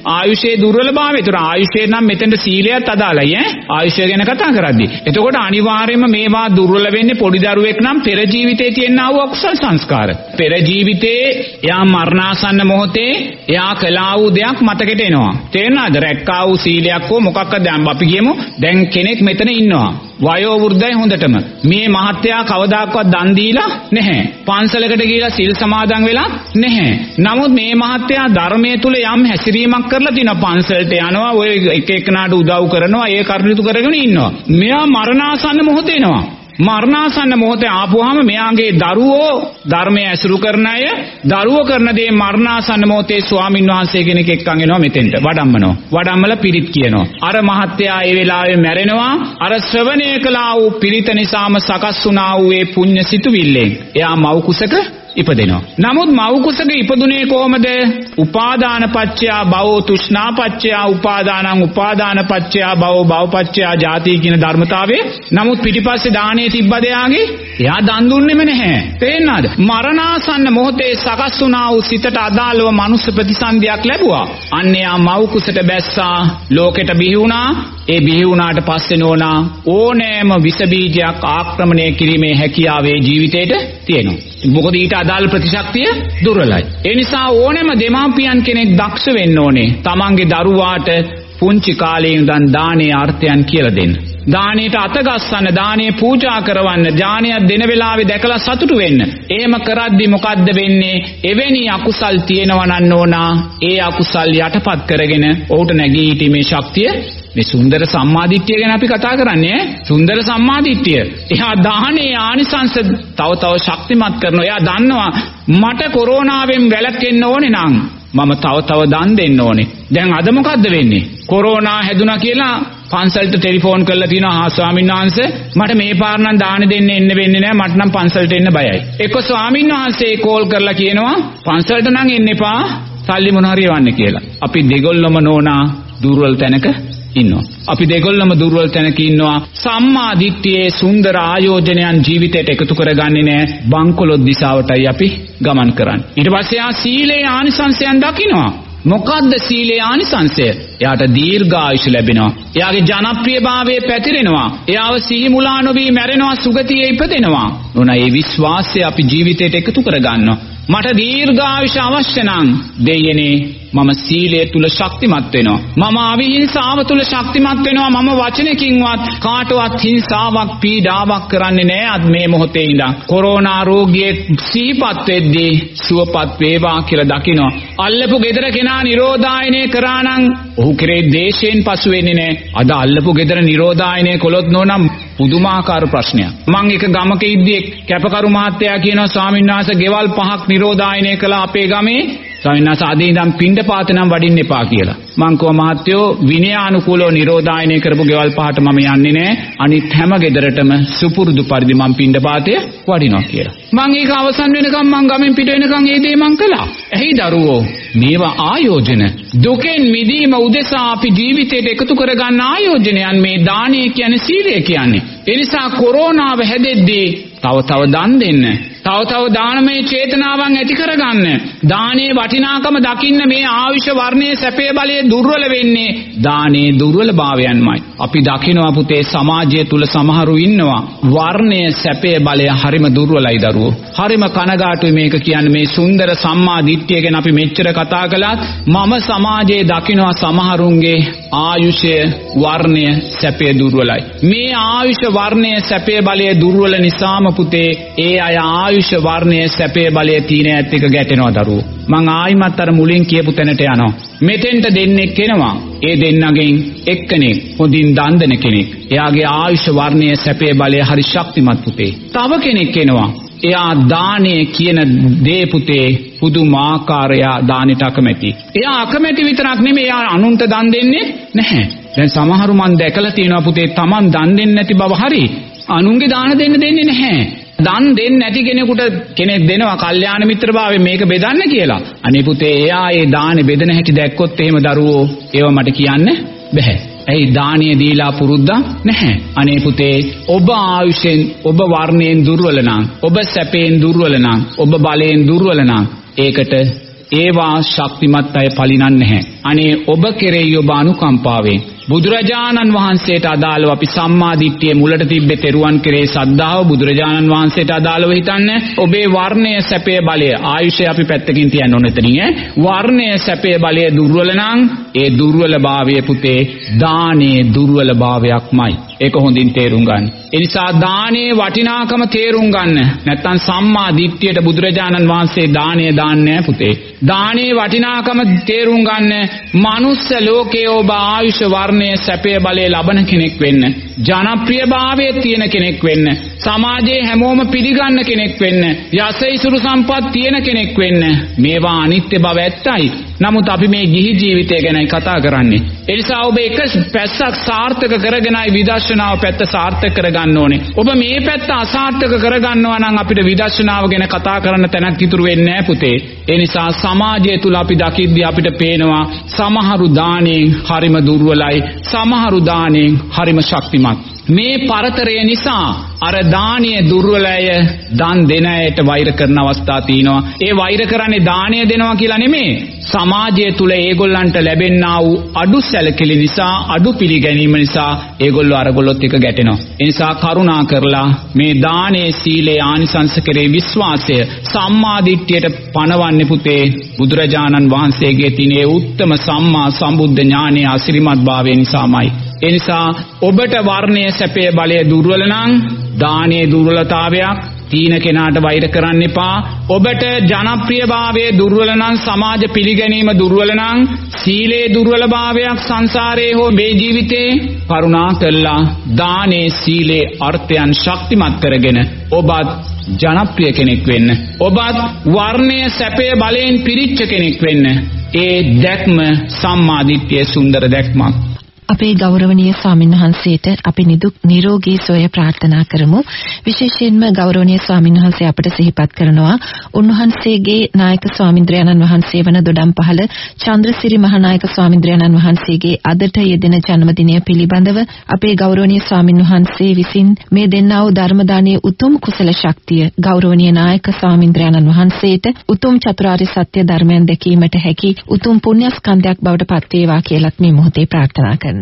S2: ආයුෂයේ දුර්වලභාවය. ඒතර ආයුෂයේ නම් මෙතෙන්ට සීලයත් අදාළයි ඈ. ආයුෂය ගැන කතා කරද්දී. එතකොට අනිවාර්යයෙන්ම මේවා දුර්වල වෙන්නේ පොඩි දරුවෙක් නම් පෙර ජීවිතේ තියෙනා වූ අකුසල සංස්කාර. පෙර ජීවිතේ එයා මරණාසන්න මොහොතේ එයා කළා වූ දෙයක් මතකෙට එනවා. තේරෙනවද? රැක්කා වූ සීලයක් හෝ මොකක්ද දැන් අපි කියමු දැන් කෙනෙක් මෙතන ඉන්නවා. වයෝ වෘද්ධයි හොඳටම. මේ මහත්තයා කවදාකවත් දන් දීලා නැහැ. පන්සලකට ගිහිලා සිල් සමාදන් වෙලා නැහැ. නමුත් මේ මහත්තයා ධර්මයේ තුල යම් හැසිරීමක් කරලා තිනවා. පන්සලට යනවා, ඔය එක එකනාට උදව් කරනවා, ඒ කටයුතු කරගෙන ඉන්නවා. මෙයා මරණාසන්න මොහොතේ එනවා. මරණාසන්න මොහොතේ ආපුවාම මෙයාගේ දරුවෝ ධර්මයේ ඇසුරු කරන අය දරුවෝ කරන දේ මරණාසන්න මොහොතේ ස්වාමින් වහන්සේ කෙනෙක් එක්කන් එනවා මෙතෙන්ට වඩම්මනවා. වඩම්මලා පිරිත් කියනවා. අර මහත්තයා ඒ වෙලාවේ මැරෙනවා. අර ශ්‍රවණය කළා වූ පිරිත නිසාම සකස් වුණා වූ ඒ පුණ්‍ය සිතුවිල්ලෙන් එයා මව් කුසක ඉපදෙනවා. නමුත් මව් කුසක ඉපදුනේ කොහමද? උපාදාන පත්‍යා භවෝ තෘෂ්ණා පත්‍යා උපාදානං උපාදාන පත්‍යා භවෝ භව පත්‍යා ජාති කියන ධර්මතාවයේ. නමුත් පිටිපස්සේ දානේ තිබ්බද යාගේ? එයා දන් දුන්නෙම නැහැ. තේරෙනවද? මරණාසන්න මොහොතේ සකස් වුණා වූ සිතට අදාළව මනුස්ස ප්‍රතිසන්දියක් ලැබුවා. අන්න එයා මව් කුසට බැස්සා ලෝකෙට බිහි වුණා. ඒ බිහි වුණාට පස්සේ නෝනා ඕනෑම විස බීජයක් ආක්‍රමණය කිරීමේ හැකියාවේ ජීවිතේට තියෙනවා. මොකද ඊට අදාළ ප්‍රතිශක්තිය දුර්වලයි. ඒ නිසා ඕනෑම දෙමාපියන් කෙනෙක් දක්ෂ වෙන්න ඕනේ. තමන්ගේ දරුවාට පුංචි කාලේ ඉඳන් දානේ අර්ථයන් කියලා දෙන්න. දානයට අතගස්සන්න, දානේ පූජා කරවන්න, දානයක් දෙන වෙලාවේ දැකලා සතුටු වෙන්න. එහෙම කරද්දි මොකද්ද වෙන්නේ? එවැනි අකුසල් තියෙනවා නම් නෝනා ඒ අකුසල් යටපත් කරගෙන ඔහුට නැගී සිටීමේ ශක්තිය. මේ සුන්දර සම්මාදිට්ඨිය ගැන අපි කතා කරන්නේ ඈ. සුන්දර සම්මාදිට්ඨිය. එයා දාහනේ ආනිසංස තව තව ශක්තිමත් කරනවා. එයා දන්නවා මට කොරෝනාවෙන් වැළකෙන්න ඕනේ නම් මම තව තව දන් දෙන්න ඕනේ. දැන් අද මොකද්ද වෙන්නේ? කොරෝනා හැදුනා කියලා පන්සලට ටෙලිෆෝන් කරලා තිනවා ආ ස්වාමීන් වහන්සේ මට මේ පාර නම් දාන දෙන්න එන්න වෙන්නේ නැහැ. මට නම් පන්සලට එන්න බයයි. එක්ක ස්වාමීන් වහන්සේ කෝල් කරලා කියනවා පන්සලට නම් එන්න එපා. සල්ලි මොන හරි එවන්න කියලා. අපි දෙගොල්ලම නෝනා දුර්වල තැනක ඉන්නවා. අපි දෙගොල්ලම දුර්වල තැනක ඉන්නවා. සම්මා දිට්ඨියේ සුන්දර ආයෝජනයන් ජීවිතයට එකතු කරගන්නේ නැහැ. බංකොලොත් දිශාවටයි අපි ගමන් කරන්නේ. ඊට පස්සේ ආ සීලේ ආනිසංසයන් දකින්නවා. මොකද්ද සීලේ ආනිසංසය? එයාට දීර්ඝායුෂ ලැබෙනවා. එයාගේ ජනප්‍රියභාවය පැතිරෙනවා. එයාව සිහි මුලා නොවි මැරෙනවා, සුගතියේ ඉපදෙනවා. නෝනා මේ විශ්වාසය අපි ජීවිතයට එකතු කරගන්නවා. මට දීර්ඝායුෂ අවශ්‍ය නම් දෙයනේ මම සීලය තුල ශක්තිමත් වෙනවා. මම අවිහිංසාව තුල ශක්තිමත් වෙනවා. මම වචනකින්වත් කාටවත් හිංසාවක් පීඩාවක් කරන්නේ නැහැ. අද මේ මොහොතේ ඉඳන් කොරෝනා රෝගියෙක් සිහිපත් වෙද්දී සුවපත් වේවා කියලා දකිනවා. අල්ලපු ගෙදර කෙනා නිරෝධායනය කරා නම් ඔහු කෙරේ දේශයෙන් පසු වෙන්නේ නැහැ. අද අල්ලපු ගෙදර නිරෝධායනය කළොත් නෝනම් පුදුමාකාර ප්‍රශ්නයක්. මම එක ගමක ඉද්දී කැපකරු මහත්තයා කියනවා ස්වාමීන් වහන්සේ ගෙවල් පහක් නිරෝධායනය කළා අපේ ගමේ. ස්වාමීන් වහන්සේ අද ඉඳන් පින්ඩපාත නම් වඩින්න එපා කියලා. මං කව මහත්තයෝ විනයානුකූලව නිරෝධායනය කරපු ගෙවල් පහට මම යන්නේ නැහැ. අනිත් හැම ගෙදරටම සුපුරුදු පරිදි මං පින්ඩපාතය වඩිනවා කියලා. මං ඒක අවසන් වෙනකම් මං ගමෙන් පිට වෙනකම් ඒ දේ මං කළා. එහි දරුවෝ මේවා ආයෝජන දුකෙන් මිදීම උදෙසා අපි ජීවිතයට එකතු කරගන්න ආයෝජනයන් මේ දානය කියන්නේ සීලය කියන්නේ. ඒ නිසා කොරෝනාව හැදෙද්දී තව තව දන් දෙන්න. තව තව දානමය චේතනාවන් ඇති කරගන්න. දානේ වටිනාකම දකින්න. මේ ආයුෂ වර්ණයේ සැපේ බලයේ දුර්වල වෙන්නේ දානේ දුර්වලභාවයන්මයි. අපි දකිනවා පුතේ සමාජය තුල සමහරු ඉන්නවා වර්ණයේ සැපේ බලය හරිම දුර්වලයි දරුවෝ. හරිම කනගාටුයි මේක කියන්නේ. මේ සුන්දර සම්මා දිට්ඨිය ගැන අපි මෙච්චර කතා කළත් මම සමාජයේ දකිනවා සමහරුන්ගේ ආයුෂය වර්ණය සැපේ දුර්වලයි. මේ ආයුෂ වර්ණය සැපේ බලයේ දුර්වල නිසාම පුතේ ඒ අය ආයුෂ වර්ණයේ සැපේ බලයේ තීන ඇත් එක ගැටෙනවා දරුවෝ. මං ආයිමත් අර මුලින් කියපු තැනට යනවා. මෙතෙන්ට දෙන්නෙක් එනවා. ඒ දෙන්නගෙන් එක්කෙනෙක් හොඳින් දන් දෙන කෙනෙක්. එයාගේ ආයුෂ වර්ණයේ සැපේ බලය හරි ශක්තිමත් පුතේ. තව කෙනෙක් එනවා. එයා දානේ කියන දේ පුතේ පුදුමාකාරයා දානෙට අකමැති. එයා අකමැති විතරක් නෙමෙයි එයා අනුන්ට දන් දෙන්නේ නැහැ. දැන් සමහරු මන් දැකලා තියෙනවා පුතේ Taman දන් දෙන්නේ නැති බව හරි අනුන්ගේ දාන දෙන්න දෙන්නේ නැහැ. දන් දෙන්නේ නැති කෙනෙකුට කෙනෙක් දෙනවා කල්යාණ මිත්‍රභාවයෙන් මේක බෙදන්න කියලා. අනේ පුතේ එයා ඒ දානේ බෙදන හැටි දැක්කොත් එහෙම දරුවෝ ඒව මට කියන්න බෑ. ඇයි දානිය දීලා පුරුද්දක් නැහැ. අනේ පුතේ ඔබ ආයුෂෙන් ඔබ වර්ණයෙන් දුර්වල නම් ඔබ සැපයෙන් දුර්වල නම් ඔබ බලයෙන් දුර්වල නම් ඒකට ඒවා ශක්තිමත් අය පලිනන්නේ නැහැ. අනේ ඔබ කෙරෙහි ඔබ අනුකම්පාවෙන් බුදුරජාණන් වහන්සේට අදාළව අපි සම්මා දිට්ඨිය මුලට තිබ්බේ තෙරුවන් කෙරේ සද්ධාව බුදුරජාණන් වහන්සේට අදාළව හිතන්න. ඔබේ වර්ණය සැපේ බලය ආයුෂය අපි පැත්තකින් තියන්න ඕන එතනින් ඈ. වර්ණය සැපේ බලය දුර්වල නම් ඒ දුර්වලභාවය පුතේ දානේ දුර්වලභාවයක්මයි. ඒක හොඳින් තේරුම් ගන්න. ඒ නිසා දානේ වටිනාකම තේරුම් ගන්න. නැත්තම් සම්මා දිට්ඨියට බුදුරජාණන් වහන්සේ දානේ දාන්නේ නැහැ පුතේ. දානේ වටිනාකම තේරුම් ගන්න. මනුස්ස ලෝකයේ ඔබ ආයුෂ වර්ණය සැපේ බලය ලබන කෙනෙක් වෙන්න. ජනප්‍රියභාවයේ තියෙන කෙනෙක් වෙන්න. සමාජයේ හැමෝම පිළිගන්න කෙනෙක් වෙන්න. යසයිසුරු සම්පත් තියෙන කෙනෙක් වෙන්න. මේවා අනිත්‍ය බව ඇත්තයි. නමුත් අපි මේ ගිහි ජීවිතය ගැනයි කතා කරන්නේ. ඒ නිසා ඔබ එක පැත්තක් සාර්ථක කරගෙනයි විදර්ශනාව පැත්ත සාර්ථක කරගන්න ඕනේ. ඔබ මේ පැත්ත අසාර්ථක කරගන්නවා නම් අපිට විදර්ශනාව ගැන කතා කරන්න තැනක් ඉතුරු වෙන්නේ නැහැ පුතේ. ඒ නිසා සමාජය තුල අපි දකිද්දී අපිට පේනවා සමහරු දාණයෙන් හරිම දුර්වලයි, සමහරු දාණයෙන් හරිම ශක්තිමත්. මේ පරතරය නිසා අර දානීය දුර්වලය දන් දෙන අයට වෛර කරන අවස්ථා තියෙනවා. ඒ වෛර කරන්නේ දානීය දෙනවා කියලා නෙමෙයි. සමාජය තුල ඒගොල්ලන්ට ලැබෙන්නා වූ අඩු සැලකිලි නිසා, අඩු පිළිගැනීම නිසා ඒගොල්ලෝ අරගොල්ලොත් එක ගැටෙනවා. ඒ නිසා කරුණා කරලා මේ දානයේ සීලේ ආනිසංස කෙරේ විශ්වාසය සම්මා දිට්ඨියට පනවන්නේ පුතේ බුදුරජාණන් වහන්සේගේ තියෙන උත්තම සම්මා සම්බුද්ධ ඥානයේ අසිරිමත් භාවය නිසාමයි. ඒ නිසා ඔබට වර්ණයේ සැපේ බලය දුර්වල නම් දානයේ දුර්වලතාවයක්. තීන කෙනාට වෛර කරන්න එපා. ඔබට ජනප්‍රියභාවයේ දුර්වල නම්, සමාජ පිළිගැනීම දුර්වල නම්, සීලේ දුර්වලභාවයක් සංසාරයේ හෝ මේ ජීවිතේ කරුණා කළා දානේ සීලේ අර්ථයන් ශක්තිමත් කරගෙන ඔබත් ජනප්‍රිය කෙනෙක් වෙන්න. ඔබත් වර්ණය සැපේ බලයෙන් පිරිච්ච කෙනෙක් වෙන්න. ඒ දැක්ම සම්මා දිට්ඨියේ සුන්දර දැක්මක්.
S1: අපේ ගෞරවනීය ස්වාමීන් වහන්සේට අපි නිදුක් නිරෝගී සුවය ප්‍රාර්ථනා කරමු. විශේෂයෙන්ම ගෞරවනීය ස්වාමීන් වහන්සේ අපට සිහිපත් කරනවා උන්වහන්සේගේ නායක ස්වාමින්ද්‍රයන්න් වහන්සේ වන දොඩම්පහළ චන්ද්‍රසිරි මහානායක ස්වාමින්ද්‍රයන්න් වහන්සේගේ අදට යෙදෙන ජන්මදිනය පිළිබඳව අපේ ගෞරවනීය ස්වාමීන් වහන්සේ විසින් මේ දෙන්නා වූ ධර්ම දානයේ උතුම් කුසල ශක්තිය ගෞරවනීය නායක ස්වාමින්ද්‍රයන්න් වහන්සේට උතුම් චතුරාර්ය සත්‍ය ධර්මයන් දැකීමට හැකි උතුම් පුණ්‍ය ස්කන්ධයක් බවට පත් වේවා කියලාත් මේ මොහොතේ ප්‍රාර්ථනා කරනවා.